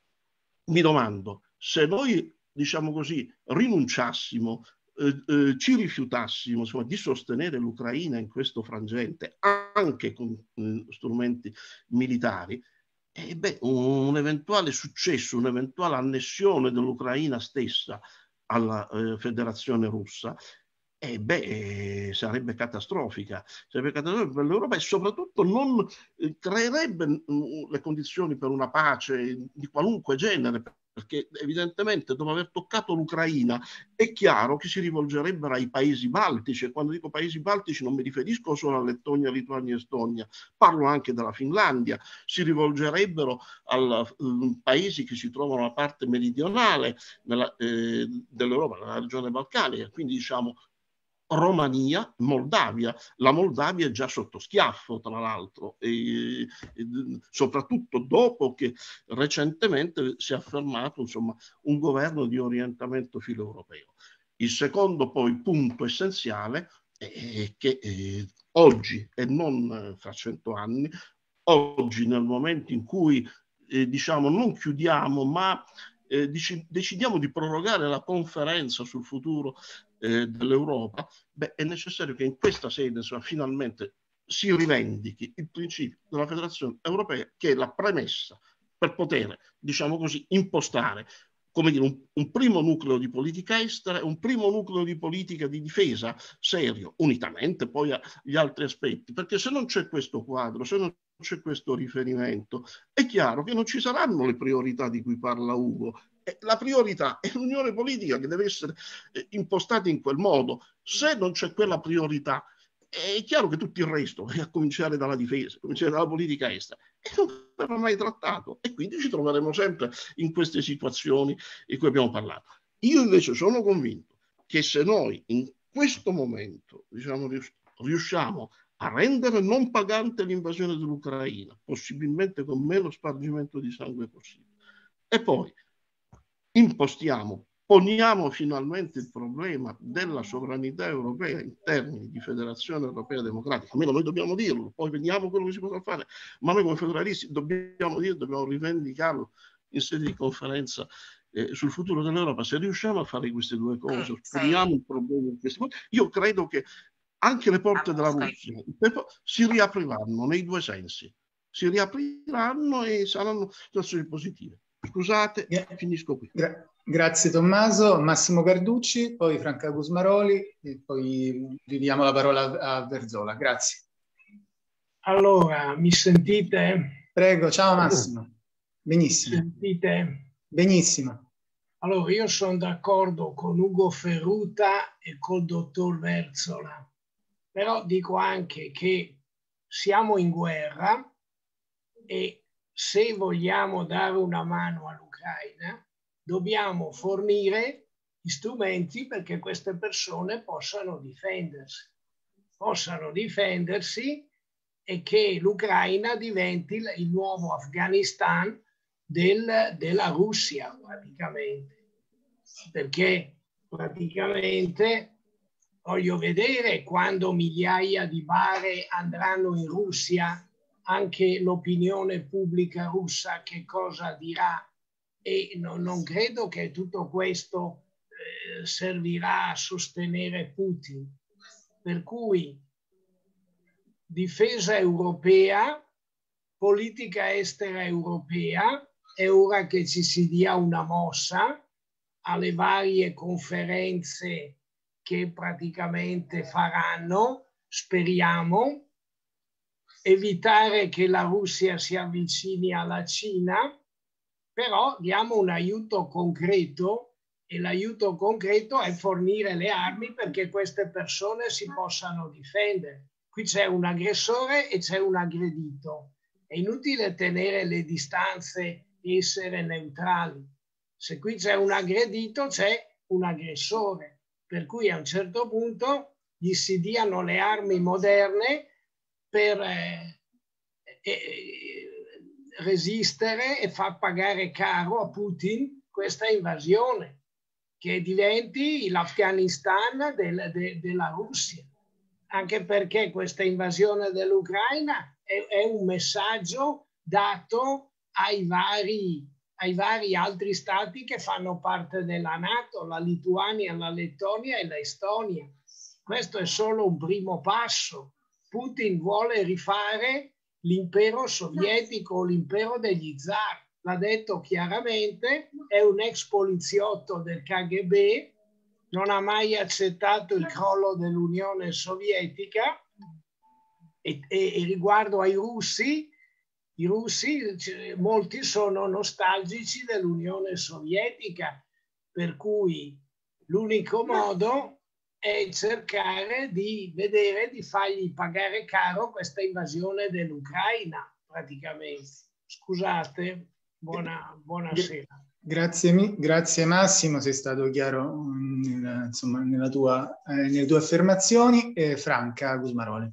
[SPEAKER 14] mi domando, se noi, diciamo così, rinunciassimo, eh, eh, ci rifiutassimo, insomma, di sostenere l'Ucraina in questo frangente, anche con eh, strumenti militari, eh, beh, un eventuale successo, un'eventuale annessione dell'Ucraina stessa alla eh, Federazione Russa, eh, beh, eh, sarebbe catastrofica, sarebbe catastrofica per l'Europa, e soprattutto non eh, creerebbe mh, le condizioni per una pace di qualunque genere, perché evidentemente dopo aver toccato l'Ucraina è chiaro che si rivolgerebbero ai paesi baltici, e quando dico paesi baltici non mi riferisco solo a Lettonia, Lituania e Estonia, parlo anche della Finlandia, si rivolgerebbero a uh, paesi che si trovano alla parte meridionale nella, eh, dell'Europa, nella regione balcanica, quindi diciamo Romania, Moldavia. La Moldavia è già sotto schiaffo, tra l'altro, e, e, soprattutto dopo che recentemente si è affermato, insomma, un governo di orientamento filoeuropeo. Il secondo poi punto essenziale è che eh, oggi, e non fra cento anni, oggi nel momento in cui eh, diciamo non chiudiamo ma eh, decidiamo di prorogare la conferenza sul futuro eh, dell'Europa, beh, è necessario che in questa sede, insomma, finalmente si rivendichi il principio della Federazione Europea, che è la premessa per poter, diciamo così, impostare, come dire, un, un primo nucleo di politica estera, un primo nucleo di politica di difesa serio, unitamente poi agli altri aspetti, perché se non c'è questo quadro, se non c'è questo riferimento, è chiaro che non ci saranno le priorità di cui parla Ugo. La priorità è l'unione politica, che deve essere eh, impostata in quel modo. Se non c'è quella priorità, è chiaro che tutto il resto, a cominciare dalla difesa, a cominciare dalla politica estera, non verrà mai trattato, e quindi ci troveremo sempre in queste situazioni di cui abbiamo parlato. Io invece sono convinto che se noi in questo momento, diciamo, riusciamo a rendere non pagante l'invasione dell'Ucraina, possibilmente con meno spargimento di sangue possibile, e poi impostiamo, poniamo finalmente il problema della sovranità europea in termini di federazione europea democratica, almeno noi dobbiamo dirlo, poi vediamo quello che si potrà fare, ma noi come federalisti dobbiamo dirlo, dobbiamo rivendicarlo in sede di conferenza eh, sul futuro dell'Europa. Se riusciamo a fare queste due cose, poniamo il problema in queste cose, io credo che anche le porte della Russia si riapriranno nei due sensi, si riapriranno e saranno situazioni positive. Scusate, yeah. Finisco qui.
[SPEAKER 4] Gra- grazie Tommaso. Massimo Carducci, poi Franca Gusmaroli e poi ridiamo la parola a Verzola. Grazie.
[SPEAKER 15] Allora, mi sentite?
[SPEAKER 4] Prego, ciao Massimo. Benissimo.
[SPEAKER 15] Sentite?
[SPEAKER 4] Benissimo.
[SPEAKER 15] Allora, io sono d'accordo con Ugo Ferruta e col dottor Verzola, però dico anche che siamo in guerra e se vogliamo dare una mano all'Ucraina, dobbiamo fornire gli strumenti perché queste persone possano difendersi, possano difendersi e che l'Ucraina diventi il nuovo Afghanistan del, della Russia praticamente, perché praticamente voglio vedere quando migliaia di bare andranno in Russia, anche l'opinione pubblica russa che cosa dirà, e no, non credo che tutto questo eh, servirà a sostenere Putin. Per cui difesa europea, politica estera europea, è ora che ci si dia una mossa alle varie conferenze che praticamente faranno, speriamo, evitare che la Russia si avvicini alla Cina, però diamo un aiuto concreto e l'aiuto concreto è fornire le armi perché queste persone si possano difendere. Qui c'è un aggressore e c'è un aggredito. È inutile tenere le distanze e essere neutrali. Se qui c'è un aggredito, c'è un aggressore. Per cui a un certo punto gli si diano le armi moderne per eh, eh, resistere e far pagare caro a Putin questa invasione, che diventi l'Afghanistan del, de, della Russia. Anche perché questa invasione dell'Ucraina è, è un messaggio dato ai vari, ai vari altri stati che fanno parte della NATO, la Lituania, la Lettonia e la Estonia. Questo è solo un primo passo. Putin vuole rifare l'impero sovietico, l'impero degli zar. L'ha detto chiaramente, è un ex poliziotto del K G B, non ha mai accettato il crollo dell'Unione Sovietica e, e, e riguardo ai russi, i russi, molti sono nostalgici dell'Unione Sovietica, per cui l'unico modo è cercare di vedere di fargli pagare caro questa invasione dell'Ucraina, praticamente. Scusate, buona, buonasera.
[SPEAKER 4] Grazie, grazie Massimo, sei stato chiaro nella, insomma, nella tua, eh, nelle tue affermazioni. Eh, Franca Gusmaroli.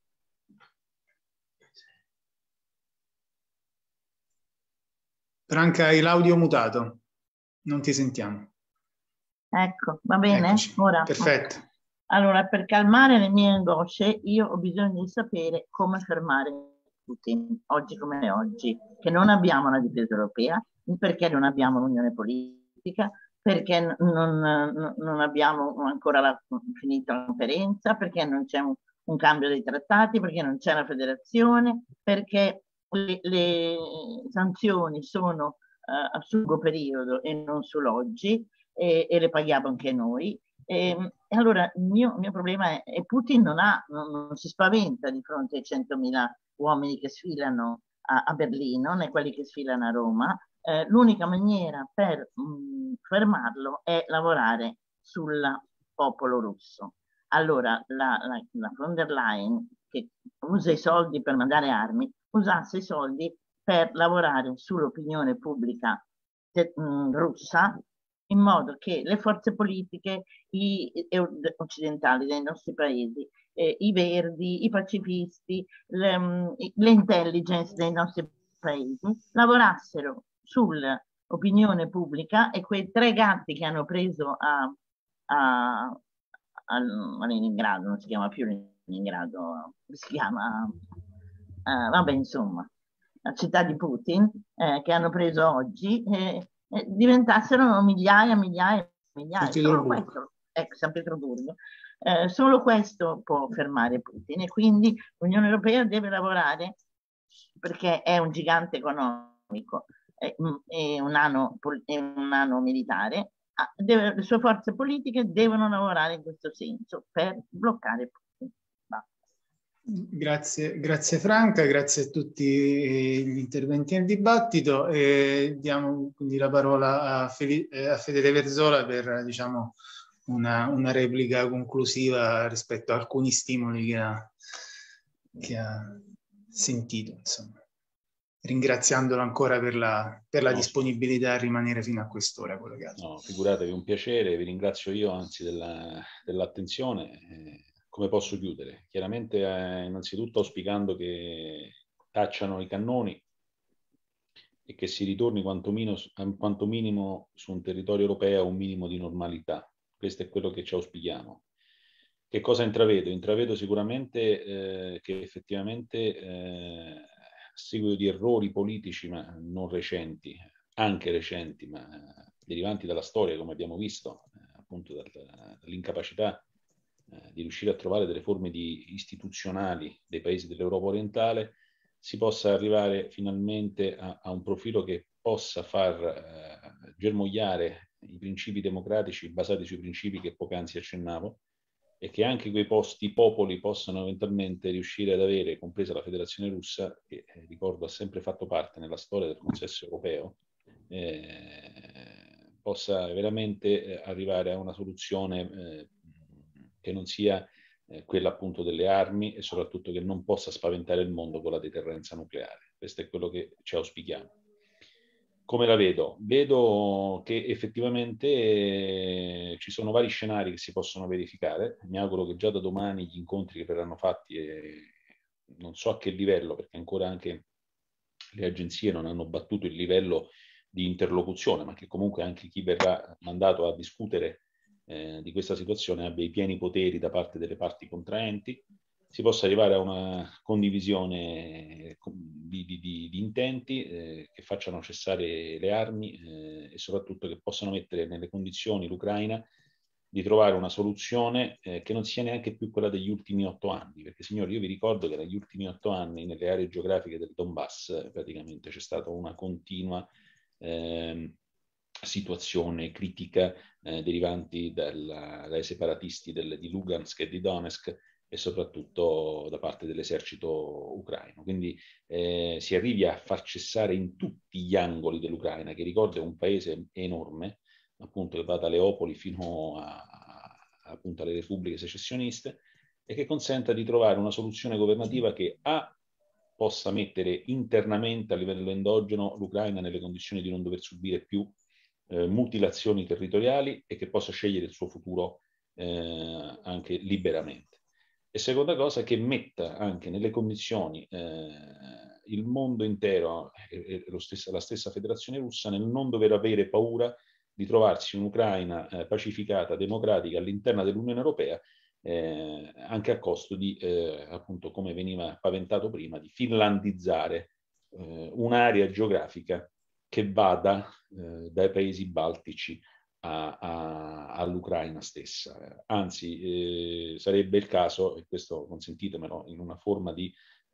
[SPEAKER 4] Franca, hai l'audio mutato, non ti sentiamo.
[SPEAKER 16] Ecco, va bene?
[SPEAKER 4] Eccoci.
[SPEAKER 16] Ora.
[SPEAKER 4] Perfetto.
[SPEAKER 16] Allora, per calmare le mie angosce, io ho bisogno di sapere come fermare Putin, oggi come oggi, che non abbiamo una difesa europea, perché non abbiamo un'unione politica, perché non, non, non abbiamo ancora la, finita la conferenza, perché non c'è un, un cambio dei trattati, perché non c'è la federazione, perché le, le sanzioni sono uh, a lungo periodo e non sull'oggi, e, e le paghiamo anche noi. E, e allora il mio, il mio problema è che Putin non, ha, non, non si spaventa di fronte ai centomila uomini che sfilano a, a Berlino, né quelli che sfilano a Roma. Eh, l'unica maniera per mh, fermarlo è lavorare sul popolo russo. Allora la, la, la von der Leyen, che usa i soldi per mandare armi, usasse i soldi per lavorare sull'opinione pubblica te, mh, russa, in modo che le forze politiche i, i, occidentali dei nostri paesi, eh, i verdi, i pacifisti, le, le intelligence dei nostri paesi lavorassero sull'opinione pubblica, e quei tre gatti che hanno preso a, a, a, a Leningrado, non si chiama più Leningrado, si chiama, uh, vabbè insomma, la città di Putin, eh, che hanno preso oggi, eh, eh, diventassero migliaia, migliaia, migliaia. Solo questo, ecco, San Pietroburgo. Eh, solo questo può fermare Putin, e quindi l'Unione Europea deve lavorare, perché è un gigante economico, è un nano, è un nano militare, deve, le sue forze politiche devono lavorare in questo senso per bloccare Putin.
[SPEAKER 4] Grazie, grazie Franca, grazie a tutti gli interventi nel dibattito, e diamo quindi la parola a, Feli, a Fede Verzola per, diciamo, una, una replica conclusiva rispetto a alcuni stimoli che ha, che ha sentito, insomma. ringraziandolo ancora per la, per la
[SPEAKER 2] no.
[SPEAKER 4] disponibilità a rimanere fino a quest'ora collegato.
[SPEAKER 2] No, figuratevi, un piacere, vi ringrazio io anzi della, dell'attenzione. Eh, come posso chiudere? Chiaramente eh, innanzitutto auspicando che tacciano i cannoni e che si ritorni quanto, meno, quanto minimo su un territorio europeo a un minimo di normalità. Questo è quello che ci auspichiamo. Che cosa intravedo? Intravedo sicuramente eh, che effettivamente eh, a seguito di errori politici, ma non recenti, anche recenti, ma derivanti dalla storia, come abbiamo visto, eh, appunto dal, dall'incapacità eh, di riuscire a trovare delle forme di istituzionali dei paesi dell'Europa orientale, si possa arrivare finalmente a, a un profilo che possa far eh, germogliare i principi democratici basati sui principi che poc'anzi accennavo, e che anche quei posti popoli possano eventualmente riuscire ad avere, compresa la Federazione Russa, che eh, ricordo ha sempre fatto parte nella storia del consesso europeo, eh, possa veramente eh, arrivare a una soluzione eh, che non sia eh, quella appunto delle armi, e soprattutto che non possa spaventare il mondo con la deterrenza nucleare. Questo è quello che ci auspichiamo. Come la vedo? Vedo che effettivamente eh, ci sono vari scenari che si possono verificare. Mi auguro che già da domani gli incontri che verranno fatti, eh, non so a che livello, perché ancora anche le agenzie non hanno battuto il livello di interlocuzione, ma che comunque anche chi verrà mandato a discutere eh, di questa situazione abbia i pieni poteri da parte delle parti contraenti, si possa arrivare a una condivisione di, di, di, di intenti eh, che facciano cessare le armi eh, e soprattutto che possano mettere nelle condizioni l'Ucraina di trovare una soluzione eh, che non sia neanche più quella degli ultimi otto anni, perché signori io vi ricordo che negli ultimi otto anni nelle aree geografiche del Donbass praticamente c'è stata una continua eh, situazione critica eh, derivanti dalla, dai separatisti del, di Lugansk e di Donetsk, e soprattutto da parte dell'esercito ucraino. Quindi eh, si arrivi a far cessare in tutti gli angoli dell'Ucraina, che ricordo è un paese enorme, appunto che va da Leopoli fino a, a, appunto alle repubbliche secessioniste, e che consenta di trovare una soluzione governativa che A possa mettere internamente a livello endogeno l'Ucraina nelle condizioni di non dover subire più eh, mutilazioni territoriali, e che possa scegliere il suo futuro eh, anche liberamente. E seconda cosa, che metta anche nelle condizioni eh, il mondo intero e, e lo stesso, la stessa Federazione Russa nel non dover avere paura di trovarsi un'Ucraina eh, pacificata, democratica all'interno dell'Unione Europea, eh, anche a costo di, eh, appunto, come veniva paventato prima, di finlandizzare eh, un'area geografica che vada eh, dai paesi baltici A, a, all'Ucraina stessa. Anzi, eh, sarebbe il caso, e questo consentitemelo in una forma di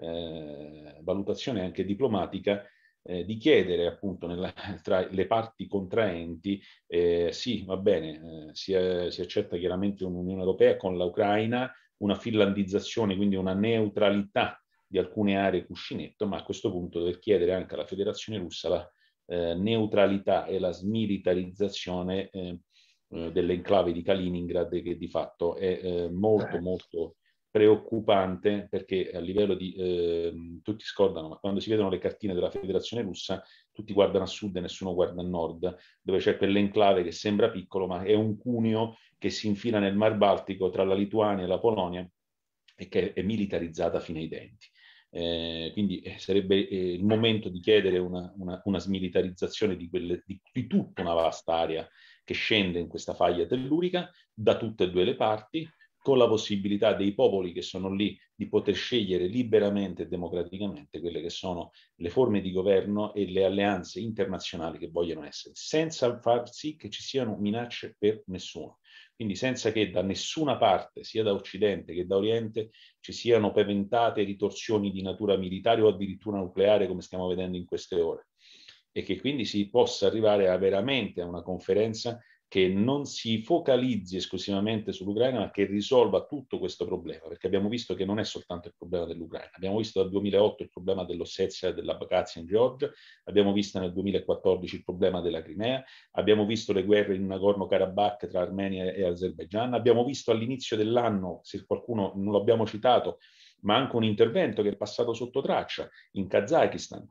[SPEAKER 2] eh, valutazione anche diplomatica, eh, di chiedere appunto nella, tra le parti contraenti, eh, sì, va bene, eh, si, è, si accetta chiaramente un'Unione Europea con l'Ucraina, una finlandizzazione, quindi una neutralità di alcune aree cuscinetto, ma a questo punto dover chiedere anche alla Federazione Russa la Eh, neutralità e la smilitarizzazione eh, eh, dell'enclave di Kaliningrad, che di fatto è eh, molto molto preoccupante, perché a livello di eh, tutti scordano, ma quando si vedono le cartine della Federazione Russa tutti guardano a sud e nessuno guarda a nord, dove c'è quell'enclave che sembra piccolo ma è un cuneo che si infila nel Mar Baltico tra la Lituania e la Polonia e che è militarizzata fino ai denti. Eh, quindi eh, sarebbe eh, il momento di chiedere una, una, una smilitarizzazione di, quelle, di, di tutta una vasta area che scende in questa faglia tellurica da tutte e due le parti, con la possibilità dei popoli che sono lì di poter scegliere liberamente e democraticamente quelle che sono le forme di governo e le alleanze internazionali che vogliono essere, senza far sì che ci siano minacce per nessuno. Quindi senza che da nessuna parte, sia da Occidente che da Oriente, ci siano paventate ritorsioni di natura militare o addirittura nucleare, come stiamo vedendo in queste ore. E che quindi si possa arrivare a veramente a una conferenza che non si focalizzi esclusivamente sull'Ucraina, ma che risolva tutto questo problema, perché abbiamo visto che non è soltanto il problema dell'Ucraina. Abbiamo visto dal duemilaotto il problema dell'Ossetia e dell'Abkhazia in Georgia, abbiamo visto nel duemilaquattordici il problema della Crimea, abbiamo visto le guerre in Nagorno-Karabakh tra Armenia e Azerbaigian, abbiamo visto all'inizio dell'anno, se qualcuno non l'abbiamo citato, ma anche un intervento che è passato sotto traccia in Kazakistan,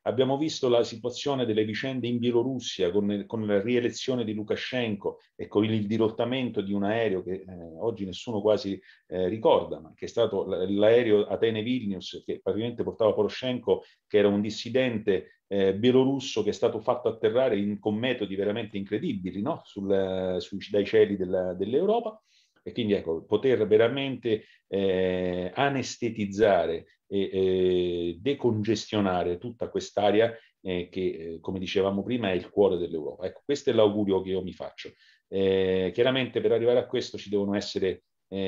[SPEAKER 2] Abbiamo visto la situazione delle vicende in Bielorussia con, con la rielezione di Lukashenko e con il dirottamento di un aereo che eh, oggi nessuno quasi eh, ricorda, ma che è stato l'aereo Atene-Vilnius, che praticamente portava Poroshenko, che era un dissidente eh, bielorusso, che è stato fatto atterrare in, con metodi veramente incredibili, no? Sul, su, dai cieli della, dell'Europa. E quindi ecco, poter veramente eh, anestetizzare e eh, decongestionare tutta quest'area eh, che, eh, come dicevamo prima, è il cuore dell'Europa. Ecco, questo è l'augurio che io mi faccio. Eh, chiaramente per arrivare a questo ci devono essere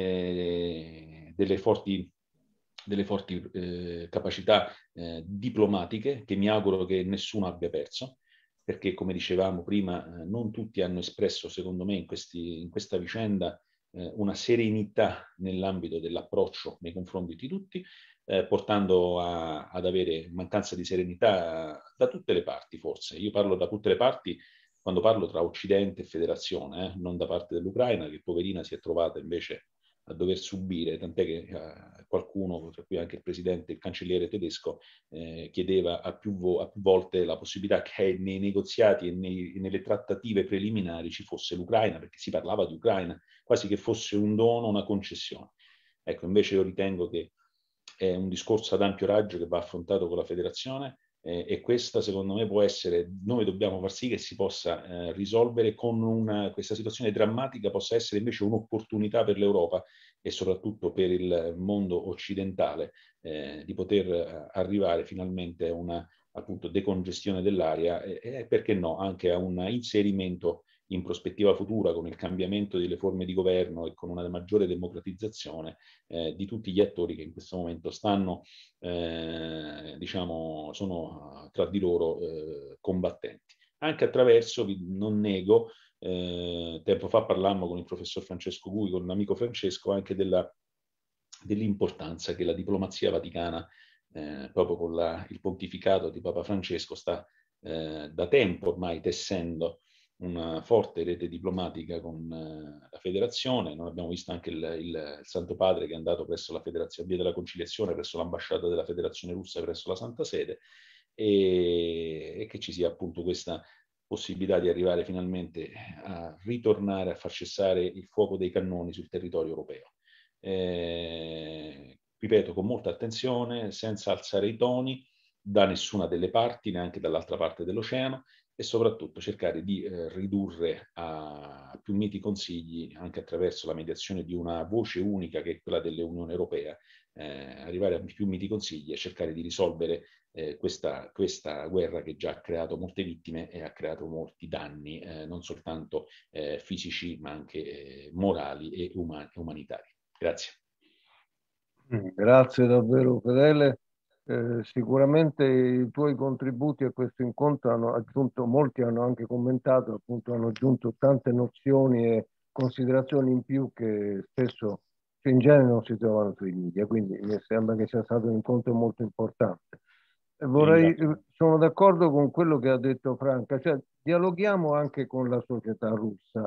[SPEAKER 2] eh, delle forti, delle forti eh, capacità eh, diplomatiche, che mi auguro che nessuno abbia perso, perché come dicevamo prima, eh, non tutti hanno espresso, secondo me, in, questi, in questa vicenda una serenità nell'ambito dell'approccio nei confronti di tutti, eh, portando a, ad avere mancanza di serenità da tutte le parti, forse. Io parlo da tutte le parti quando parlo tra Occidente e Federazione, eh, non da parte dell'Ucraina, che poverina si è trovata invece a dover subire, tant'è che eh, qualcuno, tra cui anche il presidente, il cancelliere tedesco, eh, chiedeva a più, vo- a più volte la possibilità che nei negoziati e nei, nelle trattative preliminari ci fosse l'Ucraina, perché si parlava di Ucraina, quasi che fosse un dono, una concessione. Ecco, invece io ritengo che è un discorso ad ampio raggio che va affrontato con la federazione, eh, e questa secondo me può essere, noi dobbiamo far sì che si possa eh, risolvere con una, questa situazione drammatica possa essere invece un'opportunità per l'Europa e soprattutto per il mondo occidentale, eh, di poter eh, arrivare finalmente a una appunto decongestione dell'area e, e perché no anche a un inserimento in prospettiva futura, con il cambiamento delle forme di governo e con una maggiore democratizzazione eh, di tutti gli attori che in questo momento stanno, eh, diciamo, sono tra di loro eh, combattenti. Anche attraverso, non nego, eh, tempo fa parlammo con il professor Francesco Gui, con l'amico Francesco, anche della, dell'importanza che la diplomazia vaticana, eh, proprio con la, il pontificato di Papa Francesco, sta eh, da tempo ormai tessendo una forte rete diplomatica con eh, la federazione. Noi abbiamo visto anche il, il, il Santo Padre che è andato presso la federazione, via della conciliazione, presso l'ambasciata della federazione russa, presso la Santa Sede, e, e che ci sia appunto questa possibilità di arrivare finalmente a ritornare a far cessare il fuoco dei cannoni sul territorio europeo. Eh, ripeto, con molta attenzione, senza alzare i toni da nessuna delle parti, neanche dall'altra parte dell'oceano, e soprattutto cercare di eh, ridurre a più miti consigli, anche attraverso la mediazione di una voce unica che è quella dell'Unione Europea, eh, arrivare a più miti consigli e cercare di risolvere eh, questa, questa guerra che già ha creato molte vittime e ha creato molti danni, eh, non soltanto eh, fisici ma anche eh, morali e uman- umanitari. Grazie.
[SPEAKER 1] Grazie davvero Fedele. Eh, sicuramente i tuoi contributi a questo incontro hanno aggiunto, molti hanno anche commentato, appunto hanno aggiunto tante nozioni e considerazioni in più che spesso, cioè in genere non si trovano sui media, quindi mi sembra che sia stato un incontro molto importante. E vorrei, sono d'accordo con quello che ha detto Franca, cioè dialoghiamo anche con la società russa.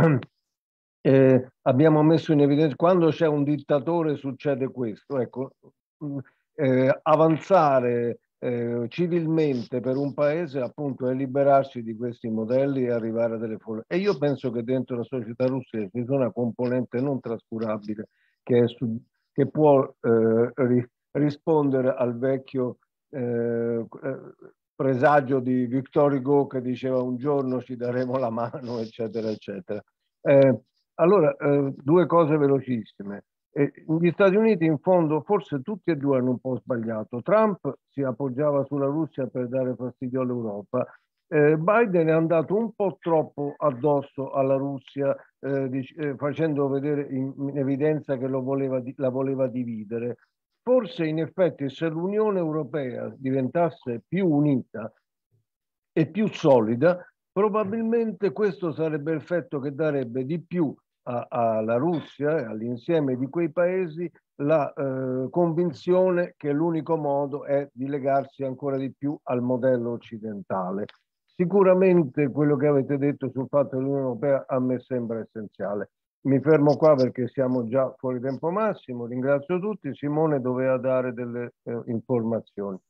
[SPEAKER 1] Eh, abbiamo messo in evidenza, quando c'è un dittatore succede questo, ecco, eh, avanzare eh, civilmente per un paese appunto è liberarsi di questi modelli e arrivare a delle forme. E io penso che dentro la società russa ci sia una componente non trascurabile che, è su, che può eh, ri, rispondere al vecchio eh, presagio di Victor Hugo che diceva un giorno ci daremo la mano, eccetera, eccetera. Eh, allora, eh, due cose velocissime. Eh, gli Stati Uniti in fondo forse tutti e due hanno un po' sbagliato. Trump si appoggiava sulla Russia per dare fastidio all'Europa. Eh, Biden è andato un po' troppo addosso alla Russia, eh, dic- eh, facendo vedere in, in evidenza che lo voleva di- la voleva dividere. Forse in effetti se l'Unione Europea diventasse più unita e più solida, probabilmente questo sarebbe l'effetto che darebbe di più alla Russia e all'insieme di quei paesi la eh, convinzione che l'unico modo è di legarsi ancora di più al modello occidentale. Sicuramente quello che avete detto sul fatto dell'Unione Europea a me sembra essenziale. Mi fermo qua perché siamo già fuori tempo massimo. Ringrazio tutti. Simone doveva dare delle eh, informazioni.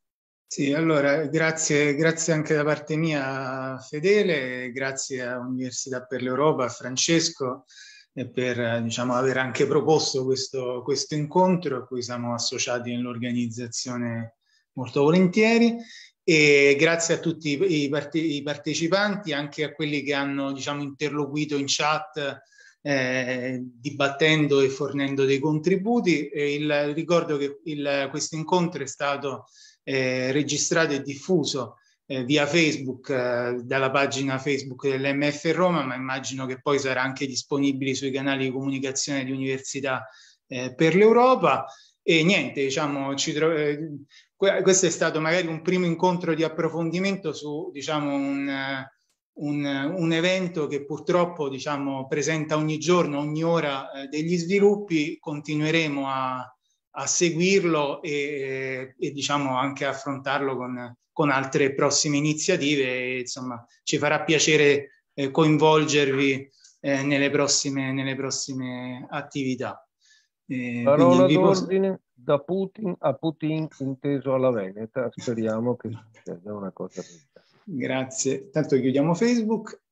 [SPEAKER 4] Sì, allora grazie, grazie anche da parte mia Fedele, grazie a Università per l'Europa, a Francesco, e per diciamo, aver anche proposto questo, questo incontro a cui siamo associati nell'organizzazione molto volentieri, e grazie a tutti i, parte, i partecipanti, anche a quelli che hanno diciamo, interloquito in chat eh, dibattendo e fornendo dei contributi. E il, ricordo che questo incontro è stato eh, registrato e diffuso Eh, via Facebook, eh, dalla pagina Facebook dell'M F Roma, ma immagino che poi sarà anche disponibile sui canali di comunicazione di Università eh, per l'Europa. E niente, diciamo, ci tro- eh, questo è stato magari un primo incontro di approfondimento su diciamo, un, un, un evento che purtroppo diciamo, presenta ogni giorno, ogni ora eh, degli sviluppi. Continueremo a, a seguirlo e, e diciamo, anche a affrontarlo con con altre prossime iniziative, e, insomma, ci farà piacere eh, coinvolgervi eh, nelle, prossime, nelle prossime attività. Eh,
[SPEAKER 1] Parola
[SPEAKER 4] riposo...
[SPEAKER 1] d'ordine da Putin a Putin inteso alla Veneta, speriamo che succeda una cosa.
[SPEAKER 4] Grazie, tanto chiudiamo Facebook.